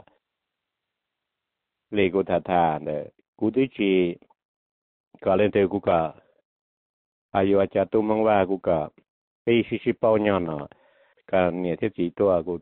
lấy cái thà này cú tự chỉ có lên tới cú cả ai yêu cha tu mongว่าcú cả bây xí bao nhiêu nó cái này thì chỉตัว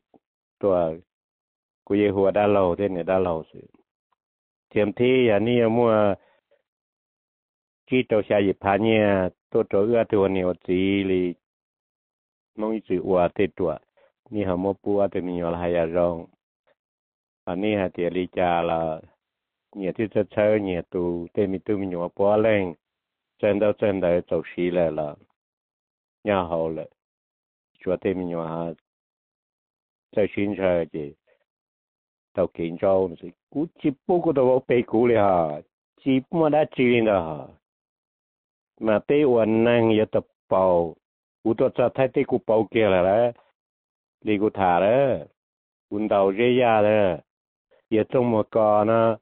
cú yeหัวด้านเราthế nàyด้านเราสิเทียมที่อย่างนี้มั่วที่ตัวชายพาเนี่ยตัวตัวเนี่ยจีเลยมองจีว่าเต็ตัวนี่เขามั่วปัวแต่มีอะไรอย่างรองอันนี้ฮะเทียริจาละเนี่ยที่จะเช่าเนี่ยตัวเต็มตัวมีหัวปัวแรง真的走西来了然后了说对面话在新车的到建州是估计不过都被估了哈基本的知的哈mà tớiวันnăng giờ tập bầu u tôi cho thấy tới cụ bầu kia là đi cụ thả đó quân đầu dễ ra đó giờ trong một con nó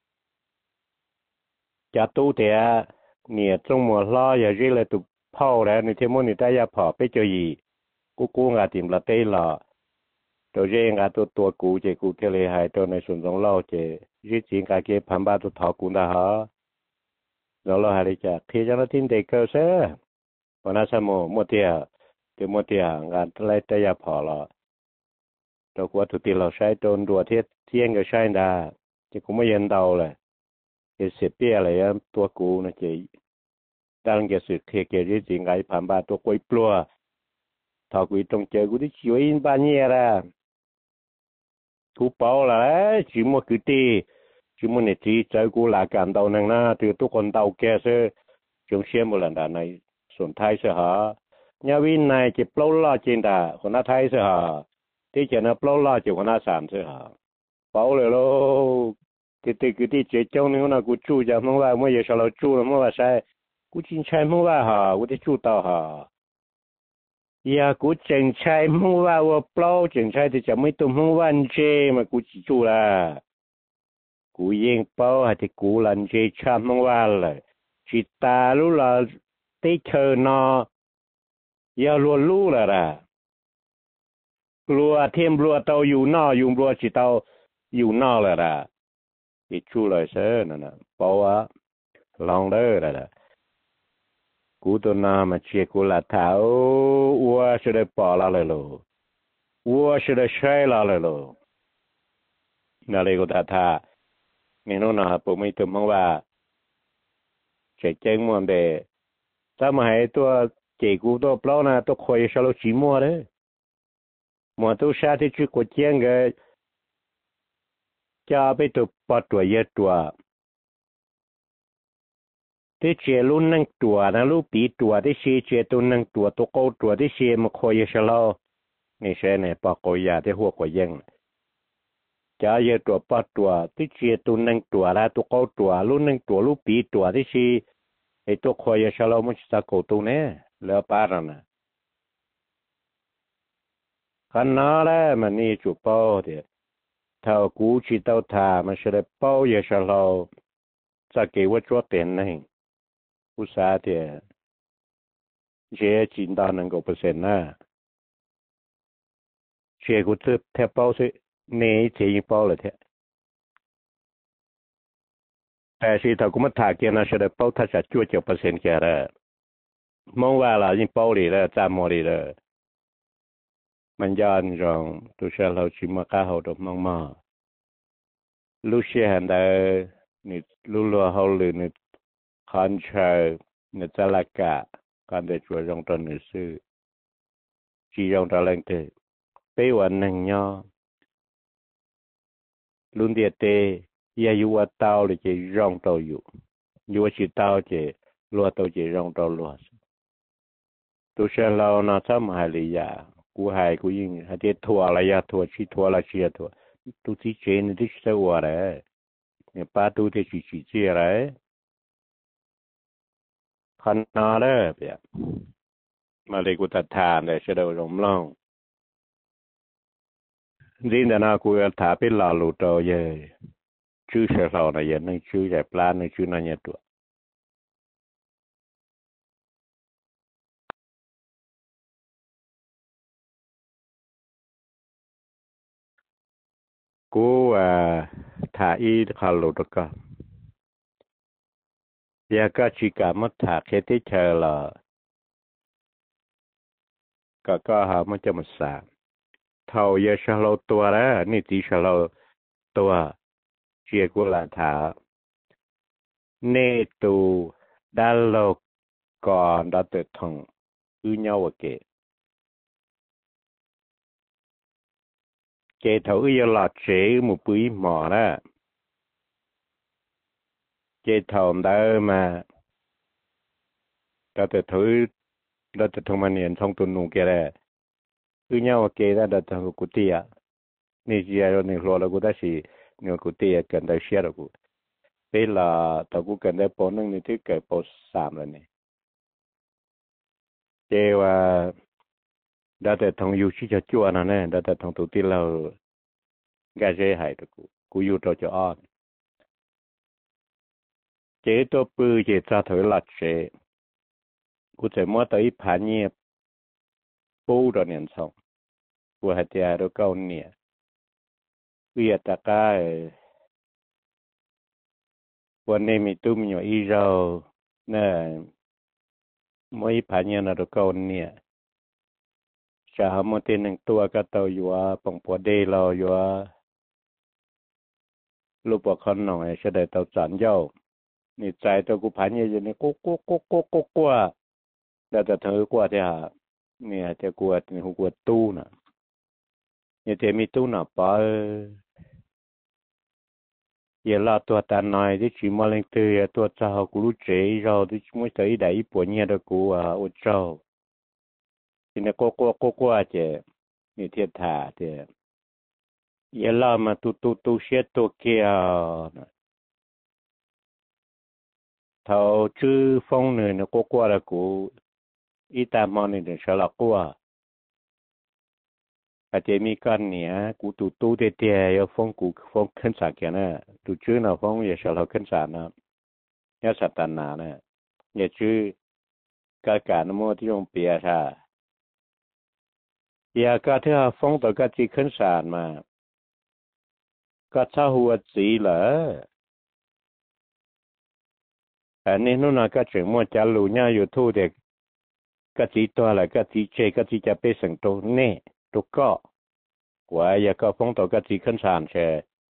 chả tu thì nè trong mùa lo giờ riêng là tụ phao đấy nè thêm món nè tay phao bé chơi gì cú ngà tìm là tây lọ rồi riêng ngàตัวcú chơi cú cái này hayตัวในส่วนของเราchơi riêng chỉ ngà cái phàm baตัวthọ cú đã hả rồi lo hay chả khi cho nó tin đề cơ sớ còn nó sao mua tiền ngà lấy tay phao lọ rồi qua tụi tiềnเราใช้ตัวดัวเที่ยงก็ใช้ได้จะกูไม่ยันเดาเลยcái sự bia nàyตัวกูนะchị đang cái sự kia cái gì ngay phàm baตัวquay plua thọ quỷ trong chơiกูđi chiếu in ba nhẹ raกูbảo là chỉ một cái gì chỉ một cái gì chơiกูlà cảm đầu năng na từ tôi còn đầu kia sẽ chúng xem một lần này xuân thái sẽ hả nhà viên này chỉ plou lo trên đà còn nó thái sẽ hả thế cho nó bao lo cho nó sản chứ hả bao rồi lo cái chế trong này nó cũng chú cho mong là mới giờ sau chú là mong là sai cũng chính sai mong là hả cũng chú tao hả ya cũng chính sai mong là bao chính sai thì chẳng mấy tụi mong văn chế mà cũng chỉ chú là cũng yên bao hay thì cũng lần chế chăm mong là chỉ ta lúc là tới chờ nó ya luôn lú là ra lúa thêm lúa tàuอยู่นออยู่ลúa chỉ tàuอยู่นอlà ra cái chú lời sớ nè bao á lòng đó là cú tôi nào mà chia cú là thảo ua sẽ được bỏ laเลยlo ua sẽ được sai laเลยlo nãy đây cô ta thà nghe nó nào bộ mấy tụi mongว่าchạy chân mua để sao mà hay tôi chỉ cú tôi bao na tôi khơi sao lo chỉ mua đấy mà tôi sao thì chú có chân cái cho bây tôi bắt tuổi year tuổi thế chế luôn năng tuổi na lúc bị tuổi thế chế tôi năng tuổi tôi câu tuổi thế chế mà khơi sao lo ngày xưa này bắt coi ya thế hoa coi dân cho year tuổi bắt tuổi thế chế tôi năng tuổi là tôi câu tuổi lúc năng tuổi lúc bị tuổi thế chế thì tôi khơi sao lo mới sao câu tôi nè lỡ ba rồi nè khăn nó đó mà ni chụp bao thì thầu cú chỉ tao thà mà sẽ được bao giờ sao lo za给我做点呢不啥的这进到能够不行啊这个这太包是你这一包了的但是他cũng mất thà kia nó sẽ được bao它sẽ chua chua % kia rồi mongว่าlà những bao lì rồi ra mua lì rồi mình dọn rồi tôi sẽ lâu chỉ mà cá hậu được mong mò lúc xe hành đời nị lúc lúa hậu lì nị khăn chờ nị ra là cả còn để chùa trong trần nị sư chỉ trong trần lên thế bây giờ nâng nhau luôn địa tê ya yu tao để chỉ trong tàu yu chỉ tao chỉ lúa tao chỉ trong tàu lúa tôi sẽ lâu nó sớm hai lì ya cú hai cú yên hai tiết thua là ya thua là chia thua tôi chỉ chơi nên tôi sẽ qua đấy nhưng ba tôi thì chỉ chia đấy khăn nó đấy bây mà lấy của ta thàn để sẽ đâu rộng lòng riêng là nó của thả bên lò lụt rồi về chứ sẽ lâu này giờ nó chứ giải plan nó chứ nó nhẹ tuổi cú thả y khá lụt được cả giờ các chị cả mất thả cái tí chờ là có họ mới cho một sáng thầu giờ sẽ lâu tua đó nị tí sẽ lâu tua chia của là thả nê tu đã lâu còn đã tự thằng nhau ở cái thầu giờ là chế một bụi mỏ đó cái thầu đó mà đã tự thằng mà niệm xong tuần nụ kia đấy nhau ở kia đã thằng cụ tia nị giờ rồi nị lo là cụ ta chỉ nị cụ tia cần tới xe rồi cụ bây là tao cũng cần tới bốn nâng nị thứ cái bốn sàm rồi nè cái đã tự thằng yêu chỉ cho chua nào nè đã tự thằng tụi tia là cái gì hay được cụ yêu cho on chế tôi bự chế ra thổi lạt chế cụ sẽ mua tới phản nhiệt bố rồi nên xong cụ hãy trả được câu nè bây giờ ta cáiวันนี้มีตุ้มอยู่อีเราเนี่ยไม่ผ่านยังเราcâu nèจะหามาเป็นหนึ่งตัวก็ตัวอยู่ว่าปองปวดเดเราอยู่ว่าลูกปวดคนหน่อยจะได้ตัวจันเย้านี่ใจตัวกูผ่านยังอยู่นี่กูแล้วแต่เธอกว่าที่หาเนี่ยจะกลัวนี่กูกลัวตู้น่ะเนี่ยจะมีตู้น่ะป้าgiờ làตัวตาหน่อยที่ชิมมาเล่นตัวตัวเจ้ากูรู้เจ๋ยเราที่ไม่ใช่ได้ปวดเนี่ยเด็กกูโอ้เจ้าทีนี้ก็เจ๋ như thiệt thà thì giờ lo mà tu xét tu kia thầu chứ phong này nó có qua là của ít tam mòn này để sợ là qua à chế mi con nè của tu để để yêu phong khẩn sản kia nè tu chứ nào phong giờ sợ là khẩn sản nè nhớ sát tàn nè giờ chứ cả nó muaที่用别啥giờ cả thứ phongตัวก็จีขึ้นศาลมาก็เช่าหัวจีเหรออันนี้นู่นน่ะก็ถึงมัวจะรู้เนี่ยอยู่ทั่วเด็กก็จีตัวอะไรก็จีเจก็จีจะไปสังตัวเน่ตัวก็ว่าอย่าก็phongตัวก็จีขึ้นศาลใช่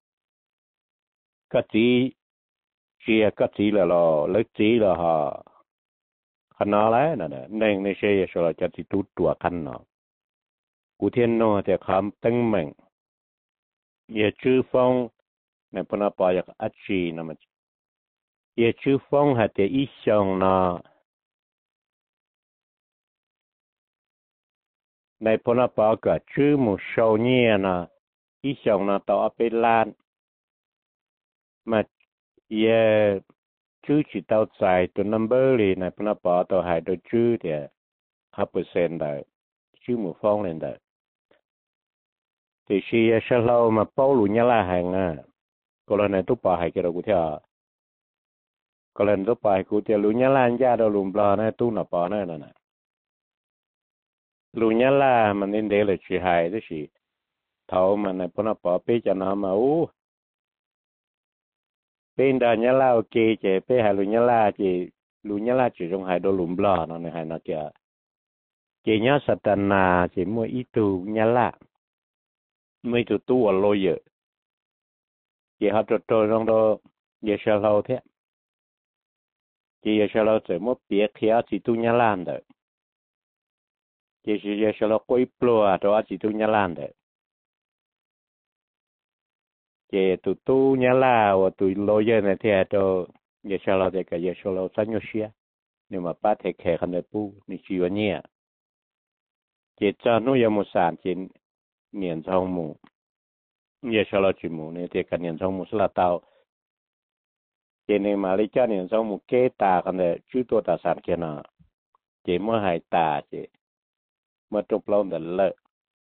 ก็จีเชียก็จีละหรอเลิกจีละฮะขนาดแล้วนั่นน่ะนั่งในเชียเราจะจีตัวกันเนาะกูเทียนโน่แต่คำตั้งมั่งอย่าชื่อฟงในพนักปอยากอัดชีนะมันอย่าชื่อฟงหาแต่อีชงนะในพนักปอยก็ชื่อมุชาวเนี่ยนะอีชงนะต่อไปล้านมาอย่าชื่อจิตเอาใจตัวนัมเบอร์เลยในพนักปอยต่อหายตัวชื่อเดีย5%ได้ชื่อมุฟงเลยได้thì khi sau lâu mà bao lũ nhá là hàng có lần này tôi bảo hay cái đâu cũng theo có lần tôi bảo cũng theo lũ nhá là ra đâu lùm bò này tôi nó bảo này nè lũ nhá là mà nên để là chỉ hay đó chỉ thầu mà này bọn nó bảo bé cho nó mà bên đó nhá là ok chứ bé hay lũ nhá là chỉ trong hai đâu lùm bò nó này hay nó kìa chỉ nhá satana chỉ mua ít tu nhá là mấy tụi tu ở lôi giờ chỉ học trò trong đó giờ sau lâu thế chỉ giờ sau lâu sẽ mất biết kia chỉ tu nhà lan đấy chỉ giờ sau lâu quay plua đó chỉ tu nhà lan đấy chỉ tụi tu nhà la và tụi lôi giờ này thế đó giờ sau lâu thì cái giờ sau lâu sáng nhau xia nhưng mà ba thể khe không được pu ni chịu nhẹ chỉ cho nó giờ một sản chỉ niệm trong mù giờ sau đó chỉ mù này thì cái niệm trong mù là tao chỉ nên mà lấy cho niệm trong mù kế tà cái này chúตัวตาsản kia nọ chỉ mới hai tà chỉ mới trục lâu để lợi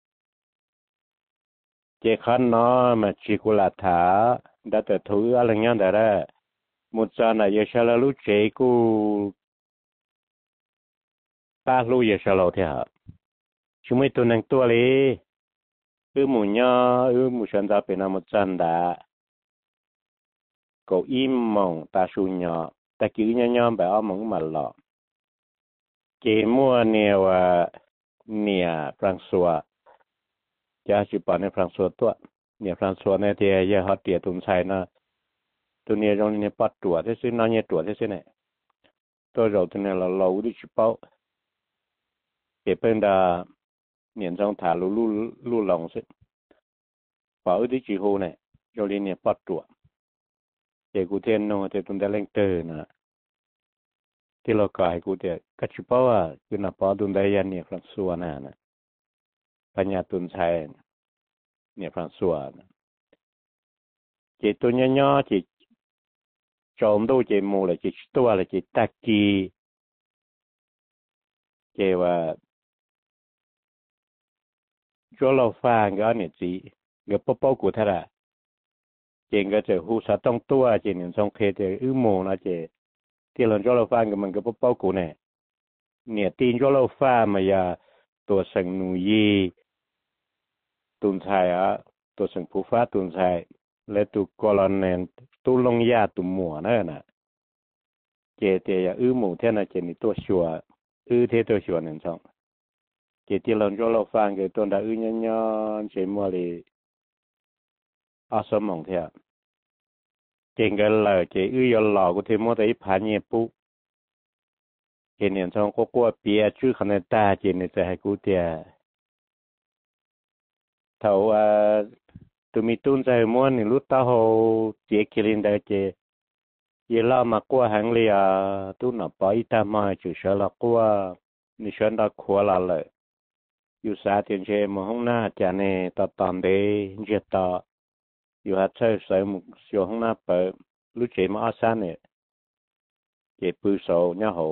chỉ khăn nó mà chỉ của là thả đã tự thú ở lần nhau đó một giờ này giờ sau đó lúc chế của ta lúc giờ sau đó thì hả chúng mấy tuần năng tua đi mù nhớ mù sơn ra bên một chân đã cậu im mong ta su nhỏ ta cứ nhỏ bé ở mong mà lọ chỉ mua nhiều nhiều François cha chỉ bảo này François tua nhiều François này thì giờ họ tiệt tụi sai nó tụi nhiều trong này bắt tuổi thế chứ nó nhiều tuổi thế chứ này tôi rồi tụi này là lâu đi chụp bao thì bên đó niệm trong thả lu lòng sự bảo đi chỉ hồ này cho lên niệm bắt tuổi để cụ thiên nó thì tụi ta lên từ nè thì lo cái cụ thì cách chụp bao cứ nạp bao tụi ta yên niệm François nèปัญญาตุนชัยเนี่ยฟรานซัวจีตัวย่อจีโจมดูจีมูเลยจีตัวเลยจีตะกีเจว่าชัวเราฟังก็เนี่ยจีเกี่ยวกับกูท่าละเจงก็จะหูสัตต้องตัวจีเนี่ยสองเคจะมูนะเจที่เราชัวเราฟังก็มันก็ปอกูเนี่ยตีนชัวเราฟังมายาตัวสังนุยีตุนไทยตัวสังผู้ฟ้าตุนไทยและตัวกอลอนเนนตัวลงยาตัวหมัวนั่นน่ะเจเตียหมูเท่านั้นเจนี่ตัวชัวเทตัวชัวนั่นช่องเจที่เราฟังกันตัวดาย้อนเจมัวเลยอาสมองเท่าเจงกันเลยเจยอหลอกกูเทมัวแต่อีผาเนี่ยปุ๊เจเนี่ยช่องก็กลัวเปียชื่อขนาดตาเจนี่จะให้กูเตียthầu tụi mình tuân ra mua thì lúc tao hồ chế kia lên đây chế giờ lo mà qua hàng li tu nó bỏ ít ta mà chỉ sợ là qua ni sơn đã qua là lợi อยู่สาเทียนเชมห้องหน้าจะในตอนเดเจต่ออยู่หัดใช้ใส่หมุกเสียวห้องหน้าเปิดรู้เฉมาอาซานเนี่ยเจ็บปืนโซ่เนี่ยโห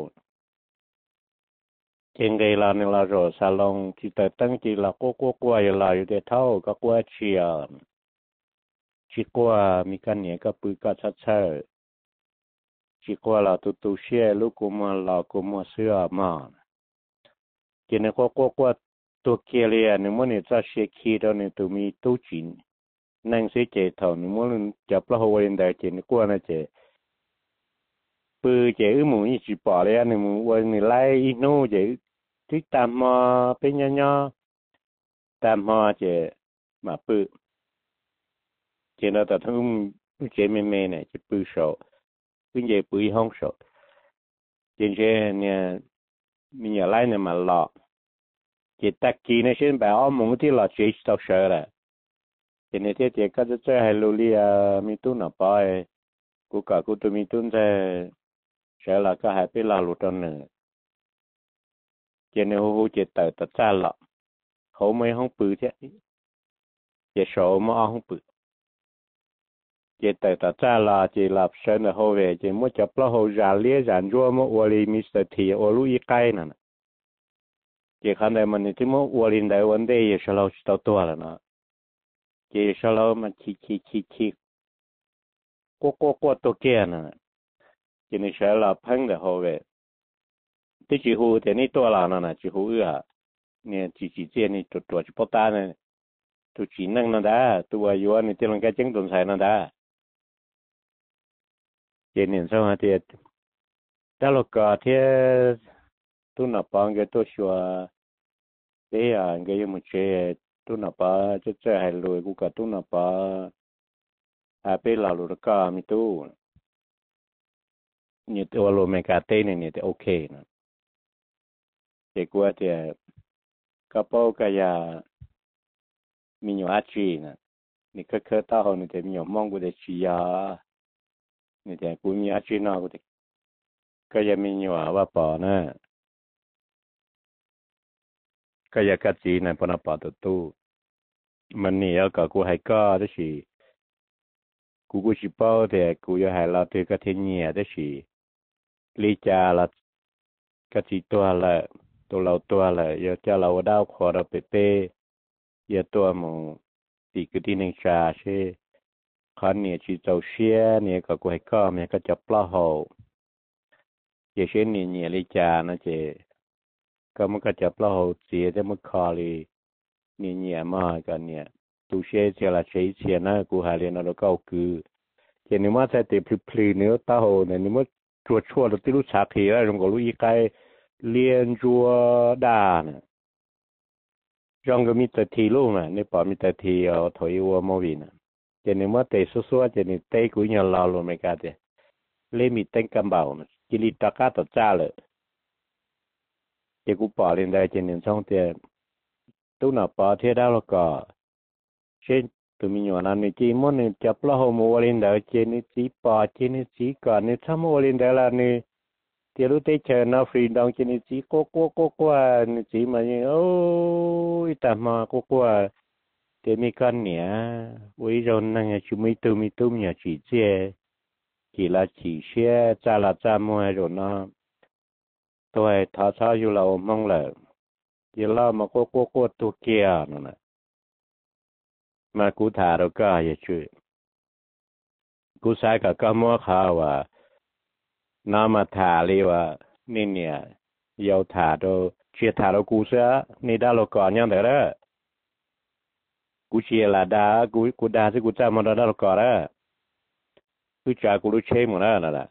เจงเกลาเนี่ยเราโรซาลงที่แต่ตั้งจีเรากัวอยู่เราอยู่เดเท่าก็กัวเชียนชิกัวมีกันเนี่ยก็ปืนก็ชัดเชยชิกัวเราตุเชี่ยลูกกูมัวเรากูมัวเสื้อมาเจนเนี่ยกัวตัวเกลียเนี่ยมันเนี่ยจะเช็คคีตอนเนี่ยตัวมีตู้จีนนั่งเสียเจเท่าเนี่ยมันจับแล้วหัวเรียนได้เจนกัวนะเจปืนเจหมูอีจีป่อเลยเนี่ยหมูวันนี่ไล่อีโน่เจที่ตามมาเป็นย่อตามมาเจมาปืนเจนเราแต่ทั้งเจเมเนี่ยจะปืนโซ่ปืนเจปืนห้องโซ่เจนเจเนี่ยมีอะไรเนี่ยมาหลอกเจตักกีเนี่ยเช่นแบบอ้อมมงที่เราเจสต้องเชื่อเลยเจเนี่ยเจก็จะเจอให้ลูเลียมีตุ้นอ่ะไปกูกับกูตัวมีตุ้นเจเชื่อละก็ให้ไปลาลุตอนหนึ่งเจเนี่ยหูเจเตอตัดจ้าละเขาไม่ห้องปืนเจเจโซ่มาห้องปืนเจเตอตัดจ้าละเจหลับเชื่อในหัวเจมั่วจับแล้วหัวจานเลี้ยจานจั่วมั่วลีมิสเตอร์ทีโอลุยไกนั่นเจคันใดมันนี่ที่มั่วลินได้วันเดียชะเราชิตตัวแล้วนะเจชะเรามันขี้กัวตัวแก่น่ะเจนี่ชะเราพังเดหัวที่จีหูแต่นี่ตัวเราน่ะจีหูเนี่ยจีเจนี่ตัวจีปตาเนี่ยตัวจีนั่งนั่นได้ตัวอยู่อันนี้ที่เราแกจึงต้นใส่นั่นได้เจนี่สมัยที่แต่เราก็ที่ตัวนับปังก็ตัวชัวเดี๋ยวก็ยังไม่เชื่อตัวนับปังจะเจอให้รวยกูก็ตัวนับปังไปเราลูกก็มีตู้เนี่ยตัวเราไม่กล้าเต้นเนี่ยแต่โอเคนะแต่กูว่าจะกระเป๋าก็อย่ามีอยู่อาชีพนะนี่ก็เคยต้าเขาเนี่ยแต่มีอยู่มองกูได้ชียาเนี่ยแต่กูมีอาชีพนอกกูก็ยังมีอยู่ว่าปอนะก็อยากกระจีในปนปอตัวตู้มันนี่แล้วก็กูให้ก็ได้สิกูชิเป้าแต่กูอยากให้เราถือกระเทียนได้สิลีจาละกระจีตัวละตัวเราตัวละอยากจะเราดาวคอเราเป๊ะอยากตัวมึงตีกที่หนึ่งชาใช่คันเนี่ยชีเจ้าเชียเนี่ยก็กูให้ก็มันก็จะปล้อหอเจเช่นเนี่ยลีจานะเจก็มันก็จะปล้อหอเสียแต่มันคอเลยเนี่ยมากันเนี่ยตูเชียเจละเชียนะกูหาเรียนเราก็คือเจนี่มาใส่เตะพลีเนื้อตาโหเนี่ยนี่มันชั่วเราที่รู้ชักเหี้ยเราก็รู้อีกไกเรียนจัวด่าเนี่ยจงก็มีแต่ทีลูกน่ะในป่ามีแต่ทีเอาถอยวัวมาวินะเจนี่มาเตะซัวๆเจนี่เตะกูยังรอลงไม่กล้าเตะเล่มีเต็งกำเบานะกิริตากาต่อจ้าเลยเจกูป่าเรียนได้เจนี่ช่องเตะตู้หน้าป่าเทียดแล้วก็เช่นตัวมีอยู่นั่นนี่จีมันนี่จับแล้วหัวมัวเรียนได้เจนี่จีป่าเจนี่จีก่อนนี่ถ้ามัวเรียนได้แล้วนี่เดี๋ยวรู้ได้เจอหน้าฟรีดองเจนี่จีกัวนี่จีมันยังโอ้ยแต่มากัวเดี๋ยวมีกันเนี่ยวิจารณ์นั่งชิมีตุ้มเนี่ยจีเจกี่ละจีเชี่ยจ้าละจ้ามัวอยู่นะตัวท้าช้าอยู่เรามองเลยเดี๋ยวเรามากัวตัวเกียร์นั่นแหละมากูถาเราก็อย่าช่วยกูใช้กับก็มัวข่าวว่าน้ามาถาเลยว่านี่เนี่ยยาวถาเราเชียร์ถาเรากูเสียนี่ได้เราก่อนยังเด้อกูเชียร์ละดากูด่าสิกูจะมาได้เราก่อนละกูจะกูรู้เชื่อหมดแล้วนั่นแหละ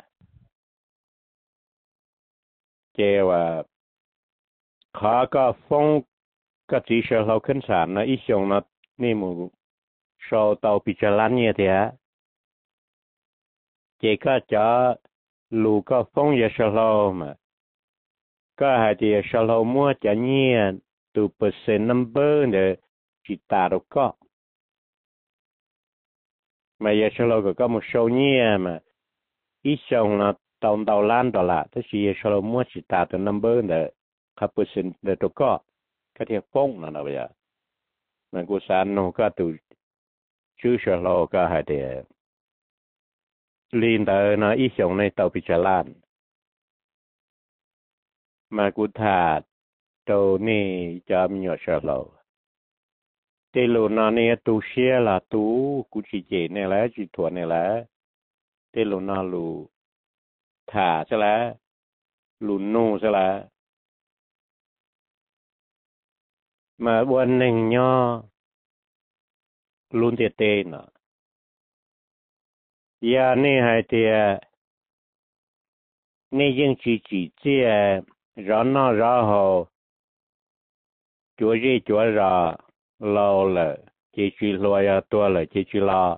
เจ้ว่าขาก็ฟ้องก็จีเชอเราขึ้นศาลนะอีชงนะนี่มึงชาวเตาพิจารณาเนี่ยเถอะเจ้ก็จะลูกก็ฟ้องอย่าเชอเรามาก็หาเจ้าเชอเรามั่วจะเนี่ยตัวเปอร์เซ็นต์นัมเบอร์เนี่ยจิตตาเราก็มาอย่าเชอเราก็มาโชว์เนี่ยมาอีชงนะตาวล้านดอลลาร์ถ้าสิอย่าเชอเรามั่วจิตตาตัวนัมเบอร์เนี่ยขับเปอร์เซ็นต์เดี๋ยวตัวก็ cái thiệt phong là bây giờ mình cũng sáng nó cái tụ chú sợ lo cái hai thì liên tới nó ít xong này tàu bị trả lan mà cũng thà tàu này cho mình nhỏ sợ lo thì lúc nào này tu xe là tu cũng chỉ chế này là chỉ thuận này là thì lúc nào lúc thả sẽ là lúc nô sẽ là mà buồn nình nho luôn tiệt tên nè giờ này hay thì này những chỉ rõ nó rõ hồ chúa gì chúa rõ lâu là chỉ loài tua là chỉ lo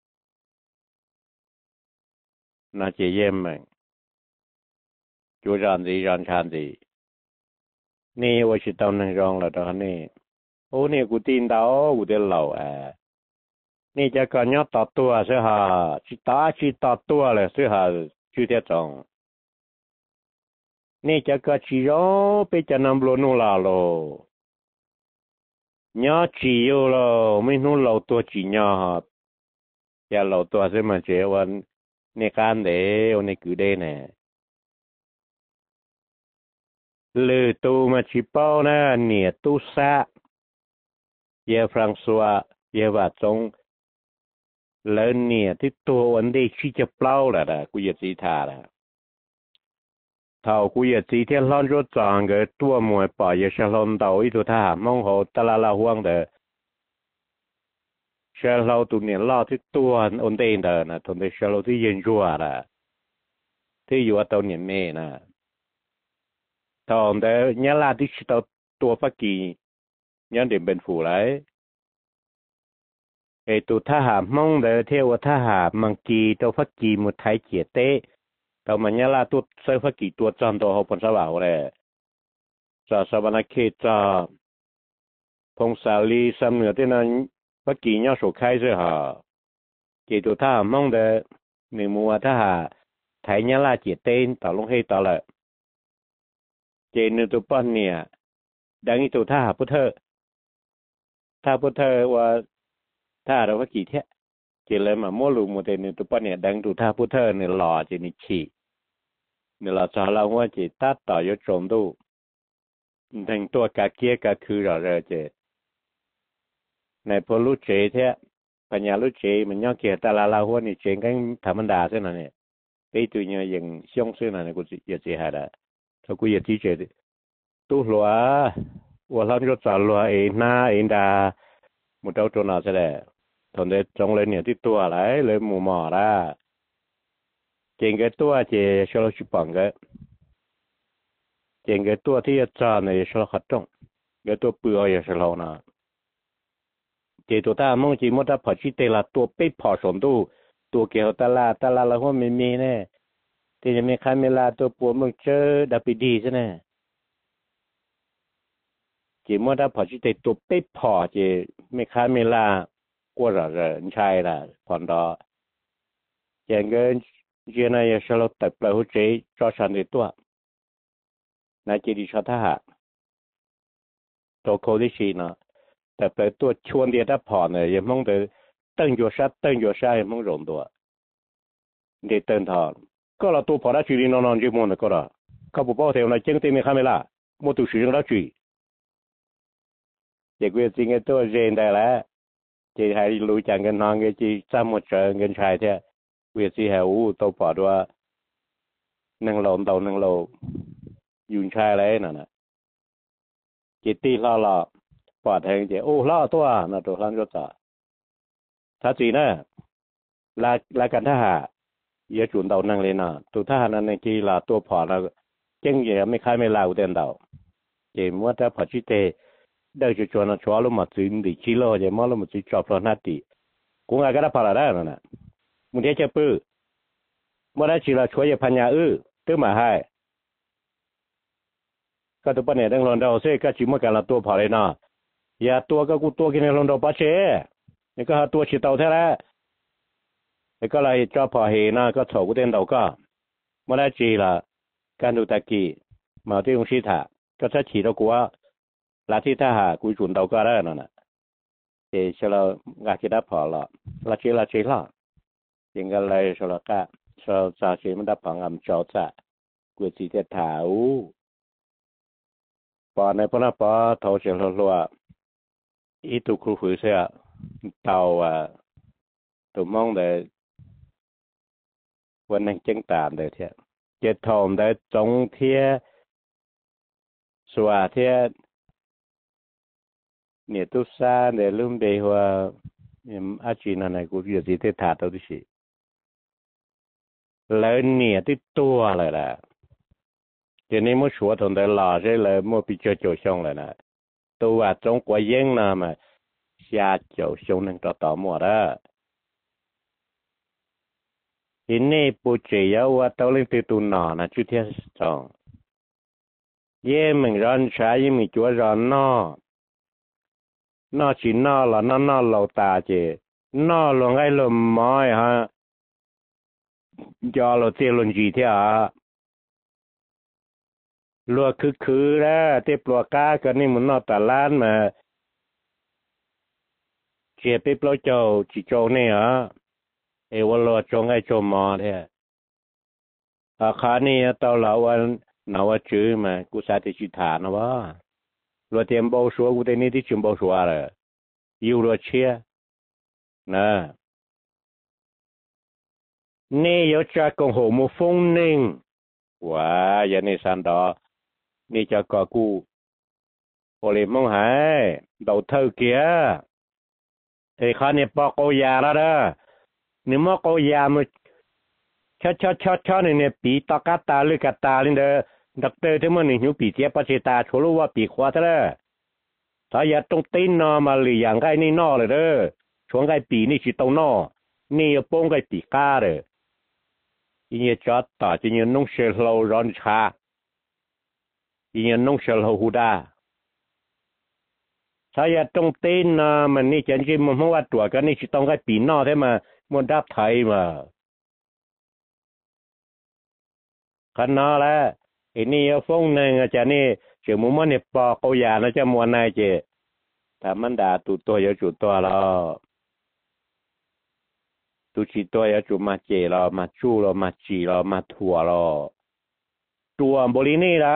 nó chỉ em mình chúa rằng gì rằng chán gì nè tôi chỉ tao nên rong là đó nè ô nèกูtin đóกูได้lâu nèจะก่อนย้อนต่อตัวใช่ฮะchỉต่อตัวเลยใช่ฮะชื่อเท่าจงnèจะก่อนchỉร้อไปจะนำโลนู่นละโลnhớ chỉ yêu lo mình nuôi lâu tua chỉ nhớ giờ lâu tua sẽ mà chếวันในการเดวันในคือเดเนี่ยเลยตัวมาชิปเอานะเนี่ยตัวซะเยฟรังซัวเยว่าจงแล้วเนี่ยที่ตัววันเดชี้จะเปล่าแหละนะกูอยากสีทาละเท่ากูอยากสีที่ร้อนรถจางก็ตัวมวยป่อยจะร้อนเตาอีตัวท่ามองเขาตะละห่วงเด้อเชื่อเราตัวเนี่ยล่อที่ตัวอันเดินเด้อนะตัวเดียวเชื่อเราที่ยืนรัวละที่อยู่ตัวเนี่ยแม่นะตอนเดียวเนี่ยล่าที่ตัวฟักกี้เนี่ยเดินเป็นฝูเลยไอตัวท่าหามองเด้อเที่ยวท่าหามังกีตัวฟักกี้มุดไทยเจียเต้แต่มันเนี่ยล่าตัวเสื้อฟักกี้ตัวจอนตัวเขาปนสว่างเลยจะสวรรค์เขตจะพงศาลีสำเนือที่นั้นฟักกี้เนี่ยสุขใครเสียหาเกี่ยวตัวท่ามองเด้อหนึ่งมัวท่าหาไทยเนี่ยล่าเจียเต้ต่อลงให้ต่อเลยเจนตัวป้อนเนี่ยดังนี้ตัวท่าพุทธถ้าพุทธว่าท่าเราว่ากี่เท่าเจเลยมาโมลูโมเดนตัวป้อนเนี่ยดังตัวท่าพุทธเนี่ยหล่อเจนิชีเนี่ยเราจะเราว่าเจตัดต่อยศมดูดังตัวกาเกียกาคือเราเจในพอรู้เจเท่าปัญญารู้เจมันย่อเกียตาลาลาหัวนี่เจกันธรรมดาเส้นนั่นเนี่ยไปตัวเนี่ยยังช่องเส้นนั่นเนี่ยกูจะเจหาได้ถ้ากูอยากที่เจตู้หลัวว่าเราจะจ่ายหลัวเองหน้าเองดาหมดเอาตัวน่าจะได้ตอนเด็กจงเลยเนี่ยที่ตัวอะไรเลยหมู่หมอละเจงcáiตัวเจชลชุปังก็เจงcáiตัวที่จะจ่ายเนี่ยชลขัดจงcáiตัวเปลือยชลนะเจตัวตามองจีมดถ้าพอชิเตละตัวไปพอสมตัวเกี่ยวตลาดแล้วว่าไม่มีแน่ที่จะมีคาเมลาตัวปัวมึงเจอดับปีดีใช่ไหมจีมถ้าพอชิเตตัวไปพอเจไม่คาเมลากว่าเราใช่ละพอนดออย่างเงี้ยเจนายชลตัดปลายหัวใจจอชันในตัวนายเจดีชอท่าตัวโคดิชีนะแต่ปลายตัวชวนเดียดพอเนี่ยยังมองแต่ตั้งอยู่ชายังมองรวมตัวเด็ดเตินทอนก็เราตัวพอได้จุดนอนๆจีมอนก็ละเขาบอกว่าเท่านั้นเจ้าเต็มคาเมล่าหมดตัวสื่อแล้วจุดเด็กเวทีเงี้ยตัวเจนได้แล้วเจให้รู้จักกันนอนเงี้ยจีซ้ำหมดเจอเงินชายเท่าเวทีแหวตัวพอดว่านั่งลงเตานั่งลงยืนชายเลยนั่นน่ะจิตตีล่อปอดแทงเจโอ้ล่อตัวน่ะตัวหลังก็ต่อถ้าจีน่ะลากันท่าหาเยอะจุนเตานั่งเลยน่ะตัวท่านั้นในกีฬาตัวพอแล้วเจ้งเยอะไม่คล้ายไม่ลาวเต็นเตาเจมัวแต่พอชิเตได้จะชวนชัวร์ลงมาถึงดิชิโลเจมาลงมาถึงจอบพลนาติกูงาก็ได้พาราได้นั่นน่ะมึงเดี๋ยวจะปื้อเมื่อได้ชิลาช่วยพันยาตื้อมาให้ก็ตัวปัญญาดังลอนดาวเซ่ก็ชิมกันละตัวพอเลยน่ะอย่าตัวก็กูตัวกินในลอนดาวปัจเจนี่ก็หาตัวชิเตาแท้แล้วแล้วก็เลยจอบพอเฮน่ะก็ถอกูเต้นเตาก็เมื่อได้ชิลาการดูตะกี้มาที่องค์ชิตาก็จะฉีดเอากูว่า là thì ta hà cúi chuẩn đầu có đó nè thì cho là ngã cái đáp họ là chỉ là nhưng cái này cho là cả cho cha chỉ mình đáp họ ngầm cho cha cúi chỉ để thảo bỏ này bỏ nó bỏ thầu chỉ là lo ít tu khu phứ sẽ tàu tụi mong đểวันนั้นจังตามเด้อเถอะเจ็ดทอมได้จงเทียสว่าเทียเนี่ยตุซาเดลุมเบหัวอาจีนันไอ้กูอยู่ที่เทถาตัวที่สิแล้วเนี่ยที่ตัวเลยล่ะเดี๋ยวนี้มั่วชัวทนได้หล่อใช่เลยมั่วปีเจอโจช่องเลยนะตัวจงกว่าเย่งนะมาชาโจช่องนึงต่อหมดอ่ะทีนี้ปูเจียวว่าตัวเล่นตัวตุนหนอนะชุดเทียสองเย่มึงร้อนช้ายังมีจัวร้อนนอนอจีนอละนอเราตาเจนอลงไอ้ลมม้อยฮะยอเราเจลนจีเทียลัวคือแล้วเต็ปลัวก้ากันนี่มันนอตาล้านมาเจียไปปลอโจจีโจเนี่ยฮะเอวลัวจงไอ้โจมอเทียอาคานี่ตอนเราวันนาวจื้อมากูสาธิจิตฐานนะว่าลัวเตรียมบ่ชัวกูเตนี่ที่จุ่มบ่ชัวเลยอยู่ลัวเชียนะนี่ยศจากงหัวมุฟงนึงว้าอย่าในสันดอนี่จะก่อกูโอเลมองหายดาวเท่าเกียไอ้ข้าเนี่ยปอกเอายาแล้วนะนี่มอกเอายามันชอเนี่ยปีตอกตาหรือกตาลินเดอด็อกเตอร์ที่มันหิวปีเจี๊ยบปัจจิตาชัวรู้ว่าปีขวาเท่าไรถ้าอย่าต้องตีนนอมาหรืออย่างไงนี่นอเลยเด้อช่วงไงปีนี่ชิตรงนอนี่อย่าป้องไงปีก้าเลยอีเนี่ยจอดต่อจีเนี่ยนุ่งเชลเราร้อนชาอีเนี่ยนุ่งเชลเราหูดาถ้าอย่าต้องตีนนอมันนี่จะจริงมันว่าตัวกันนี่ชิตรงไงปีนอใช่ไหมมันดับไทยมาขันนอแล้วอันนี้ฟงหนึ่งอาจารย์นี่เชื่อมุมมันเนี่ยปอกเอายานะจะมวนนายเจถ้ามันด่าตุตัวอย่าจุดตัวเราตุจีตัวอย่าจุมาเจเรามาจูเรามาจีเรามาถั่วเราตัวบรินี่ละ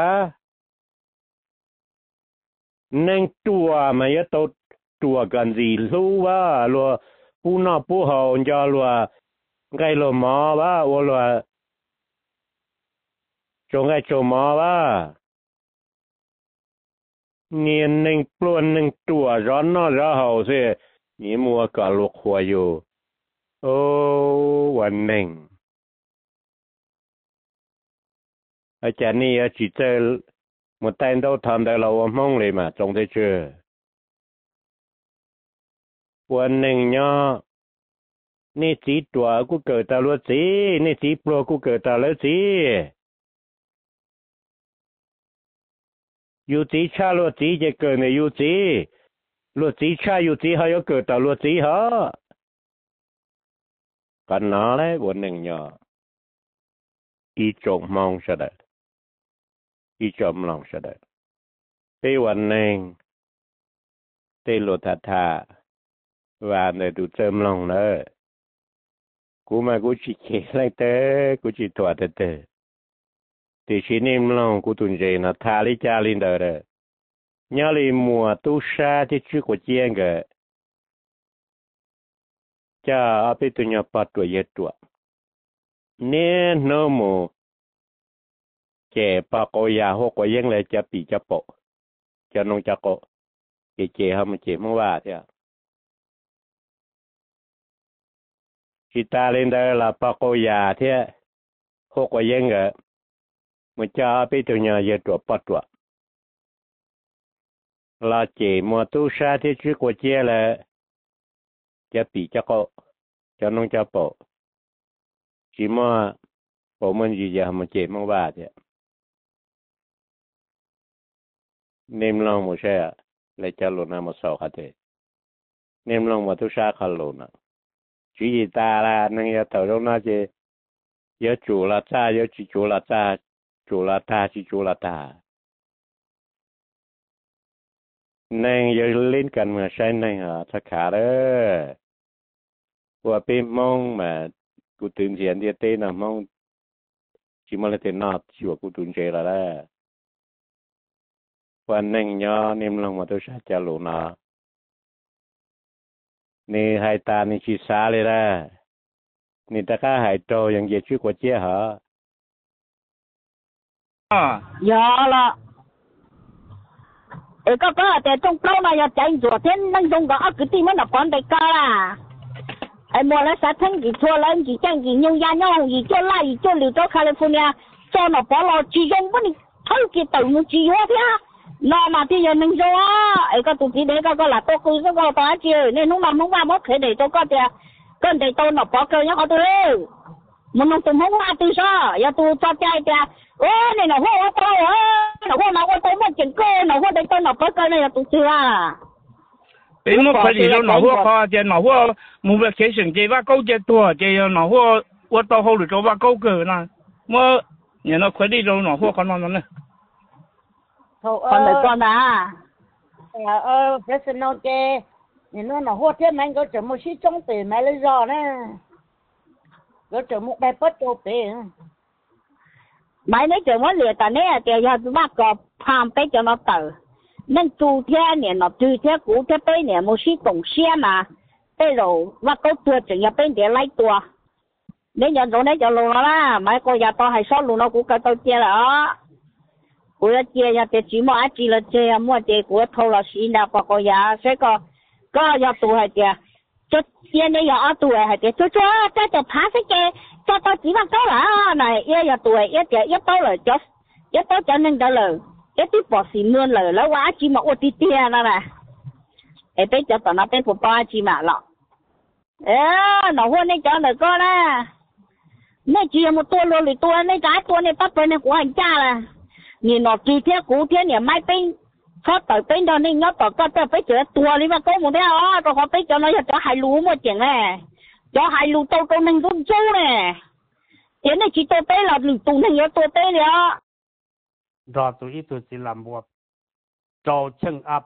นั่งตัวมันจะตัวกันสิรู้ว่าลัวผู้นอผู้เฮาจะลัวไงลัวหมอว่าลัวจงไอ้โจมอว่าเนียนหนึ่งปล้วนหนึ่งตัวร้อนนอร้อนเห่าเสียนี่มัวก็ลุกหัวอยู่โอ้วันหนึ่งอาจารย์นี่จิตใจหมดแต่เราทำได้เรามองเลยมาจงได้เจอวันหนึ่งเนาะนี่จีตัวกูเกิดตาลัวจีนี่จีปลัวกูเกิดตาลัวจีอยู่จีชาลัวจีจะเกิดในอยู่จีลัวจีชาอยู่จีเขาจะเกิดตาลัวจีเหรอกันน้าเลยวันหนึ่งเนาะอีจงมองเสด็จอีจอมลองเสด็จที่วันหนึ่งที่ลัวทาว่าในดูเจิมลองเลยกูมากูชิเคไรเต้กูชิตัวเต้ที่ชินิมลองกูตุนเจนะทาลิจาลินเดอร์ยาลีมัวตุชาที่ชื่อกว่าเจียงก็จะเอาไปตุนยาปัดตัวเยตัวเนี่ยโนโมเจปากโอยาหกว่ายังเลยจะปีจะโปจะนงจะโกเจเขามันเจมั่งว่าเถอะชิตาลินเดอร์ละปากโอยาเถอะหกว่ายังก็มันจะเอาไปตุนยาเยตัวปัดตัวลาเจมัวตุชาที่ชื่อกว่าเจียเลยจะปีจะโกจะนงจะโปชิมัวผมมันจีจะมันเจมั่งว่าเถอะเนมลองมุเช่เลยจะลุนะมุสาวขัดเตเนมลองมาตุชาขัดลุนะจีตาละนั่งยาเต่าลงน่าจะเยอะจูละจ้าเยอะจีจูละจ้าจูละตาจีจูละตา nên giờ lên cần mà sai nên hả thật khá đó qua bên mong mà cụ tuyên truyền đi tên là mong chỉ mà là tên nọ chùa cụ tuyên truyền là đó qua nên nhớ niệm lòng mà tôi sẽ trả lũ nọ nè hai ta nè chỉ xaเลย啦nè ta cá hai trâuยังvề trước qua chia hả dạ là cóแต่中高嘛要整昨天弄中个个地方的管得高啦mua了三层几错了几张几牛呀牛一做辣一做柳州California做了包了几种不你偷给豆腐几多天那嘛啲人能做啊个肚子你个啦多佢个多一次你弄嘛弄嘛冇佢哋做个啲跟哋到那包个一个对冇弄到冇话对啥要都做ใจ啲你那我到那我到冇整个那我哋到那包个你要肚子啊俾我佢哋到那我個只那我冇乜企成只話高只多只那我到後嚟做話高個啦我然後佢哋到那我可能呢 còn được con à personal cái nhìn nó hoa thế mình có chừng một xí trong tiền mày lấy giò nè có chừng một bài bớt cho tiền mày nói chừng muốn liệt tại nè thì giờ bác có phàm bé cho nó tử nên tu thế nè nó tu thế cũ thế bé nè một xí tổng xe mà bây giờ bác có tua chừng nhà bên để lấy tua nếu nhận rồi đấy cho luôn nó là mày coi nhà tao hay sót luôn nó cũng cái tao chia là của chia nhà thì chỉ mua chỉ là chia mua thì của thâu là xí nào có nhà sẽ có nhà tụ hay chia cho chia này nhà tụ hay chia cho cho phá cái cho tao chỉ bằng tao là này nhà tụ hay chia tao là cho nên đó là cái tiếp bỏ xí luôn là quá chỉ mà ô tí tia đó nè ấy bây giờ tao nó bên của ba chỉ mà lọ nó hôm nay cho được con á nay chỉ một tua luôn thì tua nay trái tua này bắt bên này của anh cha là nhìn nó chi thế cũ thế này mai bên thoát tới bên đó nên nhớ tới có tới bên chỗ tua đi mà có một cái rồi họ bên cho nó cho hai lú một chuyện này cho hai lú tôi nên run chú nè thế này chỉ tôi bên là lú tụ này nhớ tôi bên đó rồi tụi chỉ làm buộc trâu chân áp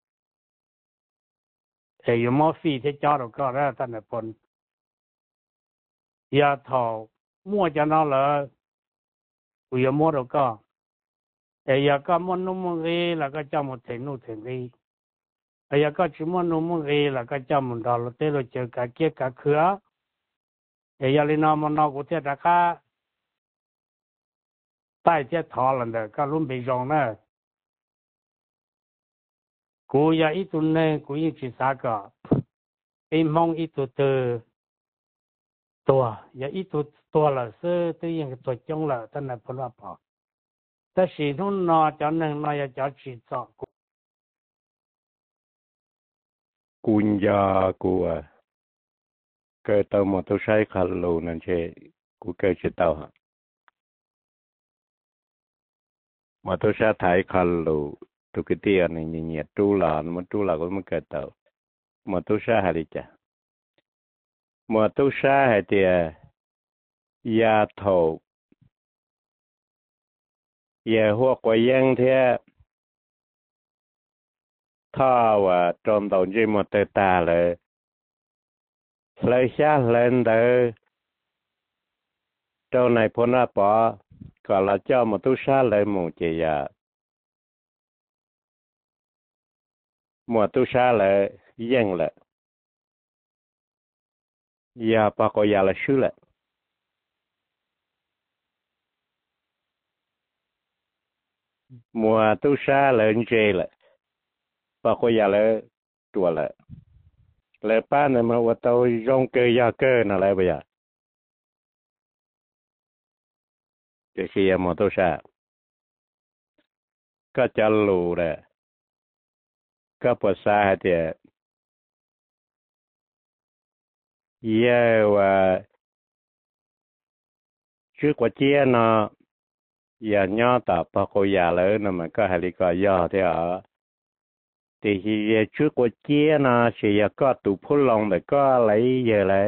thì有冇费ที่จอดก็แล้วท่านผลอย่าถอมั่วจะนอนเลยกูอย่ามั่วก็อย่าก็มั่วนุ่มเอแล้วก็จำหมดถึงนู่นถึงนี่อย่าก็ชิมั่วนุ่มเอแล้วก็จำหมดดอลเตลเจอกะเกียกะเขืออย่าลินอมันนอกูเทียตะค่าใต้เทียถอลันเดก็รุ่มไปจองนะกูอยากอีตุนเนี่ยกูยังชิสาก็ไอ้มองอีตุตัวอย่าอีตัวละซื้อตัวยังตัวจงละท่านนั้นพลว่าพอแต่สีทุ่นนอจอหนึ่งนออยากจะฉีดสอบกูยากูเกิดตัวหมดตัวใช้คันโลนั่นเชกูเกิดชิตาวฮะหมดตัวใช้ถ่ายคันโลตุกติอันนี้เนี่ยตู้หลานมันตู้หลานก็มันเกิดตัวหมดตู้ชาหาดิจ้ะหมดตู้ชาหาเดียยาโถยาหัวกว่ายังเทียถ้าว่าจอมตอนจีหมดเตตาเลยชาเล่นเดอเจ้าในพนักปอก็ละเจ้าหมดตู้ชาเลยหมู่เจียหมดตู้ชาเลยยังเลยยาปากยาละชื่อเลยหมดตู้ชาเลยเจเลยปากยาเลยตัวเลยเลยป้าเนี่ยมาว่าตัวย่องเกยยาเกยนั่นแหละไปอ่ะจะเชียร์หมดตู้ชาก็จะรู้เลยก็ภาษาเดียเยอะว่าชื่อกว่าเจียนอย่าย่อต่อปากยาเลยนะมันก็ให้ลิกย่อที่แต่ที่ชื่อกว่าเจียนเสียก็ตุพูลงแต่ก็ไหลเยอะเลย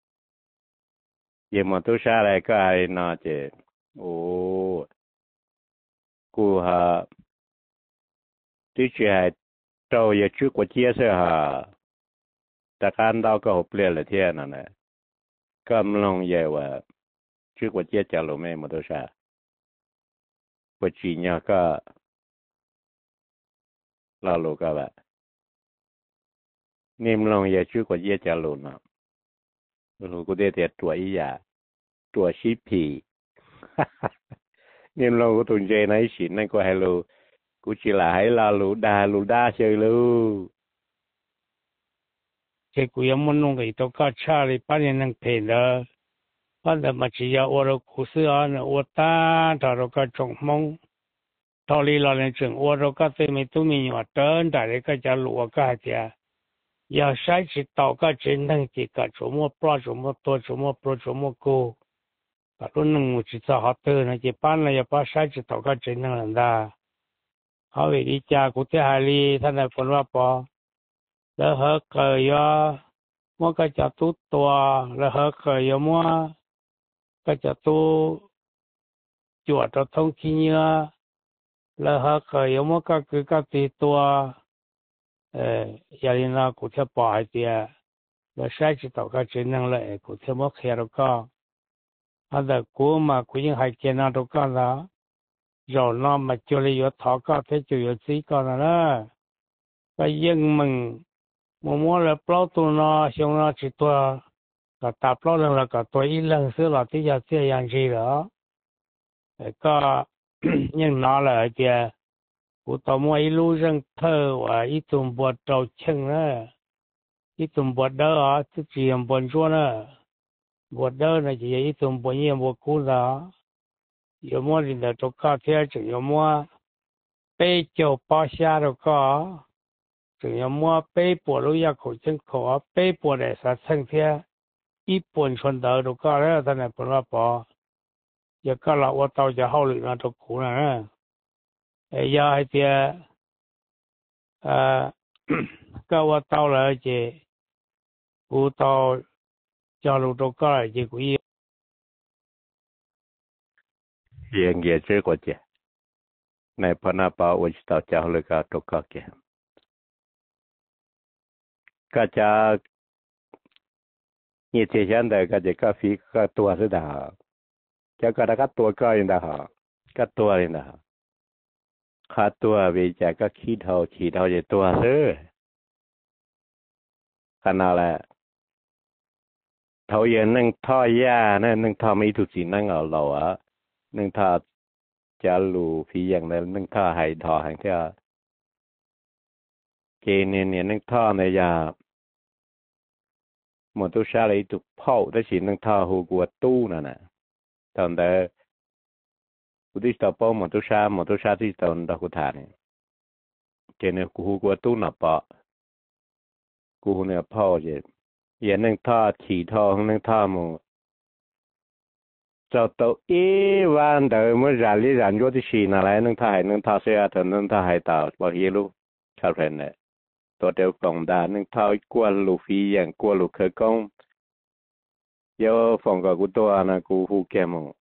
ยังมาตุชาอะไรก็ไอ้เจโอ้กูที่เชื่อ trâu giờ trước của chia sẻ hả ta can đau có hộp liền là thiên này cầm lòng về và trước của chia trả lỗ mẹ một đôi sa của chỉ nhà có là lỗ các bạn niềm lòng về trước của chia trả lỗ nào lỗ của đây thì tuổi già tuổi xí phì niềm lòng của tụi trẻ này xịn này có hay lỗ của chỉ là hay là lỗ đa chơi lỗ cái古要么弄个都搞差哩，把人能赔了，反正嘛只要我的故事啊，那我打他都搞中梦，道理老人整我都搞对面都没有真的那个叫罗个的，要谁知道个真能这个怎么不怎么多怎么不怎么高，把都能我知道好多那些办了要把谁知道个真能的，好为你家古代海里他那分话包。แล้วเขาเคยมั่วก็จะตู้ตัวแล้วเขาเคยมั่วก็จะตู้จวดตัวทงขี้เนื้อแล้วเขาเคยมั่วก็คือก็ตีตัวอย่างนี้นะกูจะปล่อยเดียแล้วใช้จิตต่อก็จะนั่งเลยกูจะมั่วแค่แล้วก็อันแต่กูมากูยังให้เกณฑ์นั่นตัวก็ละเราน้องมาจุลิยถอก็เทจุยซีก็นะก็ยังมึงmua là bao tu nó xong nó chỉ tua cả tập bao lần là cả tuổi ít lần xưa là tí giờ xưa yang gì đó có nhưng nó là kìa của tao mua ít lưu rừng thơ và ít tụm bột trâu chân nữa ít tụm bột đó chứ chỉ làm bột chua nữa bột đó là chỉ ít tụm bột nhiều bột cũ đó giờ mua thì là tôi có theo chỉ giờ mua bê châu bao xa rồi có只要摸背部路要口真口啊，背部的啥成天一本存到都搞了，咱来不拉包，也搞了我到家好里那都苦了，要一点搞我到了这，我到家路都搞了这个也也这个节，那不那包我知道家里个都搞嘅。ก็จะนี่เช่นเดียวก็จะก็ฟีก็ตัวสุดาจะก็ได้ก็ตัวก็ยังได้ก็ตัวยังได้ค่าตัววิจัยก็ขี้เท่าจะตัวซื้อขนาดแหละเท่าอย่างนึงท่อยาเนี่ยนึงท่อไม่ถูกสินั่งเอาเราอ่ะนึงท่อจะรู้พี่อย่างนั้นนึงท่อให้ท่อให้เท่าเกณฑ์เนี่ยนึงท่อในยาmột tôi xa lấy tục phao đó chỉ nâng thao hồ của tu nè thằng đó tôi đi tàu bao một tôi xa đi tàu đó của thằng này cho nên hồ của tu nè bỏ hồ này phao vậy giờ nâng thao chỉ thao nâng thao một cho tàu van đời mới ra lý ra vô thì xì nè lại nâng thao xe thằng nâng thao hai tàu bao nhiêu luôn sao thế nàyตัวเดียวกล่องดานึงเท่ากวนลูฟีอย่างกวนลูเคยกงเยอะฝั่งกับกูตัวนะกูฮูแกมง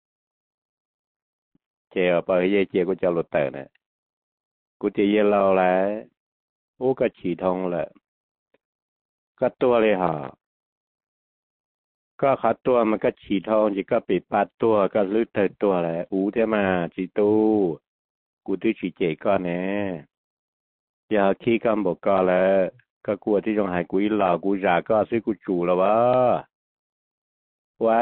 เจ้าไปเย่เจ้ากูจะหลุดแต่เนี่ยกูจะเย่เราแหละโอ้ก็ฉีทองแหละก็ตัวเลยฮะก็ขาตัวมันก็ฉีทองจีก็ปิดปาตัวก็ลึกเธอตัวแหละอู้เท่ามาจีตู้กูที่ฉีเจก็เนี่ยอย่าขี้กันบอกก็แล้วก็กลัวที่จงหายกูอีหล่ากูอยากก็ซื้อกูจูแล้ววะว้า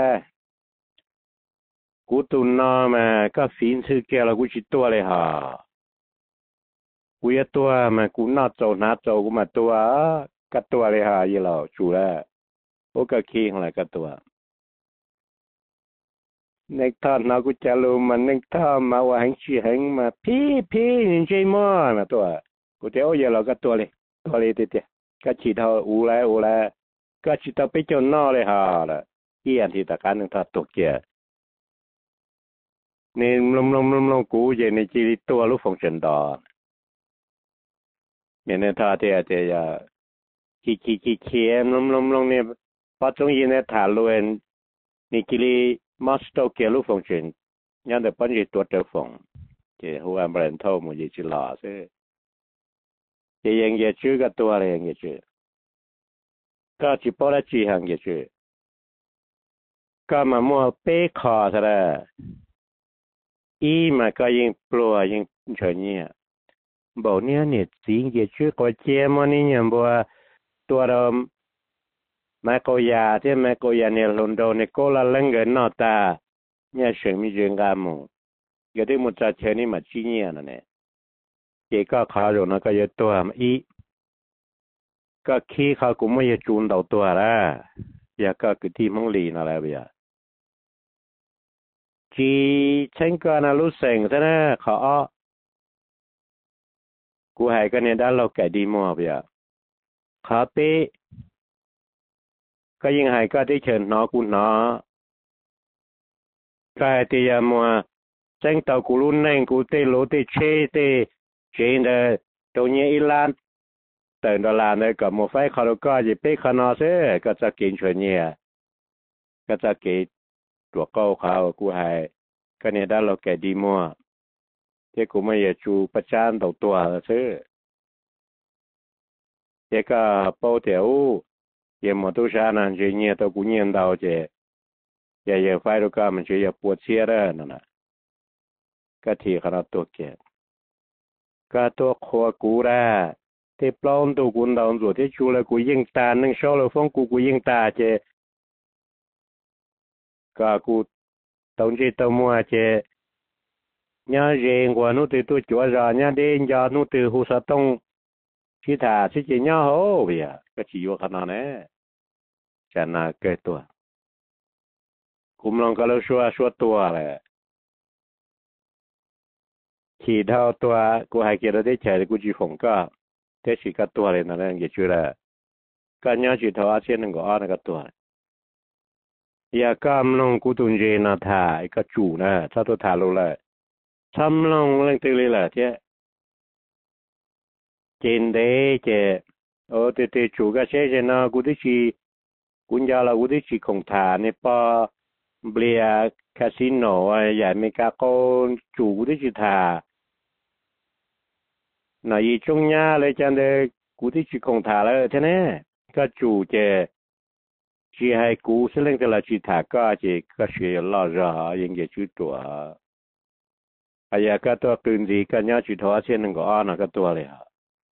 กูตุนนอมาก็ฟินซื้อแกแล้วกูชิตัวเลยฮะกูยตัวมากูน่าโจกูมาตัวก็ตัวเลยฮะยี่หล่าจูแล้วโอ้ก็ขี้อะไรก็ตัวในท่านเรากูจะรู้มันในท่านมาว่าหังชีหังมาพี่นี่ใช่มั้ยนะตัวกูจะเอาอย่างเราก็ตัวเลยเตี้ยก็ฉีดเท่าอูแล้วก็ฉีดเท่าไปจนนอเลยฮะละเกี่ยนที่ตะการนึงถ้าตกเกียนี่ลมกูจะในจีตัวรู้ฟังชันดอเนี่ยในท่าเตี้ยขี้เขียนลมเนี่ยพอตรงยีในฐานลวนนี่กิริมาสโตเกียรู้ฟังชันยันแต่ปัญญาตัวเจ้าฟังเจ้าหัวมันเท่ามันจะหล่อซิ chỉ những cái chữ cái tua là những cái chữ có chỉ bỏ ra chỉ hàng cái chữ có mà mua bê khó thế là ý mà có những plua những chuyện như bảo nhớ nhiệt chính cái chữ có chế mà ní nhầm bùa tua đó mà có nhà thế mà có nhà này luôn đâu này có là lần gần nọ ta nhà sinh mi chuyện cả mù cái đấy một trò chơi này mà chỉ nhớ này cái có khó rồi nó có cái tua mà ýก็ขี้เขากูไม่จะจูนเดาตัวละอยากก็คือที่มังลีนั่นแหละเบียจีฉันก็น่ารู้สึกซะนะเขากูให้กันเนี่ยได้เราแก่ดีมั่วเบียเขาเต้ก็ยิ่งให้ก็ได้เชิญน้อกูน้อก็ให้ตียมัวฉันเตากูรู้นั่งกูเต้รู้เต้เช่เต้เจนเดอตรงนี้อีลานแต่ดอลลาร์เนี่ยก็มัวไฟเขาก็จะไปขนาดเสียก็จะกินชวนเนี่ยก็จะกินตัวเก้าเขากูให้ก็เนี่ยได้เราแก่ดีมั่วที่กูไม่อยากจูประจานตัวซื้อเจ้าก็ปูเถียวยังมาตัวชานั่นจะเนี่ยตัวกูเนี่ยดาวเจ้อย่าไฟเราก็มันจะอย่าปวดเสียแล้วนั่นน่ะก็ที่ขนาดตัวแก่ก็ตัวครัวกูได้ที่ปล้อมตัวกูดาวตัวที่ชูเลยกูยิงตาหนึ่งชอบเลยฟ้องกูยิงตาเจ้ก็กูต้องจีตัวมัวเจ้nhớ riêng của nó từ tôi chúa rồi nhớ đến giờ nó từ hồ sơ tông khi thả chỉ nhớ hổ vậy cái chỉ vô khả năng này chẳng là cái tuổi cũng lòng cái lâu xua tuổi là chỉ thao tuổi của hai kia đó để chạy của chỉ phòng cả thế chỉ cái tuổi này là cái chuyện là cái nhớ chỉ thao trên nó có cái tuổi giờ cam lòng của tôi gì nó thả cái chủ nè sao tôi thả lâu lại xăm lòng lên từ là chứ trên đấy chứ từ chủ cái xe cho nó cũng cũng giờ là cũng chỉ không thả này pa bia casino vậy mấy cái con chủ cũng chỉ thả này trong nhà lấy cho nên cũng chỉ không thả là thế này cái chủ chứ chỉ hay cú sẽ lên từ là chỉ thả cái chuyện lo rõ những cái chuyện tuổi ai cáiตัวปืนดีกันย่าจุดหัวเช่นนึงก็อ่อนก็ตัวเลยฮะ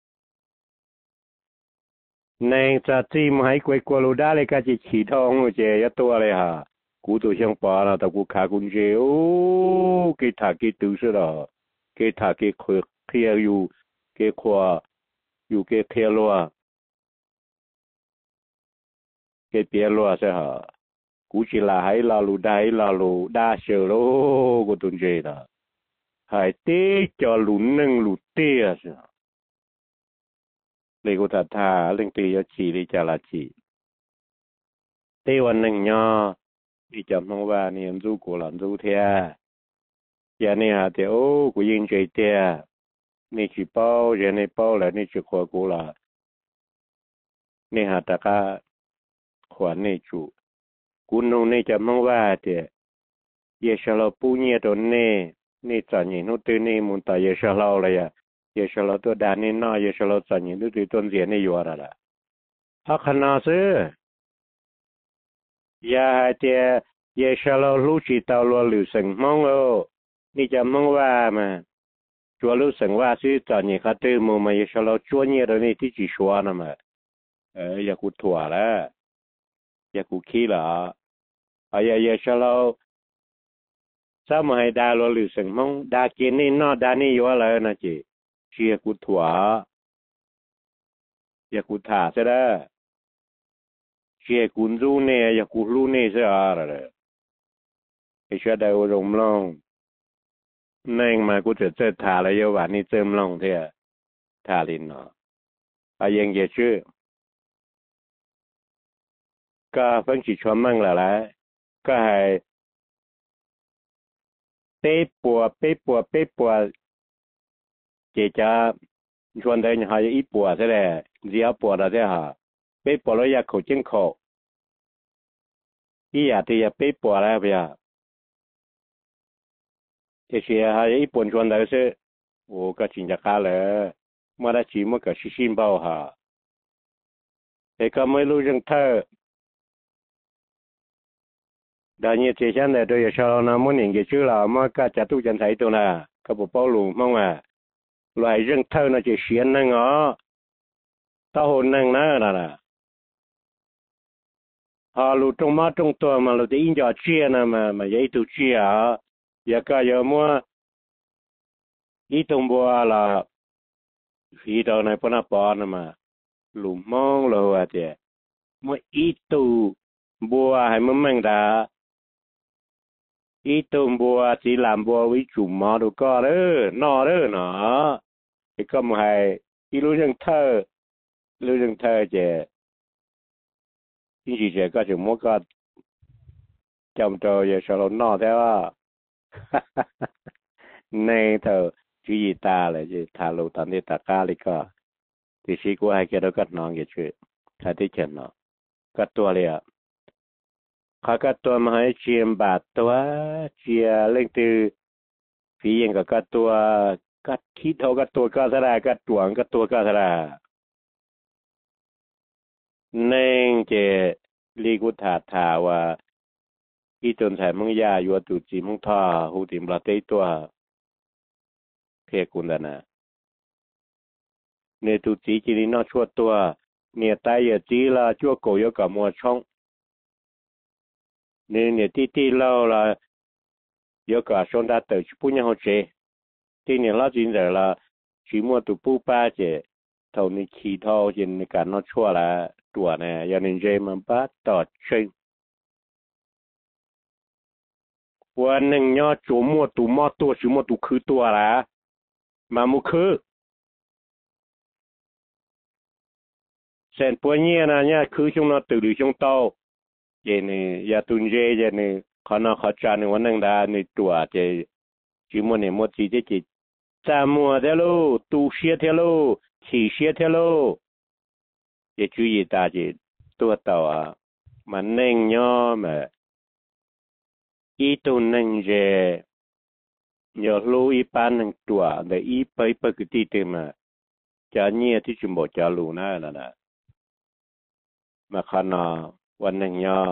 ในจะจีมให้กวยกลัวรู้ได้เลยก็จะขี่ทองเจยตัวเลยฮะกูตัวเชียงปอนะแต่กูขากุญเจโอ้กี่ถากี่ตื้อซะละกี่ถากี่เคลียอยู่กี่ขวาอยู่กี่เคลียรัวกี่เปียรัวซะฮะกูจิลาให้ลาลูได้ลาลูได้เชียวโลกูตุนเจนะhai tê cho lún nâng lụt tê à sao lấy cô ta thà lên tê cho chị đi cho là chị têวันnâng nhỏ đi chậm không vào niệm du của làm du thea giờ này hả thì ô của yên chơi thea này chỉ bao giờ này bao là này chỉ khoa của là này hả ta cả khoản này chủ cuốn nô này chậm không vào thì giờ sao là pu nhẹ rồi nèนี่จันยินุตีนี่มุนตายเชลาเลยอะเยเชลาตัวดานี่น่าเยเชลาจันยินุตีต้นเสียนี่อยู่อะไรล่ะฮักขนาดซื้อยาเดียเยเชลาลูจิตาลัวหรือสังมองโอนี่จะมองว่ามาชัวรู้สังว่าซื้อจันยิขัดตื้อมือมาเยเชลาชัวเนี่ยตอนนี้ที่จีชัวนะมาอย่ากูถั่วแล้วอย่ากูขี้ละเยเชลาสมัยดาลหรือสังมงดากินนี่นอดานี่อยู่อะไรนะจีเชียกุถั่วอย่ากุถาซะได้เชียกุนรู้เนี่ยอย่ากุรู้เนี่ยซะอะไรไอ้เชื่อได้อารมณ์ลงนั่งมากูจะเจอถาแล้วเยาวันนี้เจิมลงเถอะถาลินเนาะอายังจะชื่อก็เพิ่งจิตชมมั่งแล้วก็ให้เป๊ะปัวเจจ้าชวนเดินหายอีปัวซะแหละเสียปัวแล้วใช่ฮะเป๊ะปัวแล้วอยากเขาจิ้งเขาอีอยากที่จะเป๊ะปัวแล้วเพียเชียหายอีปนชวนเดินซะโอ้ก็จริงจะฆ่าเลย mà đã chỉ một cái xin bao hả để có mấy lúc rừng thơ đã như thế chẳng để tôi sau nó muốn nhìn cái chữ là mà cả chả tu chân thấy tôi nè có bộ bao lù mong à loài rừng thơ nó chỉ xiên năng ngó tao hồn năng nè họ lù trong má trongตัวmà lù để in cho chia nè mà vậy tu chia à giờ cả giờ mua ít trong bùa là khi đó này bọn nó bỏ nè mà lù mong lù à chị mua ít tu bùa hay mua mang đã ít tu bùa chỉ làm bùa với chủ má đồ có đó nó thì có một hai ít lù rừng thơ chị cái gì chị có chừng mua có chồng trời giờ sao nó theo à này thờ chú gì ta là gì thà lù tận đi ta cá đi có thì sĩ của hai cái đó cắt nón cái chuyện thay thế chân nó cắt tua liền họ cắt tua mà hay chiêm bát tua chia lên từ phía yên cái cắt tua cắt khí thâu cắt tua cắt ra cắt tuồng cắt tua cắt ra nên chỉ lý của thàว่าอีตนใส่มึงยาอยู่ตุจีมึงท่าหูติมละเตยตัวเพียกุนนะเนี่ยตุจีจีนี่นอชั่วตัวเนี่ยตายจีละชั่วโกยกับมัวช่องเนี่ยที่เราละยกับชนดาเตอชิปุญญาหัวเจที่เนี่ยเราจริงแต่ละชิมัวตุปูป้าเจเท่านี้ขี้เท่าเจนในการนอชั่วละตัวเนี่ยยันเจมันป้าต่อเชิงวันหนึ่งยอดจูมัวตูมอตัวชิมัวตูคือตัวละมามุคือเส้นปวดเนี่ยนะเนี่ยคือช่วงนั้นตื่นหรือช่วงโตเจนี่ยาตุนเจนี่ขณะขจรวันหนึ่งได้ในตัวเจชิมัวเนี่ยมัวจีเจจีจามัวเทโลตูเชียเทโลขี่เชียเทโลเจจุยตาเจตัวโตอ่ะมันหนึ่งยอมอีตัวหนึ่งเจยอรู้อีปานหนึ่งตัวแต่อีไปปกติเต็มจะเนี่ยที่จุ่มบอกจะรู้นะมาขณะวันหนึ่งยอ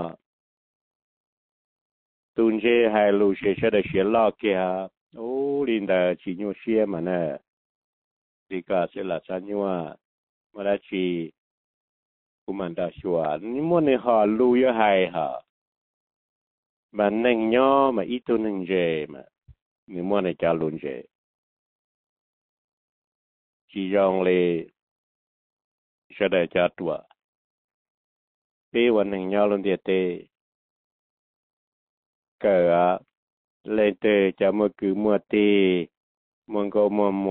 ตุนเจให้รู้เชื่อได้เชื่อลอกเกียโอ้ลินดาจีนูเชื่อมันเนี่ยดีกาเสละสัญญามาได้ชีกุมันดาชัวนี่มันเนี่ยหารู้ยังไงฮะมันหนึ่งยอมาอีตัวหนึ่งเจมานี่มันเนี่ยจะลุ้นเจจียองเลยเชื่อได้จัดตัวเป้วันหนึ่งยอลุ้นเดียเตเกิดเลยเตจะมัวคือมัวตีมัวก็มั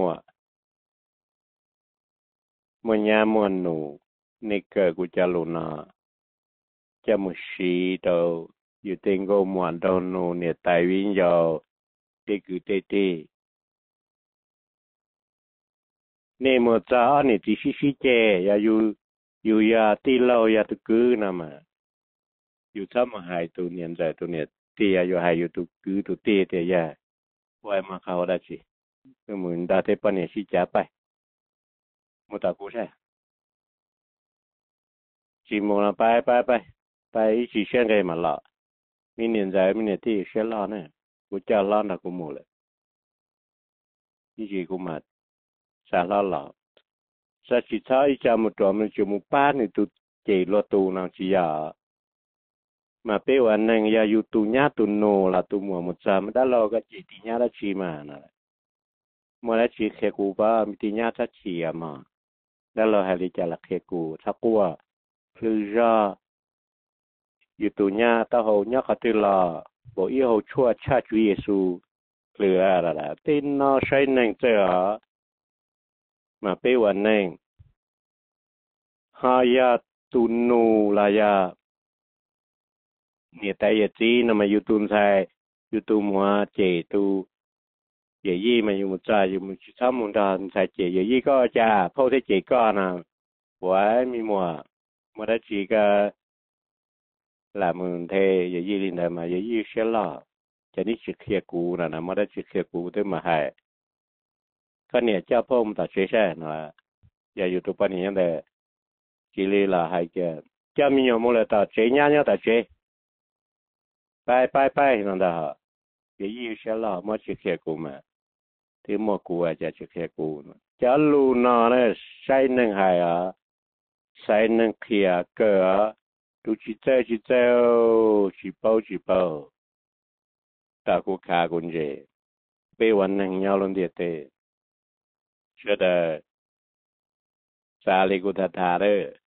วยามัวหนูนี่เกิดกูจะลุ้นนะจะมุชีตัวอยู่เต็งก็มัวตัวหนูเนี่ยตายวิ่งยาวเตคือเตเนี่ยมัวจ้าเนี่ยที่ชิเจอย่าอยู่ยาตีเล่ายาตะกือนะมาอยู่ทำมาหายตัวเนี่ยใจตัวเนี่ยเตียอยู่หายอยู่ตะกือตัวเตียไว้มาเข้าได้สิก็เหมือนดาเทปเนี่ยชิจ้าไปมุตากูใช่จีโมนะไปจีเชียงไงมาละมีเนี่ยใจมีเนี่ยที่เชียงละเนี่ยกูจะละนะกูหมดเลยนี่จีกูมาสารละสักชิท้ายจะมุตัวมันจะมุป้านี่ตุเจรตูนางจียามาเปวันนึงยาอยู่ตุญาตุโนละตุมัวมุจามได้เราก็จีติญาละชีมานะมัวละชีเคกูบ้ามีติญาทัชีมาได้เราให้ลิจาละเคกูทักว่าพลืออยู่ตุญาตาหูญาคติลาบอกอีหูชั่วชาจุเยซูเหลืออะไรตินนอใช้หนึ่งเจอมาเปวันนึงหายาตุนูลายาเนี่ยแต่ยจีนมาอยู่ตุนไทยอยู่ตุมัวเจตูเยยี่มาอยู่มุจาอยู่มุชามุนดานไทยเจเยยี่ก็จะพ่อที่เจก็นะไว้มีมัวได้จีก็หลามุนเทเยยี่ลินได้มาเยยี่เชล่าจะนี่จีเคียกูนะมาได้จีเคียกูได้มาให้ก็เนี่ยเจ้าพ่อมันตัดเชื่อนะ giờ YouTube bên này để chỉ là hay cái cho mình nhiều mua là ta chế nhau ta chế bye nó đó cái gì sẽ là mất chiếc xe của mà thì mua củaจะchiếc xe của cho lu nó này sai nâng hay à sai nâng kia cỡ tu chỉ bao ta cũng khá cũng dễ bâyวันนึงnhau luôn địa tệ chưa được xa lì của ta thà đấy